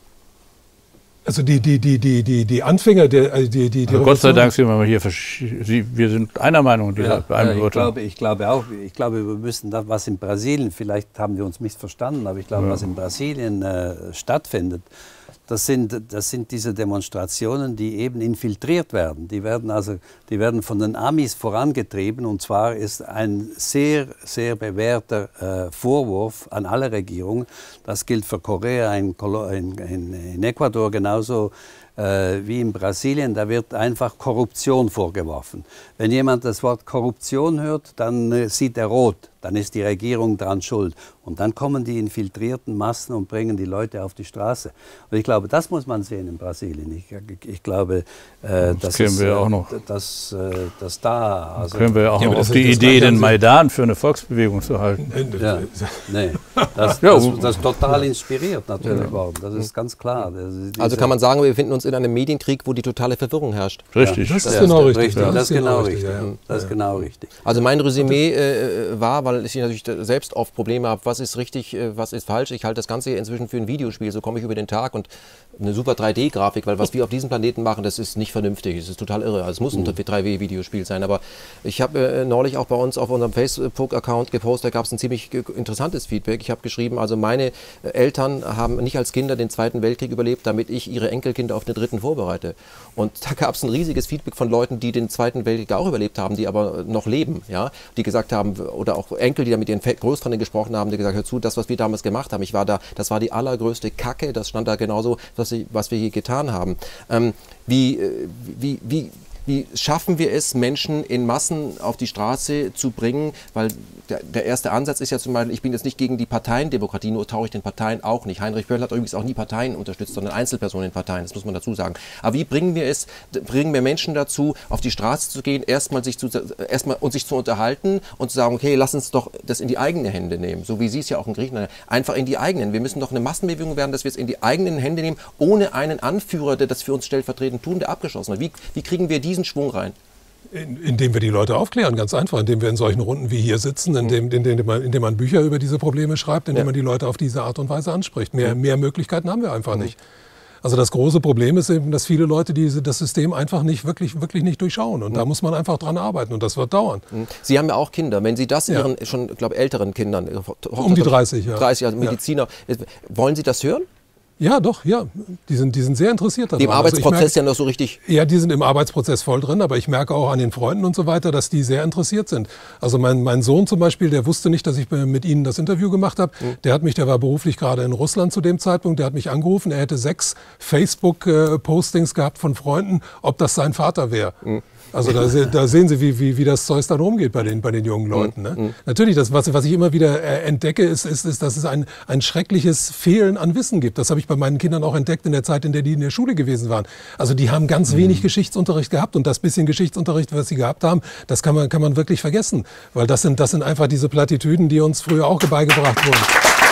Also die, die, die, die, die, die Anfänger der die, die, die also Gott sei Dank sind wir hier, wir sind einer Meinung. Ja, ich, glaube, ich glaube auch, ich glaube, wir müssen da, was in Brasilien, vielleicht haben wir uns missverstanden, aber ich glaube, ja. was in Brasilien äh, stattfindet, das sind, das sind diese Demonstrationen, die eben infiltriert werden. Die werden, also, die werden von den Amis vorangetrieben, und zwar ist ein sehr, sehr bewährter äh, Vorwurf an alle Regierungen. Das gilt für Korea, in, in, in, in Ecuador genauso äh, wie in Brasilien. Da wird einfach Korruption vorgeworfen. Wenn jemand das Wort Korruption hört, dann äh, sieht er rot. Dann ist die Regierung daran schuld. Und dann kommen die infiltrierten Massen und bringen die Leute auf die Straße. Und ich glaube, das muss man sehen in Brasilien. Ich, ich glaube, äh, das können wir auch noch. Dass, äh, dass da. Also können wir auch ja, noch auf die Idee, den Maidan für eine Volksbewegung zu halten. Ja, nee, das, das, das ist total inspiriert natürlich worden. Das ist ganz klar. Das, also kann man sagen, wir befinden uns in einem Medienkrieg, wo die totale Verwirrung herrscht. Richtig. Ja, das ist genau richtig. richtig. Das, das ist genau richtig. Ja. Das ist genau richtig. Also mein Resümee äh, war, weil ich natürlich selbst oft Probleme habe, was ist richtig, was ist falsch. Ich halte das Ganze inzwischen für ein Videospiel, so komme ich über den Tag, und eine super drei D Grafik, weil was wir auf diesem Planeten machen, das ist nicht vernünftig, das ist total irre. Also es muss ein drei D Videospiel sein, aber ich habe äh, neulich auch bei uns auf unserem Facebook-Account gepostet, da gab es ein ziemlich interessantes Feedback. Ich habe geschrieben, also meine Eltern haben nicht als Kinder den Zweiten Weltkrieg überlebt, damit ich ihre Enkelkinder auf den Dritten vorbereite. Und da gab es ein riesiges Feedback von Leuten, die den Zweiten Weltkrieg auch überlebt haben, die aber noch leben, ja, die gesagt haben, oder auch Enkel, die da mit ihren Großvätern gesprochen haben, die gesagt, hör zu, das, was wir damals gemacht haben, ich war da, das war die allergrößte Kacke, das stand da genauso, was, ich, was wir hier getan haben. Ähm, wie, wie, wie, wie schaffen wir es, Menschen in Massen auf die Straße zu bringen? Weil der, der erste Ansatz ist ja zum Beispiel, ich bin jetzt nicht gegen die Parteiendemokratie, nur traue ich den Parteien auch nicht. Heinrich Böll hat übrigens auch nie Parteien unterstützt, sondern Einzelpersonen in Parteien, das muss man dazu sagen. Aber wie bringen wir es, bringen wir Menschen dazu, auf die Straße zu gehen, erstmal sich zu, erstmal und sich zu unterhalten und zu sagen, okay, lass uns doch das in die eigenen Hände nehmen, so wie Sie es ja auch in Griechenland, einfach in die eigenen. Wir müssen doch eine Massenbewegung werden, dass wir es in die eigenen Hände nehmen, ohne einen Anführer, der das für uns stellvertretend tun, der abgeschossen hat. Wie, wie kriegen wir diesen Schwung rein? In, indem wir die Leute aufklären, ganz einfach, indem wir in solchen Runden wie hier sitzen, indem, indem, man, indem man Bücher über diese Probleme schreibt, indem ja. man die Leute auf diese Art und Weise anspricht. Mehr, mehr Möglichkeiten haben wir einfach nicht. Also das große Problem ist eben, dass viele Leute diese, das System einfach nicht wirklich, wirklich nicht durchschauen. Und mhm. da muss man einfach dran arbeiten, und das wird dauern. Sie haben ja auch Kinder. Wenn Sie das ja. Ihren schon, glaube älteren Kindern, um die dreißig, ja. dreißig, also Mediziner, ja. wollen Sie das hören? Ja, doch, ja. Die sind, die sind sehr interessiert daran. Die im Arbeitsprozess also merke, ja noch so richtig. Ja, die sind im Arbeitsprozess voll drin, aber ich merke auch an den Freunden und so weiter, dass die sehr interessiert sind. Also mein, mein Sohn zum Beispiel, der wusste nicht, dass ich mit Ihnen das Interview gemacht habe. Mhm. Der hat mich, der war beruflich gerade in Russland zu dem Zeitpunkt, der hat mich angerufen, er hätte sechs Facebook-Postings gehabt von Freunden, ob das sein Vater wäre. Mhm. Also da, da sehen Sie, wie, wie, wie das Zeug dann rumgeht bei den, bei den jungen Leuten. Ne? Mhm. Natürlich, das, was, was ich immer wieder äh, entdecke, ist, ist, ist, dass es ein, ein schreckliches Fehlen an Wissen gibt. Das habe ich bei meinen Kindern auch entdeckt in der Zeit, in der die in der Schule gewesen waren. Also die haben ganz mhm. wenig Geschichtsunterricht gehabt und das bisschen Geschichtsunterricht, was sie gehabt haben, das kann man, kann man wirklich vergessen. Weil das sind, das sind einfach diese Plattitüden, die uns früher auch beigebracht wurden.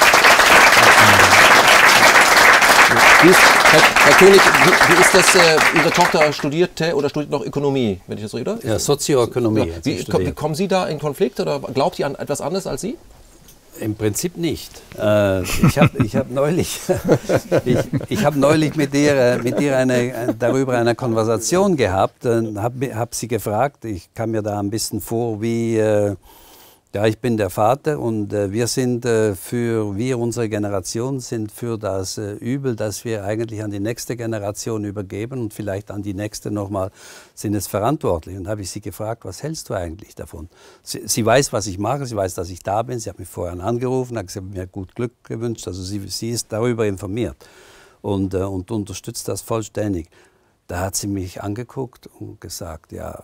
Wie ist, Herr, Herr König, wie, wie ist das, äh, Ihre Tochter studierte oder studiert noch Ökonomie, wenn ich das richtig, oder? Ja, Sozioökonomie. Ja. Wie, wie kommen Sie da in Konflikt oder glaubt ihr an etwas anderes als Sie? Im Prinzip nicht. Äh, ich habe ich hab neulich, ich, ich hab neulich mit ihr, mit ihr eine, darüber eine Konversation gehabt, und habe hab sie gefragt, ich kam mir da ein bisschen vor wie... Äh, Ja, ich bin der Vater und äh, wir sind äh, für, wir, unsere Generation, sind für das äh, Übel, das wir eigentlich an die nächste Generation übergeben und vielleicht an die nächste nochmal, sind es verantwortlich. Und da habe ich sie gefragt, was hältst du eigentlich davon? Sie, sie weiß, was ich mache, sie weiß, dass ich da bin, sie hat mich vorher angerufen, hat gesagt, mir gut Glück gewünscht, also sie, sie ist darüber informiert und, äh, und unterstützt das vollständig. Da hat sie mich angeguckt und gesagt, ja,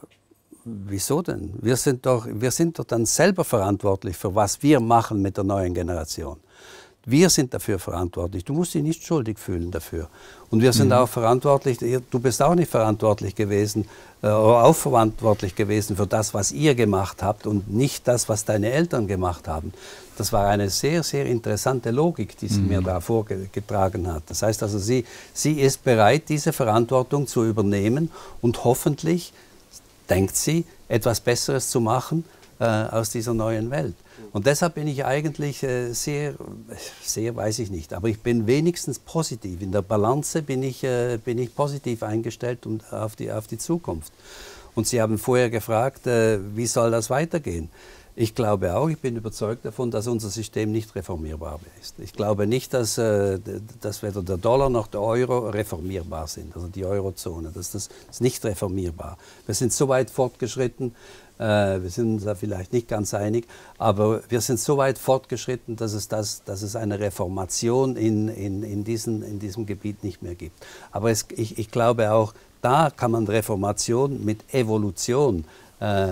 wieso denn? Wir sind doch, wir sind doch dann selber verantwortlich für was wir machen mit der neuen Generation. Wir sind dafür verantwortlich. Du musst dich nicht schuldig fühlen dafür. Und wir sind mhm. auch verantwortlich, du bist auch nicht verantwortlich gewesen, äh, oder auch verantwortlich gewesen für das, was ihr gemacht habt und nicht das, was deine Eltern gemacht haben. Das war eine sehr, sehr interessante Logik, die sie mhm. mir da vorgetragen hat. Das heißt also, sie, sie ist bereit, diese Verantwortung zu übernehmen und hoffentlich, denkt sie, etwas Besseres zu machen äh, aus dieser neuen Welt. Und deshalb bin ich eigentlich äh, sehr, sehr weiß ich nicht, aber ich bin wenigstens positiv. In der Balance bin ich, äh, bin ich positiv eingestellt und auf die, auf die Zukunft. Und Sie haben vorher gefragt, äh, wie soll das weitergehen? Ich glaube auch, ich bin überzeugt davon, dass unser System nicht reformierbar ist. Ich glaube nicht, dass, äh, dass weder der Dollar noch der Euro reformierbar sind, also die Eurozone. Das, das ist nicht reformierbar. Wir sind so weit fortgeschritten, äh, wir sind uns da vielleicht nicht ganz einig, aber wir sind so weit fortgeschritten, dass es, das, dass es eine Reformation in, in, in, diesen, in diesem Gebiet nicht mehr gibt. Aber es, ich, ich glaube auch, da kann man Reformation mit Evolution Äh,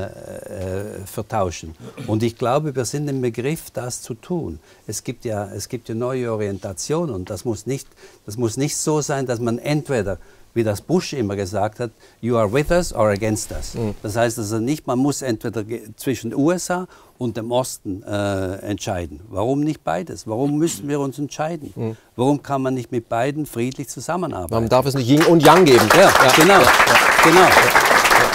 äh, vertauschen. Und ich glaube, wir sind im Begriff, das zu tun. Es gibt ja, es gibt ja neue Orientationen und das muss nicht, das muss nicht so sein, dass man entweder, wie das Bush immer gesagt hat, you are with us or against us. Mhm. Das heißt also nicht, man muss entweder zwischen U S A und dem Osten äh, entscheiden. Warum nicht beides? Warum müssen wir uns entscheiden? Mhm. Warum kann man nicht mit beiden friedlich zusammenarbeiten? Warum darf es nicht Yin und Yang geben? Ja, ja. genau. Ja. genau. Ja.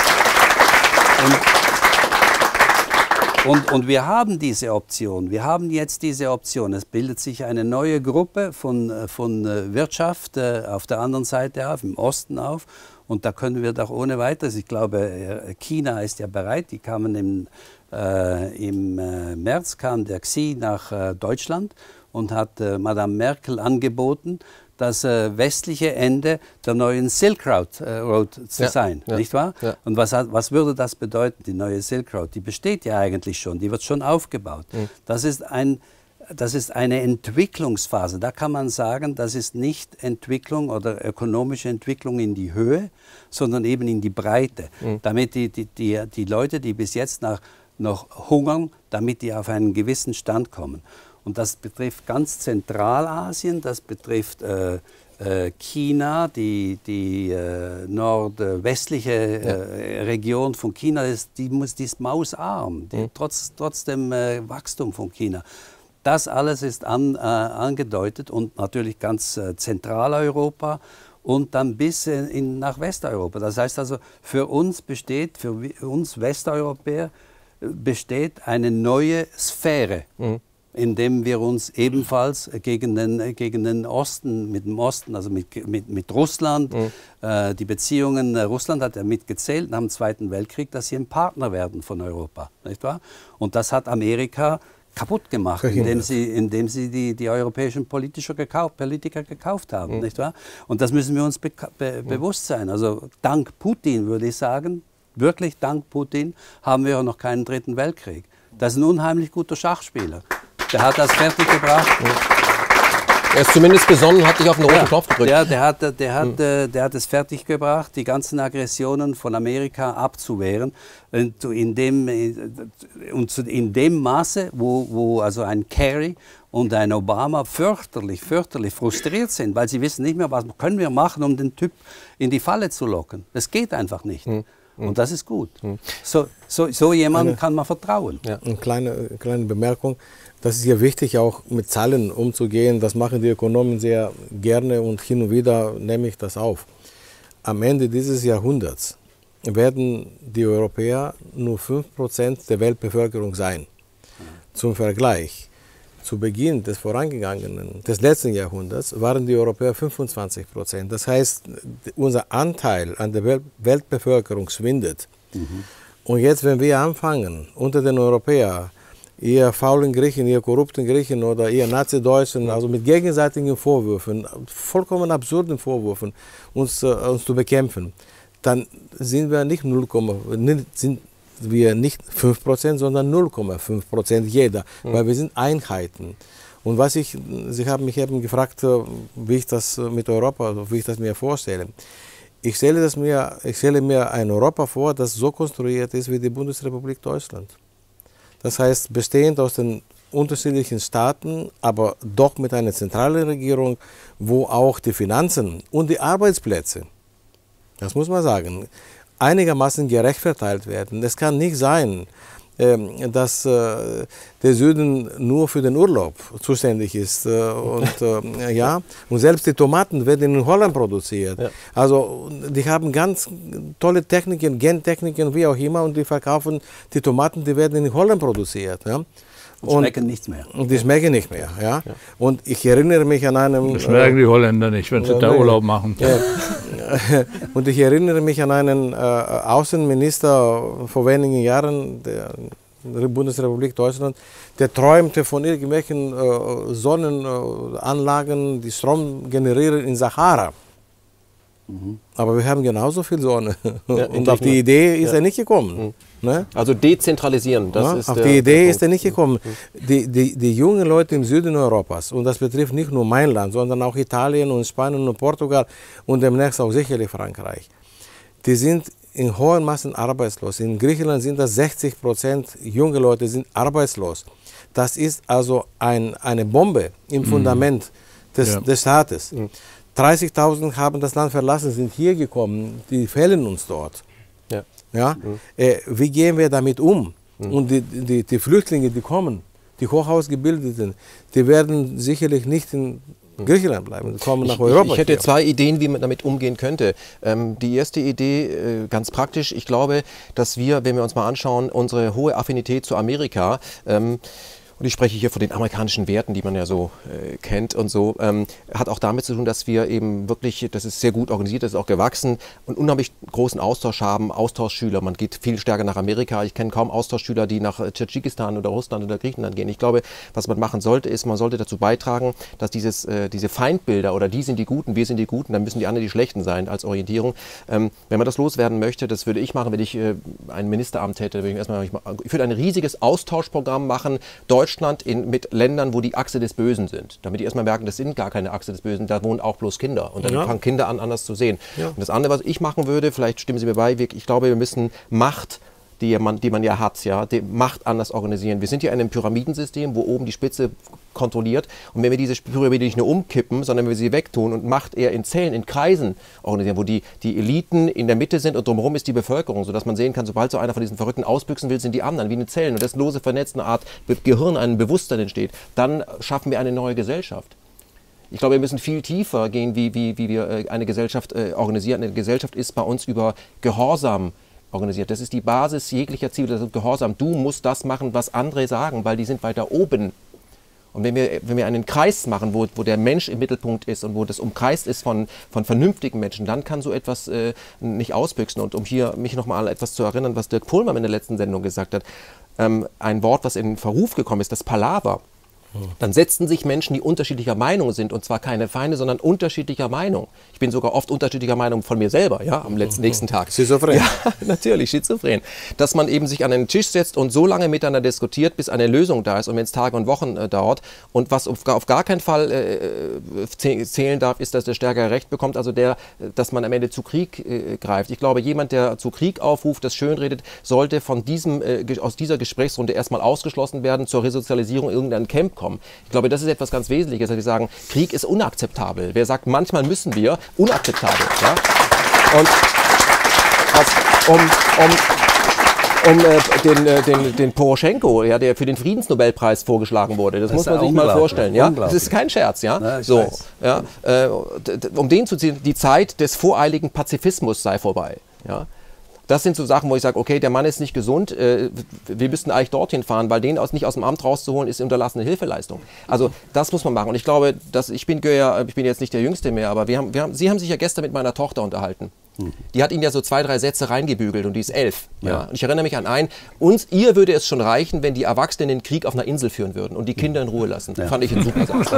Und, und, und wir haben diese Option, wir haben jetzt diese Option. Es bildet sich eine neue Gruppe von, von Wirtschaft äh, auf der anderen Seite auf, im Osten auf. Und da können wir doch ohne weiteres, ich glaube, China ist ja bereit, die kamen im, äh, im äh, März, kam der Xi nach äh, Deutschland und hat äh, Madame Merkel angeboten, das äh, westliche Ende der neuen Silk Road, äh, Road zu ja, sein, ja, nicht wahr? Ja. Und was, hat, was würde das bedeuten, die neue Silk Road? Die besteht ja eigentlich schon, die wird schon aufgebaut. Mhm. Das ist ein, das ist eine Entwicklungsphase. Da kann man sagen, das ist nicht Entwicklung oder ökonomische Entwicklung in die Höhe, sondern eben in die Breite. Mhm. Damit die, die, die, die Leute, die bis jetzt nach, noch hungern, damit die auf einen gewissen Stand kommen. Und das betrifft ganz Zentralasien, das betrifft äh, äh, China, die, die äh, nordwestliche äh, Region von China, ist, die, muss, die ist mausarm, die, mhm. trotz, trotz dem äh, Wachstum von China. Das alles ist an, äh, angedeutet und natürlich ganz äh, Zentraleuropa und dann bis in, in, nach Westeuropa. Das heißt also, für uns besteht, für uns Westeuropäer, besteht eine neue Sphäre. Mhm. Indem wir uns ebenfalls gegen den, gegen den Osten, mit dem Osten, also mit, mit, mit Russland, mhm. äh, die Beziehungen, äh, Russland hat ja mitgezählt nach dem Zweiten Weltkrieg, dass sie ein Partner werden von Europa, nicht wahr? Und das hat Amerika kaputt gemacht, indem sie, indem sie die, die europäischen Politischer gekauft, Politiker gekauft haben, mhm. nicht wahr? Und das müssen wir uns be be mhm. bewusst sein. Also dank Putin, würde ich sagen, wirklich dank Putin, haben wir noch keinen Dritten Weltkrieg. Das ist ein unheimlich guter Schachspieler. Der hat das fertiggebracht. Er ist zumindest besonnen, hat sich auf den roten Ja, Knopf gedrückt. Der, der, hat, der, hat, hm. der hat es fertiggebracht, die ganzen Aggressionen von Amerika abzuwehren. Und in dem, und in dem Maße, wo, wo also ein Kerry und ein Obama fürchterlich, fürchterlich frustriert sind, weil sie wissen nicht mehr, was können wir machen, um den Typ in die Falle zu locken. Das geht einfach nicht. Hm. Und das ist gut. Hm. So, so, so jemandem kann man vertrauen. Ja. Eine kleine, kleine Bemerkung. Das ist ja wichtig, auch mit Zahlen umzugehen. Das machen die Ökonomen sehr gerne und hin und wieder nehme ich das auf. Am Ende dieses Jahrhunderts werden die Europäer nur fünf Prozent der Weltbevölkerung sein. Zum Vergleich, zu Beginn des vorangegangenen, des letzten Jahrhunderts waren die Europäer fünfundzwanzig Prozent. Das heißt, unser Anteil an der Welt Weltbevölkerung schwindet. Mhm. Und jetzt, wenn wir anfangen, unter den Europäern, ihr faulen Griechen, ihr korrupten Griechen oder ihr Nazi-Deutschen, also mit gegenseitigen Vorwürfen, vollkommen absurden Vorwürfen, uns, äh, uns zu bekämpfen, dann sind wir nicht null, sind wir nicht fünf Prozent, sondern null Komma fünf Prozent jeder, mhm. weil wir sind Einheiten. Und was ich, Sie haben mich eben gefragt, wie ich das mit Europa, wie ich das mir vorstelle. Ich stelle, das mir, ich stelle mir ein Europa vor, das so konstruiert ist wie die Bundesrepublik Deutschland. Das heißt, bestehend aus den unterschiedlichen Staaten, aber doch mit einer zentralen Regierung, wo auch die Finanzen und die Arbeitsplätze, das muss man sagen, einigermaßen gerecht verteilt werden. Es kann nicht sein, dass der Süden nur für den Urlaub zuständig ist. Und, ja, und selbst die Tomaten werden in Holland produziert. Ja. Also die haben ganz tolle Techniken, Gentechniken, wie auch immer, und die verkaufen die Tomaten, die werden in Holland produziert. Ja. Und schmecken nichts mehr. Und die schmecken nicht mehr. Ja. Ja. Und ich erinnere mich an einem... Das schmecken die Holländer nicht, wenn sie da Urlaub machen. Ja. Und ich erinnere mich an einen äh, Außenminister vor wenigen Jahren der, der Bundesrepublik Deutschland, der träumte von irgendwelchen äh, Sonnenanlagen, die Strom generieren in Sahara. Mhm. Aber wir haben genauso viel Sonne. Ja, und auf die Idee ist ja. er nicht gekommen. Mhm. Ne? Also dezentralisieren, das ja, ist auf der, die Idee der ist er nicht gekommen. Mhm. Die, die, die jungen Leute im Süden Europas, und das betrifft nicht nur mein Land, sondern auch Italien und Spanien und Portugal und demnächst auch sicherlich Frankreich, die sind in hohen Massen arbeitslos. In Griechenland sind das sechzig Prozent junge Leute sind arbeitslos. Das ist also ein, eine Bombe im Fundament mhm. des, ja. des Staates. Mhm. dreißigtausend haben das Land verlassen, sind hier gekommen, die fehlen uns dort. Ja. Ja? Mhm. Äh, wie gehen wir damit um? Mhm. Und die, die, die Flüchtlinge, die kommen, die Hochausgebildeten, die werden sicherlich nicht in Griechenland bleiben, die kommen nach ich, Europa. Ich, ich hätte hier. zwei Ideen, wie man damit umgehen könnte. Ähm, die erste Idee, äh, ganz praktisch, ich glaube, dass wir, wenn wir uns mal anschauen, unsere hohe Affinität zu Amerika, ähm, und ich spreche hier von den amerikanischen Werten, die man ja so äh, kennt und so, ähm, hat auch damit zu tun, dass wir eben wirklich, das ist sehr gut organisiert, das ist auch gewachsen und unheimlich großen Austausch haben, Austauschschüler. Man geht viel stärker nach Amerika. Ich kenne kaum Austauschschüler, die nach Tadschikistan oder Russland oder Griechenland gehen. Ich glaube, was man machen sollte, ist, man sollte dazu beitragen, dass dieses, äh, diese Feindbilder oder die sind die Guten, wir sind die Guten, dann müssen die anderen die Schlechten sein als Orientierung. Ähm, wenn man das loswerden möchte, das würde ich machen, wenn ich äh, ein Ministeramt hätte, würde ich erstmal, ich würde ein riesiges Austauschprogramm machen, Deutschland in, mit Ländern, wo die Achse des Bösen sind, damit die erstmal merken, das sind gar keine Achse des Bösen, da wohnen auch bloß Kinder und dann ja. fangen Kinder an, anders zu sehen. Ja. Und das andere, was ich machen würde, vielleicht stimmen Sie mir bei, ich glaube, wir müssen Macht, die man, die man ja hat, ja, die Macht anders organisieren. Wir sind ja in einem Pyramidensystem, wo oben die Spitze kontrolliert. Und wenn wir diese Pyramide nicht nur umkippen, sondern wenn wir sie wegtun und Macht eher in Zellen, in Kreisen organisieren, wo die, die Eliten in der Mitte sind und drumherum ist die Bevölkerung, sodass man sehen kann, sobald so einer von diesen Verrückten ausbüchsen will, sind die anderen wie in Zellen. Und das lose, vernetzte Art Gehirn, ein Bewusstsein entsteht. Dann schaffen wir eine neue Gesellschaft. Ich glaube, wir müssen viel tiefer gehen, wie, wie, wie wir eine Gesellschaft äh, organisieren. Eine Gesellschaft ist bei uns über Gehorsam organisiert. Das ist die Basis jeglicher Zivilisation, Gehorsam. Du musst das machen, was andere sagen, weil die sind weiter oben. Und wenn wir, wenn wir einen Kreis machen, wo, wo der Mensch im Mittelpunkt ist und wo das umkreist ist von, von vernünftigen Menschen, dann kann so etwas äh, nicht ausbüchsen. Und um hier mich nochmal etwas zu erinnern, was Dirk Pohlmann in der letzten Sendung gesagt hat, ähm, ein Wort, was in Verruf gekommen ist, das Palaver. dann setzten sich Menschen, die unterschiedlicher Meinung sind, und zwar keine Feinde, sondern unterschiedlicher Meinung. Ich bin sogar oft unterschiedlicher Meinung von mir selber, ja, am letzten, nächsten Tag. Schizophren. Ja, natürlich, schizophren. Dass man eben sich an den Tisch setzt und so lange miteinander diskutiert, bis eine Lösung da ist, und wenn es Tage und Wochen äh, dauert. Und was auf, auf gar keinen Fall äh, zählen darf, ist, dass der Stärkere Recht bekommt, also der, dass man am Ende zu Krieg äh, greift. Ich glaube, jemand, der zu Krieg aufruft, das schönredet, sollte von diesem, äh, aus dieser Gesprächsrunde erstmal ausgeschlossen werden, zur Resozialisierung in irgendein Camp kommen. Ich glaube, das ist etwas ganz Wesentliches, dass wir sagen, Krieg ist unakzeptabel. Wer sagt, manchmal müssen wir, unakzeptabel. Ja? Und was, um, um, um äh, den, äh, den, den Poroschenko, ja, der für den Friedensnobelpreis vorgeschlagen wurde, das, das muss man sich mal vorstellen. Ja? Das ist kein Scherz. Ja? Ja, so, ja? Äh, um den zu ziehen, die Zeit des voreiligen Pazifismus sei vorbei. Ja? Das sind so Sachen, wo ich sage, okay, der Mann ist nicht gesund, äh, wir müssten eigentlich dorthin fahren, weil den aus, nicht aus dem Amt rauszuholen, ist unterlassene Hilfeleistung. Also das muss man machen. Und ich glaube, dass, ich, bin, ja, ich bin jetzt nicht der Jüngste mehr, aber wir haben, wir haben, Sie haben sich ja gestern mit meiner Tochter unterhalten. Die hat Ihnen ja so zwei, drei Sätze reingebügelt und die ist elf. Ja. Ja. Und ich erinnere mich an einen, uns, ihr würde es schon reichen, wenn die Erwachsenen den Krieg auf einer Insel führen würden und die Kinder in Ruhe lassen. Ja. Fand ich einen super Satz.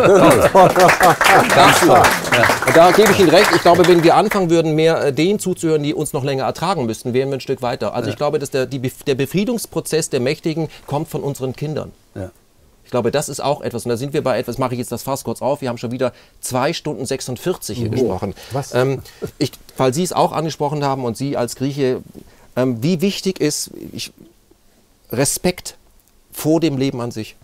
Ganz toll. Ja. Und da gebe ich Ihnen recht, ich glaube, wenn wir anfangen würden, mehr denen zuzuhören, die uns noch länger ertragen müssten, wären wir ein Stück weiter. Also ja. ich glaube, dass der, die, der Befriedungsprozess der Mächtigen kommt von unseren Kindern. Ja. Ich glaube, das ist auch etwas, und da sind wir bei etwas, mache ich jetzt das Fass kurz auf, wir haben schon wieder zwei Stunden sechsundvierzig hier oh, gesprochen. Was? Ähm, ich, weil Sie es auch angesprochen haben und Sie als Grieche, ähm, wie wichtig ist ich, Respekt vor dem Leben an sich?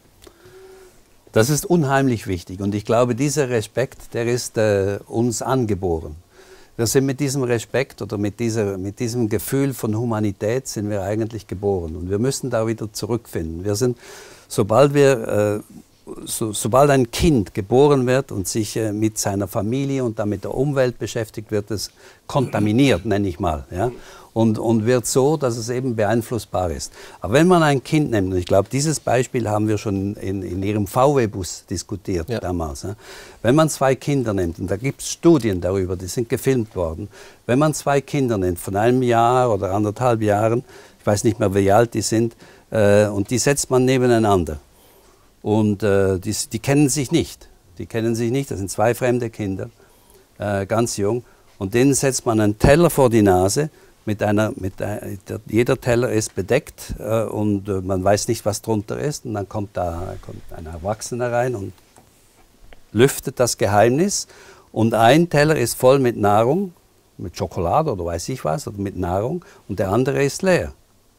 Das ist unheimlich wichtig, und ich glaube, dieser Respekt, der ist äh, uns angeboren. Wir sind mit diesem Respekt oder mit, dieser, mit diesem Gefühl von Humanität sind wir eigentlich geboren, und wir müssen da wieder zurückfinden. Wir sind, sobald wir, äh, so, sobald ein Kind geboren wird und sich äh, mit seiner Familie und dann mit der Umwelt beschäftigt, wird es kontaminiert, nenne ich mal, ja? Und, und wird so, dass es eben beeinflussbar ist. Aber wenn man ein Kind nimmt, und ich glaube, dieses Beispiel haben wir schon in, in Ihrem V W-Bus diskutiert ja. damals. Ja? Wenn man zwei Kinder nimmt, und da gibt es Studien darüber, die sind gefilmt worden, wenn man zwei Kinder nimmt von einem Jahr oder anderthalb Jahren, ich weiß nicht mehr, wie alt die sind, äh, und die setzt man nebeneinander. Und äh, die, die kennen sich nicht. Die kennen sich nicht, das sind zwei fremde Kinder, äh, ganz jung. Und denen setzt man einen Teller vor die Nase. Mit einer, mit einer, jeder Teller ist bedeckt äh, und äh, man weiß nicht, was drunter ist. Und dann kommt da kommt ein Erwachsener rein und lüftet das Geheimnis. Und ein Teller ist voll mit Nahrung, mit Schokolade oder weiß ich was, oder mit Nahrung, und der andere ist leer.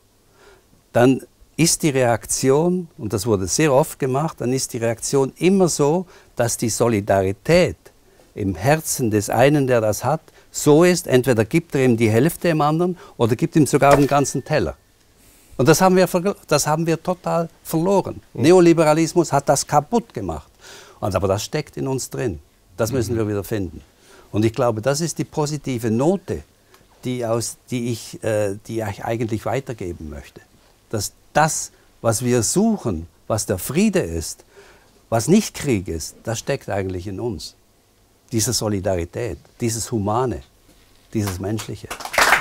Dann ist die Reaktion, und das wurde sehr oft gemacht, dann ist die Reaktion immer so, dass die Solidarität im Herzen des einen, der das hat, so ist, entweder gibt er ihm die Hälfte dem anderen oder gibt ihm sogar den ganzen Teller. Und das haben wir, das haben wir total verloren. Mhm. Neoliberalismus hat das kaputt gemacht. Und, aber das steckt in uns drin. Das müssen wir wieder finden. Und ich glaube, das ist die positive Note, die, aus, die, ich, äh, die ich eigentlich weitergeben möchte. Dass das, was wir suchen, was der Friede ist, was nicht Krieg ist, das steckt eigentlich in uns. Diese Solidarität, dieses Humane, dieses Menschliche.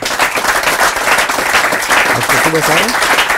Hast du was sagen?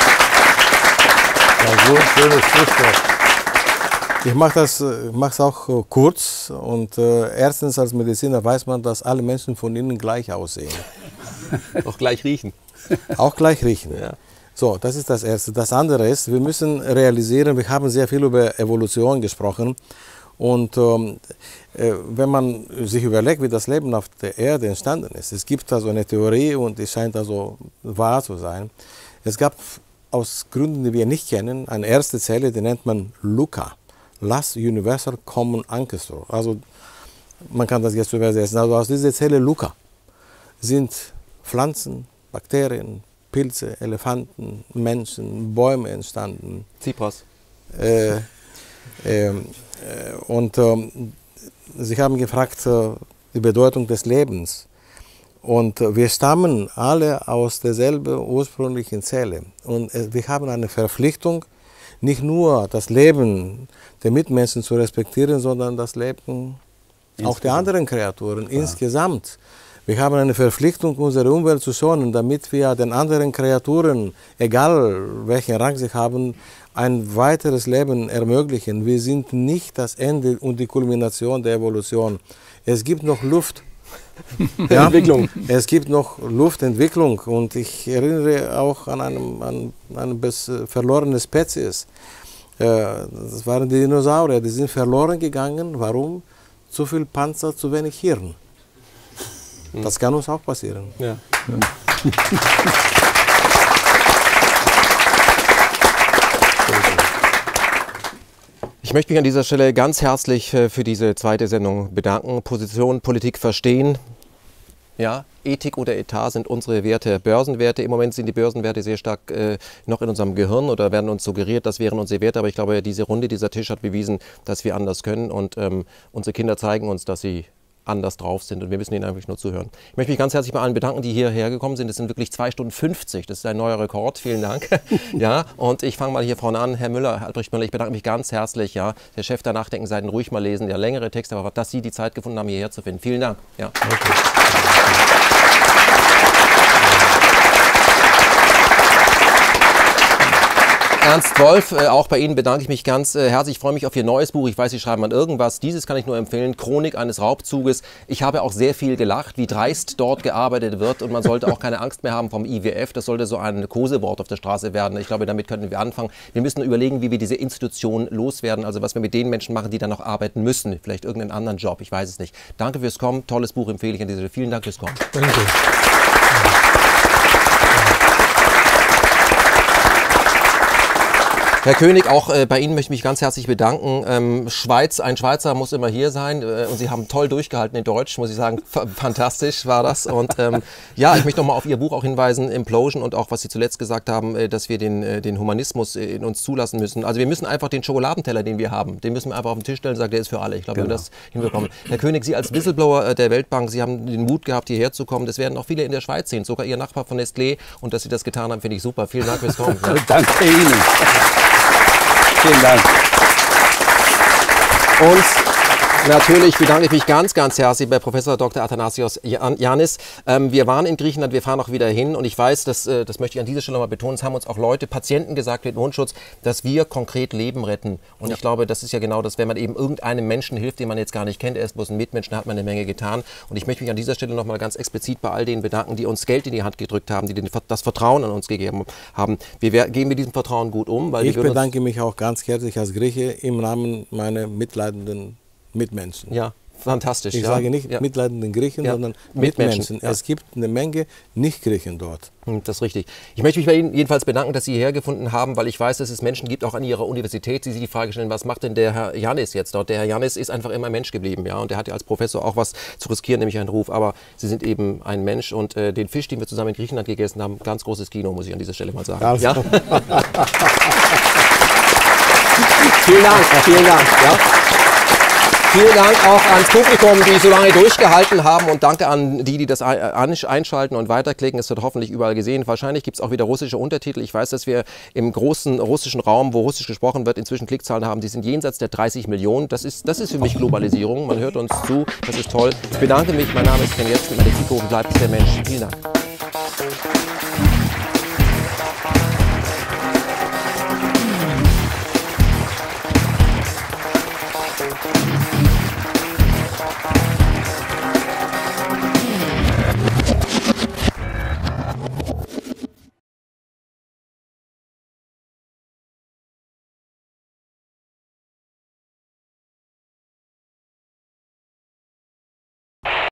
Ja, so schönes Schlusswort. Ich mache das mach's auch äh, kurz. Und äh, erstens, als Mediziner weiß man, dass alle Menschen von innen gleich aussehen. Auch gleich riechen. Auch gleich riechen. Ja. So, das ist das Erste. Das andere ist, wir müssen realisieren, wir haben sehr viel über Evolution gesprochen. Und ähm, äh, wenn man sich überlegt, wie das Leben auf der Erde entstanden ist, es gibt also eine Theorie und es scheint also wahr zu sein. Es gab aus Gründen, die wir nicht kennen, eine erste Zelle, die nennt man LUCA, Last Universal Common Ancestor. Also man kann das jetzt übersetzen. Also aus dieser Zelle LUCA sind Pflanzen, Bakterien, Pilze, Elefanten, Menschen, Bäume entstanden. Tsipras. Äh, äh, Und ähm, Sie haben gefragt, äh, die Bedeutung des Lebens. Und äh, wir stammen alle aus derselben ursprünglichen Zelle. Und äh, wir haben eine Verpflichtung, nicht nur das Leben der Mitmenschen zu respektieren, sondern das Leben insgesamt. Auch der anderen Kreaturen. Klar. Insgesamt. Wir haben eine Verpflichtung, unsere Umwelt zu schonen, damit wir den anderen Kreaturen, egal welchen Rang sie haben, ein weiteres Leben ermöglichen. Wir sind nicht das Ende und die Kulmination der Evolution. Es gibt noch Luft. Ja, Entwicklung. Es gibt noch Luftentwicklung und ich erinnere auch an eine an, an verlorene Spezies. Das waren die Dinosaurier, die sind verloren gegangen. Warum? Zu viel Panzer, zu wenig Hirn. Das kann uns auch passieren. Ja. Ich möchte mich an dieser Stelle ganz herzlich für diese zweite Sendung bedanken. Position, Politik verstehen. Ja, Ethik oder Etat sind unsere Werte, Börsenwerte. Im Moment sind die Börsenwerte sehr stark äh, noch in unserem Gehirn oder werden uns suggeriert, das wären unsere Werte. Aber ich glaube, diese Runde, dieser Tisch hat bewiesen, dass wir anders können. Und ähm, unsere Kinder zeigen uns, dass sie anders drauf sind und wir müssen ihnen einfach nur zuhören. Ich möchte mich ganz herzlich bei allen bedanken, die hierher gekommen sind. Es sind wirklich zwei Stunden fünfzig, das ist ein neuer Rekord. Vielen Dank. Ja, und ich fange mal hier vorne an. Herr Müller, Herr Albrecht Müller, ich bedanke mich ganz herzlich. Ja, der Chef der Nachdenkenseiten, ruhig mal lesen, ja, längere Texte, aber dass Sie die Zeit gefunden haben, hierher zu finden. Vielen Dank. Ja. Okay. Ernst Wolf, äh, auch bei Ihnen bedanke ich mich ganz äh, herzlich. Ich freue mich auf Ihr neues Buch. Ich weiß, Sie schreiben an irgendwas. Dieses kann ich nur empfehlen. Chronik eines Raubzuges. Ich habe auch sehr viel gelacht, wie dreist dort gearbeitet wird. Und man sollte auch keine Angst mehr haben vom I W F. Das sollte so ein Kosewort auf der Straße werden. Ich glaube, damit könnten wir anfangen. Wir müssen überlegen, wie wir diese Institution loswerden. Also was wir mit den Menschen machen, die dann noch arbeiten müssen. Vielleicht irgendeinen anderen Job. Ich weiß es nicht. Danke fürs Kommen. Tolles Buch empfehle ich an dieser Stelle. Vielen Dank fürs Kommen. Danke. Herr König, auch äh, bei Ihnen möchte ich mich ganz herzlich bedanken. Ähm, Schweiz, ein Schweizer muss immer hier sein äh, und Sie haben toll durchgehalten in Deutsch, muss ich sagen. F fantastisch war das. Und ähm, ja, ich möchte noch mal auf Ihr Buch auch hinweisen, Implosion, und auch, was Sie zuletzt gesagt haben, äh, dass wir den, äh, den Humanismus äh, in uns zulassen müssen. Also wir müssen einfach den Schokoladenteller, den wir haben, den müssen wir einfach auf den Tisch stellen und sagen, der ist für alle. Ich glaube, genau. wir das hinbekommen. Herr König, Sie als Whistleblower äh, der Weltbank, Sie haben den Mut gehabt, hierher zu kommen. Das werden auch viele in der Schweiz sehen, sogar Ihr Nachbar von Nestlé. Und dass Sie das getan haben, finde ich super. Vielen Dank fürs Kommen. Ja. Danke Ihnen. Vielen Dank. Und natürlich bedanke ich mich ganz, ganz herzlich bei Professor Doktor Athanasios Yannis. Ähm, wir waren in Griechenland, wir fahren auch wieder hin und ich weiß, dass, äh, das möchte ich an dieser Stelle mal betonen, es haben uns auch Leute, Patienten gesagt mit Mundschutz, dass wir konkret Leben retten. Und ja. ich glaube, das ist ja genau das, wenn man eben irgendeinem Menschen hilft, den man jetzt gar nicht kennt, er ist bloß ein Mitmensch, da hat man eine Menge getan. Und ich möchte mich an dieser Stelle noch mal ganz explizit bei all denen bedanken, die uns Geld in die Hand gedrückt haben, die den, das Vertrauen an uns gegeben haben. Wir gehen mit diesem Vertrauen gut um. Weil ich wir bedanke mich auch ganz herzlich als Grieche im Namen meiner mitleidenden Mitmenschen. Ja, fantastisch. Ich ja. sage nicht ja. mitleidenden Griechen, ja. sondern Mitmenschen. Mitmenschen. Ja. Es gibt eine Menge Nicht-Griechen dort. Das ist richtig. Ich möchte mich bei Ihnen jedenfalls bedanken, dass Sie hierher gefunden haben, weil ich weiß, dass es Menschen gibt, auch an Ihrer Universität, die sich die Frage stellen, was macht denn der Herr Yannis jetzt dort? Der Herr Yannis ist einfach immer Mensch geblieben, ja, und der hat ja als Professor auch was zu riskieren, nämlich einen Ruf, aber Sie sind eben ein Mensch und äh, den Fisch, den wir zusammen in Griechenland gegessen haben, ganz großes Kino, muss ich an dieser Stelle mal sagen. Also. Ja? Vielen Dank, vielen Dank. Ja? Vielen Dank auch ans Publikum, die so lange durchgehalten haben, und danke an die, die das einschalten und weiterklicken. Es wird hoffentlich überall gesehen. Wahrscheinlich gibt es auch wieder russische Untertitel. Ich weiß, dass wir im großen russischen Raum, wo Russisch gesprochen wird, inzwischen Klickzahlen haben, die sind jenseits der dreißig Millionen. Das ist, das ist für mich Globalisierung. Man hört uns zu, das ist toll. Ich bedanke mich. Mein Name ist Ken Jetztl, meine Kikoven bleibt der Mensch. Vielen Dank.